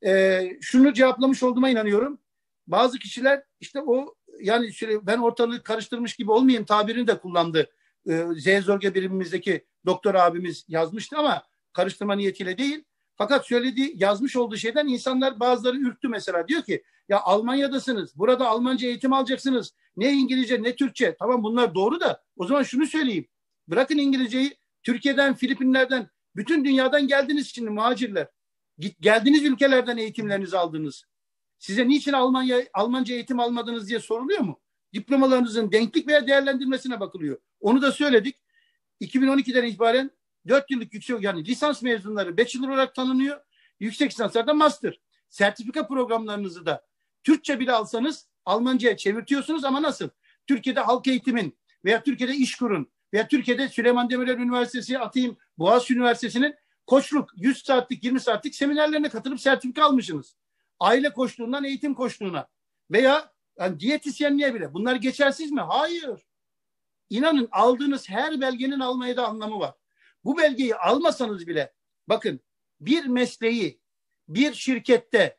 B: Şunu cevaplamış olduğuma inanıyorum. Bazı kişiler işte o, yani ben ortalığı karıştırmış gibi olmayayım tabirini de kullandı. Seelsorge birimimizdeki doktor abimiz yazmıştı ama karıştırma niyetiyle değil. Fakat yazmış olduğu şeyden insanlar bazıları ürktü mesela. Diyor ki ya Almanya'dasınız, burada Almanca eğitim alacaksınız. Ne İngilizce ne Türkçe. Tamam, bunlar doğru da o zaman şunu söyleyeyim. Bırakın İngilizceyi, Türkiye'den, Filipinler'den, bütün dünyadan geldiniz şimdi muhacirler. Geldiğiniz ülkelerden eğitimlerinizi aldınız. Size niçin Almanca eğitim almadınız diye soruluyor mu? Diplomalarınızın denklik veya değerlendirmesine bakılıyor. Onu da söyledik. 2012'den itibaren 4 yıllık yüksek, yani lisans mezunları bachelor olarak tanınıyor. Yüksek lisanslarda master. Sertifika programlarınızı da Türkçe bile alsanız Almanca'ya çevirtiyorsunuz ama nasıl? Türkiye'de halk eğitimin veya Türkiye'de İşkur'un veya Türkiye'de Süleyman Demirel Üniversitesi, atayım Boğaziçi Üniversitesi'nin koçluk 100 saatlik 20 saatlik seminerlerine katılıp sertifika almışsınız. Aile koçluğundan eğitim koçluğuna veya yani diyetisyenliğe bile. Bunlar geçersiz mi? Hayır. İnanın aldığınız her belgenin almaya da anlamı var. Bu belgeyi almasanız bile bakın, bir mesleği bir şirkette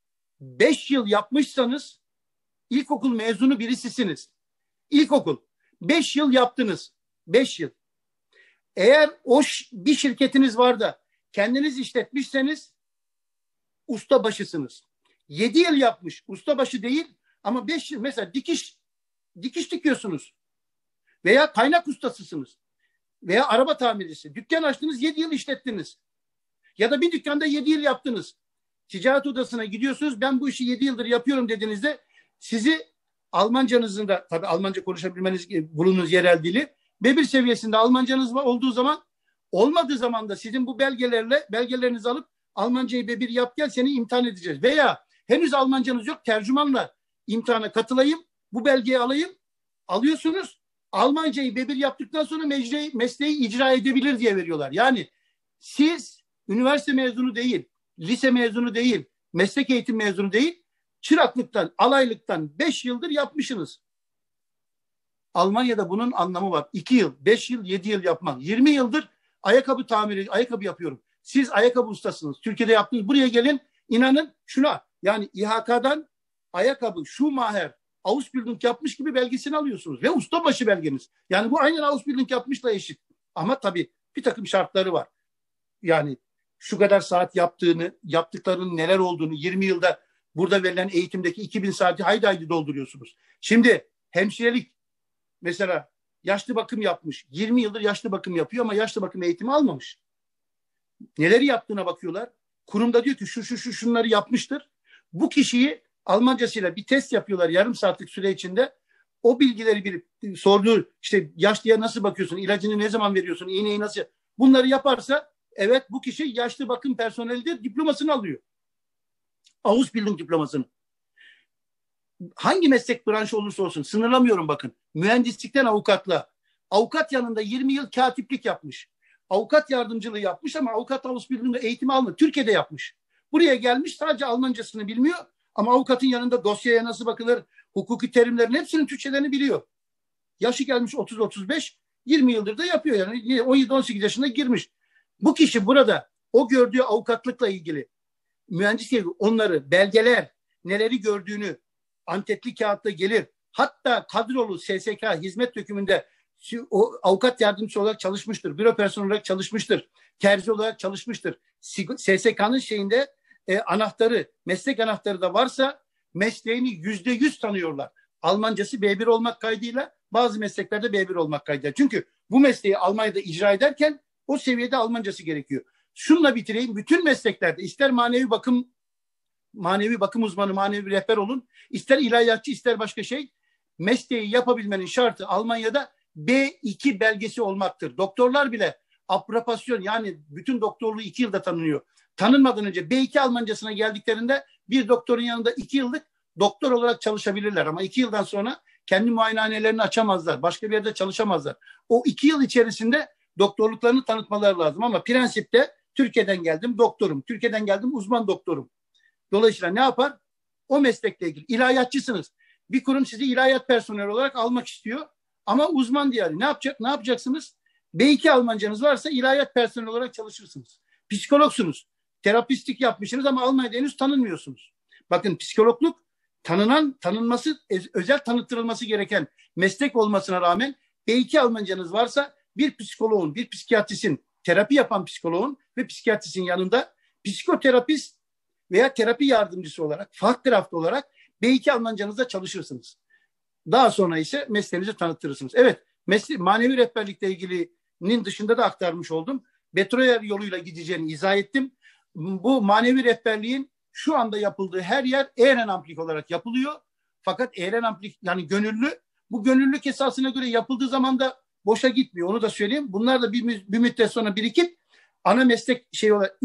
B: 5 yıl yapmışsanız ilkokul mezunu birisisiniz. İlkokul 5 yıl yaptınız. 5 yıl. Eğer bir şirketiniz var da kendiniz işletmişseniz ustabaşısınız. 7 yıl yapmış, ustabaşı değil ama 5 yıl mesela dikiş dikiyorsunuz. Veya kaynak ustasısınız. Veya araba tamircisi. Dükkan açtınız, 7 yıl işlettiniz. Ya da bir dükkanda 7 yıl yaptınız. Ticaret odasına gidiyorsunuz, ben bu işi 7 yıldır yapıyorum dediğinizde sizi Almancanızın da, tabii Almanca konuşabilmeniz, bulunduğunuz yerel dili B1 seviyesinde Almancanız olduğu zaman, olmadığı zaman da sizin bu belgelerinizi alıp Almancayı B1 yap gel, seni imtihan edeceğiz. Veya henüz Almancanız yok, tercümanla imtihana katılayım, bu belgeyi alayım, alıyorsunuz. Almancayı B1 yaptıktan sonra mesleği icra edebilir diye veriyorlar. Yani siz üniversite mezunu değil, lise mezunu değil, meslek eğitim mezunu değil, çıraklıktan, alaylıktan 5 yıldır yapmışsınız. Almanya'da bunun anlamı var. 2 yıl, 5 yıl, 7 yıl yapmak. 20 yıldır ayakkabı yapıyorum. Siz ayakkabı ustasınız. Türkiye'de yaptınız. Buraya gelin, inanın şuna. Yani İHK'dan ayakkabı, Schumacher, Ausbildung yapmış gibi belgesini alıyorsunuz. Ve ustabaşı belgeniz. Yani bu aynen Ausbildung yapmışla eşit. Ama tabii bir takım şartları var. Yani şu kadar saat yaptıklarının neler olduğunu, 20 yılda burada verilen eğitimdeki 2000 saati haydi haydi dolduruyorsunuz. Şimdi hemşirelik mesela yaşlı bakım yapmış. 20 yıldır yaşlı bakım yapıyor ama yaşlı bakım eğitimi almamış. Neleri yaptığına bakıyorlar. Kurumda diyor ki şunları yapmıştır. Bu kişiyi Almancasıyla bir test yapıyorlar yarım saatlik süre içinde. O bilgileri bilip sorduğu işte yaşlıya nasıl bakıyorsun, ilacını ne zaman veriyorsun, iğneyi nasıl... Bunları yaparsa evet bu kişi yaşlı bakım personelidir, diplomasını alıyor. Ausbildung diplomasını. Hangi meslek branşı olursa olsun sınırlamıyorum bakın. Mühendislikten avukatla. Avukat yanında 20 yıl katiplik yapmış. Avukat yardımcılığı yapmış ama avukat Ausbildung'da eğitimi almadı. Türkiye'de yapmış. Buraya gelmiş sadece Almancasını bilmiyor ama avukatın yanında dosyaya nasıl bakılır, hukuki terimlerin hepsinin Türkçelerini biliyor. Yaşı gelmiş 30-35, 20 yıldır da yapıyor yani 17-18 yaşında girmiş. Bu kişi burada o gördüğü avukatlıkla ilgili mühendislik onları belgeler, neleri gördüğünü antetli kağıtta gelir. Hatta kadrolu SSK hizmet dökümünde o avukat yardımcısı olarak çalışmıştır. Büro personeli olarak çalışmıştır. Terzi olarak çalışmıştır. SSK'nın şeyinde anahtarı, meslek anahtarı da varsa mesleğini %100 tanıyorlar. Almancası B1 olmak kaydıyla bazı mesleklerde B1 olmak kaydıyla. Çünkü bu mesleği Almanya'da icra ederken o seviyede Almancası gerekiyor. Şunla bitireyim. Bütün mesleklerde ister manevi bakım uzmanı, manevi rehber olun, ister ilahiyatçı, ister başka şey, mesleği yapabilmenin şartı Almanya'da B2 belgesi olmaktır. Doktorlar bile aprobasyon yani bütün doktorluğu 2 yılda tanınıyor. Tanınmadan önce B2 Almancasına geldiklerinde bir doktorun yanında 2 yıllık doktor olarak çalışabilirler ama 2 yıldan sonra kendi muayenehanelerini açamazlar. Başka bir yerde çalışamazlar. O 2 yıl içerisinde doktorluklarını tanıtmaları lazım ama prensipte Türkiye'den geldim doktorum, Türkiye'den geldim uzman doktorum. Dolayısıyla ne yapar? O meslekle ilgili. İlahiyatçısınız. Bir kurum sizi ilahiyat personeli olarak almak istiyor. Ama uzman diye. Ne yapacaksınız? B2 Almancanız varsa ilahiyat personeli olarak çalışırsınız. Psikologsunuz. Terapistlik yapmışsınız ama Almanya'da henüz tanınmıyorsunuz. Bakın psikologluk tanınması, özel tanıttırılması gereken meslek olmasına rağmen B2 Almancanız varsa bir psikoloğun, bir psikiyatristin, terapi yapan psikoloğun ve psikiyatristin yanında psikoterapist veya terapi yardımcısı olarak, Fachkraft olarak B2 Almancanızda çalışırsınız. Daha sonra ise mesleğinizi tanıtırırsınız. Evet, manevi rehberlikle ilgilinin dışında da aktarmış oldum. Betroyer yoluyla gideceğini izah ettim. Bu manevi rehberliğin şu anda yapıldığı her yer ehrenamplik olarak yapılıyor. Fakat ehrenamplik yani gönüllü, bu gönüllülük esasına göre yapıldığı zaman da boşa gitmiyor. Onu da söyleyeyim. Bunlar da bir müddet sonra birikip ana meslek şey olarak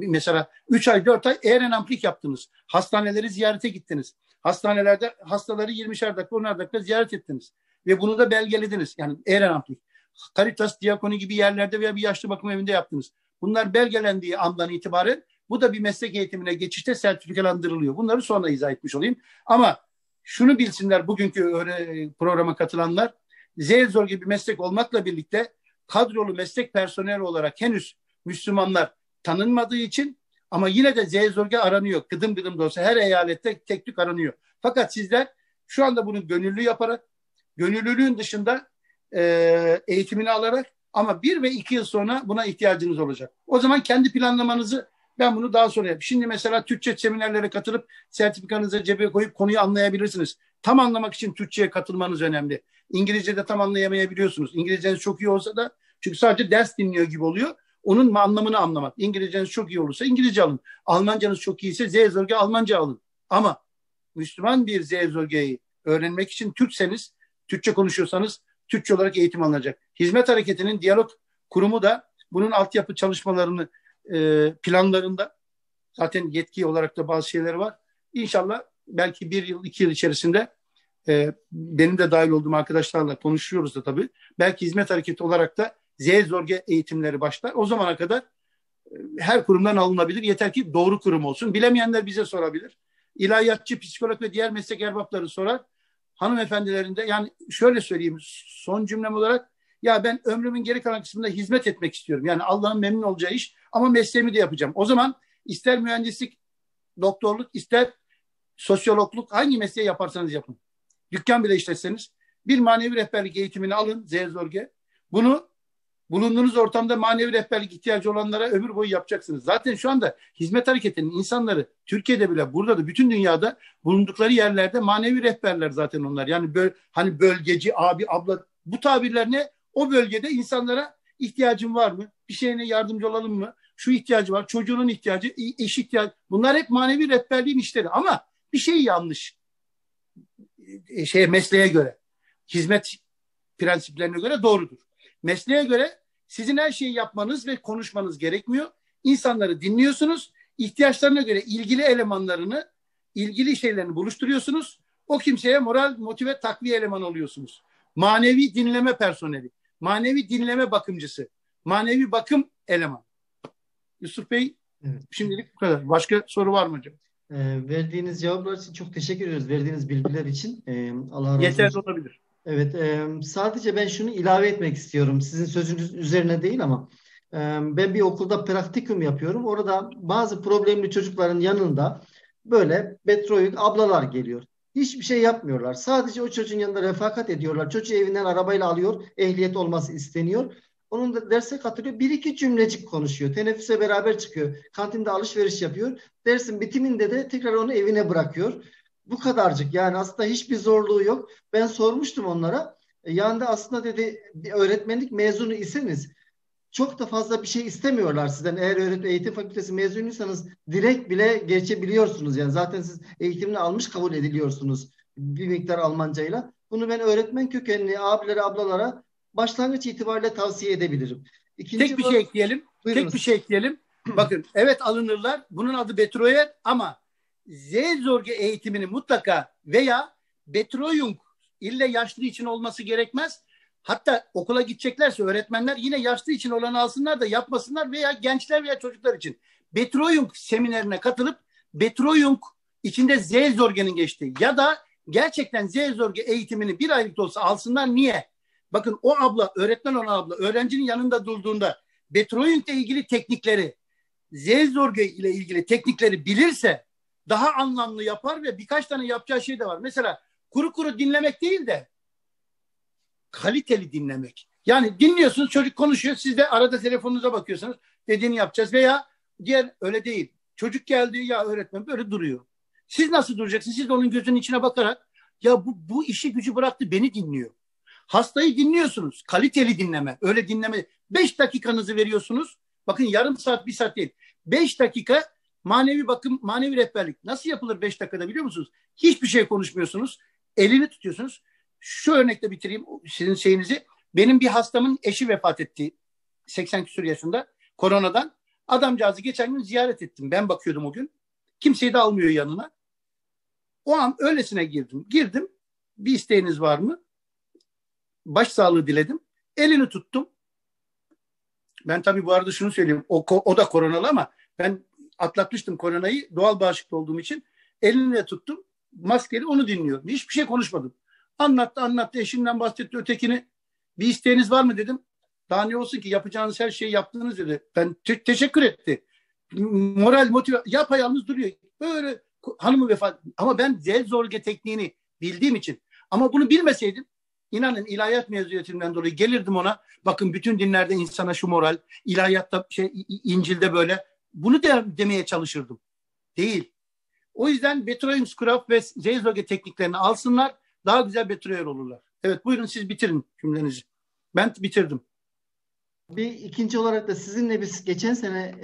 B: 3 ay 4 ay ehrenamplik yaptınız. Hastaneleri ziyarete gittiniz. Hastanelerde hastaları 20'şer dakika 10'ar dakika ziyaret ettiniz. Ve bunu da belgelediniz. Yani ehrenamplik. Caritas, Diakoni gibi yerlerde veya bir yaşlı bakım evinde yaptınız. Bunlar belgelendiği andan itibaren bu da bir meslek eğitimine geçişte sertifikalandırılıyor. Bunları sonra izah etmiş olayım. Ama şunu bilsinler bugünkü programa katılanlar, Zeyzor gibi meslek olmakla birlikte kadrolu meslek personeli olarak henüz Müslümanlar tanınmadığı için ama yine de Zeyzor'ga aranıyor. Gıdım gıdım da olsa her eyalette tek tük aranıyor. Fakat sizler şu anda bunu gönüllü yaparak, gönüllülüğün dışında eğitimini alarak ama 1 ve 2 yıl sonra buna ihtiyacınız olacak. O zaman kendi planlamanızı ben bunu daha sonra yapayım. Şimdi mesela Türkçe seminerlere katılıp sertifikanızı cebe koyup konuyu anlayabilirsiniz. Tam anlamak için Türkçe'ye katılmanız önemli. İngilizce'de tam anlayamayabiliyorsunuz. İngilizceniz çok iyi olsa da çünkü sadece ders dinliyor gibi oluyor. Onun anlamını anlamak. İngilizceniz çok iyi olursa İngilizce alın. Almancanız çok iyiyse Zeyzorge Almanca alın. Ama Müslüman bir Zeyzorge'yi öğrenmek için Türkseniz, Türkçe konuşuyorsanız Türkçe olarak eğitim alınacak. Hizmet Hareketi'nin diyalog kurumu da bunun altyapı çalışmalarını planlarında zaten yetki olarak da bazı şeyler var. İnşallah belki 1 yıl 2 yıl içerisinde benim de dahil olduğum arkadaşlarla konuşuyoruz da tabii. Belki Hizmet Hareketi olarak da Zeyzorge eğitimleri başlar. O zamana kadar her kurumdan alınabilir. Yeter ki doğru kurum olsun. Bilemeyenler bize sorabilir. İlahiyatçı, psikolog ve diğer meslek erbapları sorar. Hanımefendilerin de yani şöyle söyleyeyim son cümlem olarak ya ben ömrümün geri kalan kısmında hizmet etmek istiyorum. Yani Allah'ın memnun olacağı iş ama mesleğimi de yapacağım. O zaman ister mühendislik, doktorluk, ister sosyologluk hangi mesleği yaparsanız yapın. Dükkan bile işletseniz bir manevi rehberlik eğitimini alın Zeyzorge. Bunu Bulunduğunuz ortamda manevi rehberlik ihtiyacı olanlara ömür boyu yapacaksınız. Zaten şu anda hizmet hareketinin insanları Türkiye'de bile, burada da, bütün dünyada bulundukları yerlerde manevi rehberler zaten onlar. Yani hani bölgeci, abi, abla, bu tabirler ne? O bölgede insanlara ihtiyacın var mı? Bir şeyine yardımcı olalım mı? Şu ihtiyacı var, çocuğunun ihtiyacı, eş ihtiyacı. Bunlar hep manevi rehberliğin işleri. Ama bir şey yanlış. Mesleğe göre, hizmet prensiplerine göre doğrudur. Mesleğe göre sizin her şeyi yapmanız ve konuşmanız gerekmiyor. İnsanları dinliyorsunuz. İhtiyaçlarına göre ilgili elemanlarını, ilgili şeylerini buluşturuyorsunuz. O kimseye moral, motive, takviye elemanı oluyorsunuz. Manevi dinleme personeli, manevi dinleme bakımcısı, manevi bakım elemanı. Yusuf Bey, evet, şimdilik bu kadar. Başka soru var mı hocam?
A: Verdiğiniz cevaplar için çok teşekkür ediyoruz. Verdiğiniz bilgiler için. Allah razı olsun.
B: Yeterli olabilir.
A: Evet, sadece ben şunu ilave etmek istiyorum. Sizin sözünüz üzerine değil ama ben bir okulda praktikum yapıyorum. Orada bazı problemli çocukların yanında böyle betroyuk ablalar geliyor. Hiçbir şey yapmıyorlar. Sadece o çocuğun yanında refakat ediyorlar. Çocuğu evinden arabayla alıyor. Ehliyet olması isteniyor. Onun da derse katılıyor. Bir iki cümlecik konuşuyor. Teneffüse beraber çıkıyor. Kantinde alışveriş yapıyor. Dersin bitiminde de tekrar onu evine bırakıyor. Bu kadarcık, yani aslında hiçbir zorluğu yok. Ben sormuştum onlara. Yani aslında dedi, bir öğretmenlik mezunu iseniz çok da fazla bir şey istemiyorlar sizden. Eğer eğitim fakültesi mezunuysanız direkt bile geçebiliyorsunuz. Yani zaten siz eğitimini almış kabul ediliyorsunuz bir miktar Almancayla. Bunu ben öğretmen kökenli abilere, ablalara başlangıç itibariyle tavsiye edebilirim.
B: Tek bir şey ekleyelim.
A: Buyurunuz.
B: Tek bir şey ekleyelim. Bakın, evet, alınırlar. Bunun adı Betreuer ama Seelsorge eğitimini mutlaka veya Betreuung ille yaşlı için olması gerekmez. Hatta okula gideceklerse öğretmenler yine yaşlı için olanı alsınlar da yapmasınlar, veya gençler veya çocuklar için. Betreuung seminerine katılıp Betreuung içinde Seelsorge'nin geçtiği ya da gerçekten Seelsorge eğitimini bir aylık da olsa alsınlar. Niye? Bakın, o abla, öğretmen olan abla öğrencinin yanında durduğunda Betreuung ile ilgili teknikleri, Seelsorge ile ilgili teknikleri bilirse daha anlamlı yapar ve birkaç tane yapacağı şey de var. Mesela kuru kuru dinlemek değil de kaliteli dinlemek. Yani dinliyorsunuz, çocuk konuşuyor, siz de arada telefonunuza bakıyorsunuz, dediğini yapacağız, veya diğer öyle değil. Çocuk geldi, ya öğretmen böyle duruyor. Siz nasıl duracaksınız? Siz de onun gözünün içine bakarak, ya bu işi gücü bıraktı, beni dinliyor. Hastayı dinliyorsunuz. Kaliteli dinleme. Öyle dinleme. 5 dakikanızı veriyorsunuz. Bakın, yarım saat, bir saat değil. 5 dakika manevi bakım, manevi rehberlik. Nasıl yapılır 5 dakikada biliyor musunuz? Hiçbir şey konuşmuyorsunuz. Elini tutuyorsunuz. Şu örnekle bitireyim sizin şeyinizi. Benim bir hastamın eşi vefat etti. 80 küsur yaşında. Koronadan. Adamcağızı geçen gün ziyaret ettim. Ben bakıyordum o gün. Kimseyi de almıyor yanına. O an öylesine girdim. Girdim. Bir isteğiniz var mı? Başsağlığı diledim. Elini tuttum. Ben tabii bu arada şunu söyleyeyim. O da koronalı ama ben atlatmıştım koronayı doğal bağışıklı olduğum için. Elini de tuttum. Maskeli, onu dinliyorum. Hiçbir şey konuşmadım. Anlattı. Eşinden bahsetti, ötekini. Bir isteğiniz var mı dedim. Daha ne olsun ki, yapacağınız her şeyi yaptınız dedi. Ben teşekkür etti. Moral, motive, yapayalnız duruyor. Böyle hanımı vefat. Ama ben Seelsorge tekniğini bildiğim için. Ama bunu bilmeseydim, İnanın, ilahiyat mezuniyetinden dolayı gelirdim ona. Bakın, bütün dinlerde insana şu moral, ilahiyatta İncil'de böyle. Bunu demeye çalışırdım. Değil. O yüzden Betreuungskraft ve Seelsorge tekniklerini alsınlar. Daha güzel Betreuer olurlar. Evet, buyurun siz bitirin cümlenizi. Ben bitirdim.
A: Bir ikinci olarak da sizinle biz geçen sene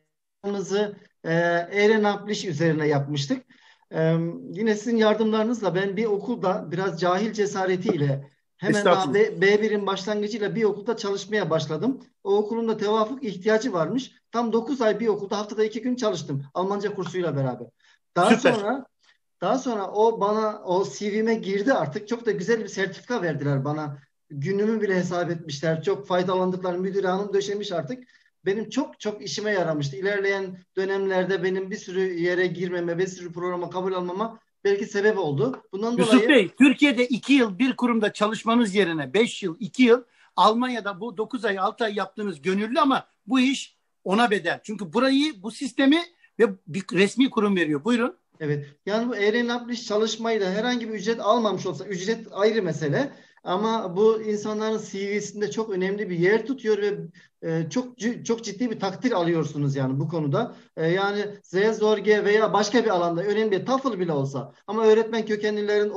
A: Ehrenapliş üzerine yapmıştık. Yine sizin yardımlarınızla ben bir okulda biraz cahil cesaretiyle hemen daha B1'in başlangıcıyla bir okulda çalışmaya başladım. O okulun da tevafuk ihtiyacı varmış. Tam 9 ay bir okulda haftada 2 gün çalıştım. Almanca kursuyla beraber. Daha sonra o CV'me girdi artık. Çok da güzel bir sertifika verdiler bana. Günümü bile hesap etmişler. Çok faydalandıkları müdür hanım döşemiş artık. Benim çok çok işime yaramıştı. İlerleyen dönemlerde benim bir sürü yere girmeme, bir sürü programa kabul almama belki sebep oldu. Bundan
B: Yusuf
A: dolayı
B: Bey, Türkiye'de 2 yıl bir kurumda çalışmanız yerine 5 yıl, 2 yıl Almanya'da bu 9 ay, 6 ay yaptığınız gönüllü ama bu iş ona bedel. Çünkü bu sistemi ve bir resmi kurum veriyor. Buyurun.
A: Evet. Yani bu Ehrenapliş çalışmayı da herhangi bir ücret almamış olsa, ücret ayrı mesele. ama bu insanların CV'sinde çok önemli bir yer tutuyor ve çok ciddi bir takdir alıyorsunuz yani bu konuda. Yani Seelsorge veya başka bir alanda önemli bir TOEFL bile olsa, ama öğretmen kökenlilerin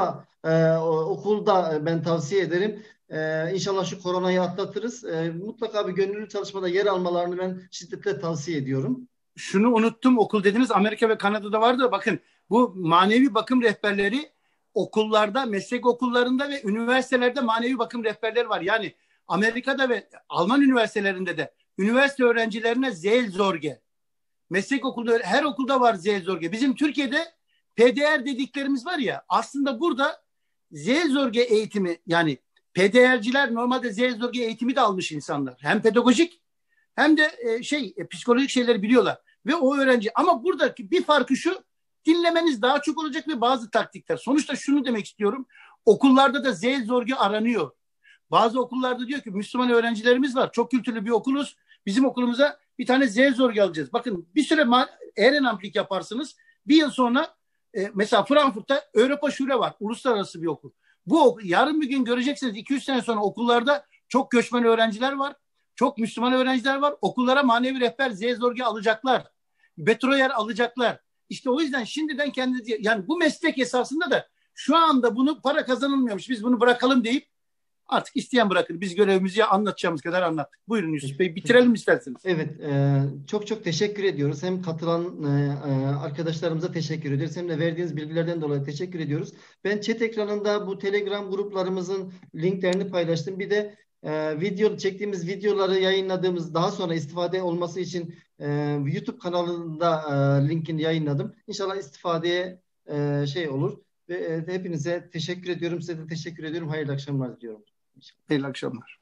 A: okulda ben tavsiye ederim. İnşallah şu koronayı atlatırız. Mutlaka bir gönüllü çalışmada yer almalarını ben şiddetle tavsiye ediyorum.
B: Şunu unuttum, okul dediniz, Amerika ve Kanada'da vardı da bakın, bu manevi bakım rehberleri okullarda, meslek okullarında ve üniversitelerde manevi bakım rehberleri var. Yani Amerika'da ve Alman üniversitelerinde de üniversite öğrencilerine Seelsorge, meslek okulda, her okulda var Seelsorge. Bizim Türkiye'de PDR dediklerimiz var ya, aslında burada Seelsorge eğitimi, yani PDR'ciler normalde Seelsorge eğitimi de almış insanlar. Hem pedagojik hem de psikolojik şeyleri biliyorlar. Ve o öğrenci, ama buradaki bir farkı şu: dinlemeniz daha çok olacak ve bazı taktikler. Sonuçta şunu demek istiyorum: okullarda da Seelsorge aranıyor. Bazı okullarda diyor ki Müslüman öğrencilerimiz var, çok kültürlü bir okuluz, bizim okulumuza bir tane Seelsorge alacağız. Bakın, bir süre Ehrenamplik yaparsınız, bir yıl sonra mesela Frankfurt'ta Europa Schule var, uluslararası bir okul. Bu yarın bir gün göreceksiniz, 200 sene sonra okullarda çok göçmen öğrenciler var. Çok Müslüman öğrenciler var. Okullara manevi rehber Seelsorge alacaklar. Betroyer alacaklar. İşte o yüzden şimdiden kendinizi, yani bu meslek esasında da şu anda bunu para kazanılmıyormuş, biz bunu bırakalım deyip artık isteyen bırakır. Biz görevimizi anlatacağımız kadar anlattık. Buyurun Yusuf Bey, bitirelim isterseniz.
A: Evet, çok teşekkür ediyoruz. Hem katılan arkadaşlarımıza teşekkür ediyoruz, hem de verdiğiniz bilgilerden dolayı teşekkür ediyoruz. Ben chat ekranında bu Telegram gruplarımızın linklerini paylaştım. Bir de çektiğimiz videoları yayınladığımız, daha sonra istifade olması için YouTube kanalında linkini yayınladım. İnşallah istifadeye olur. Ve hepinize teşekkür ediyorum. Size de teşekkür ediyorum. Hayırlı akşamlar diliyorum.
B: Hayırlı akşamlar.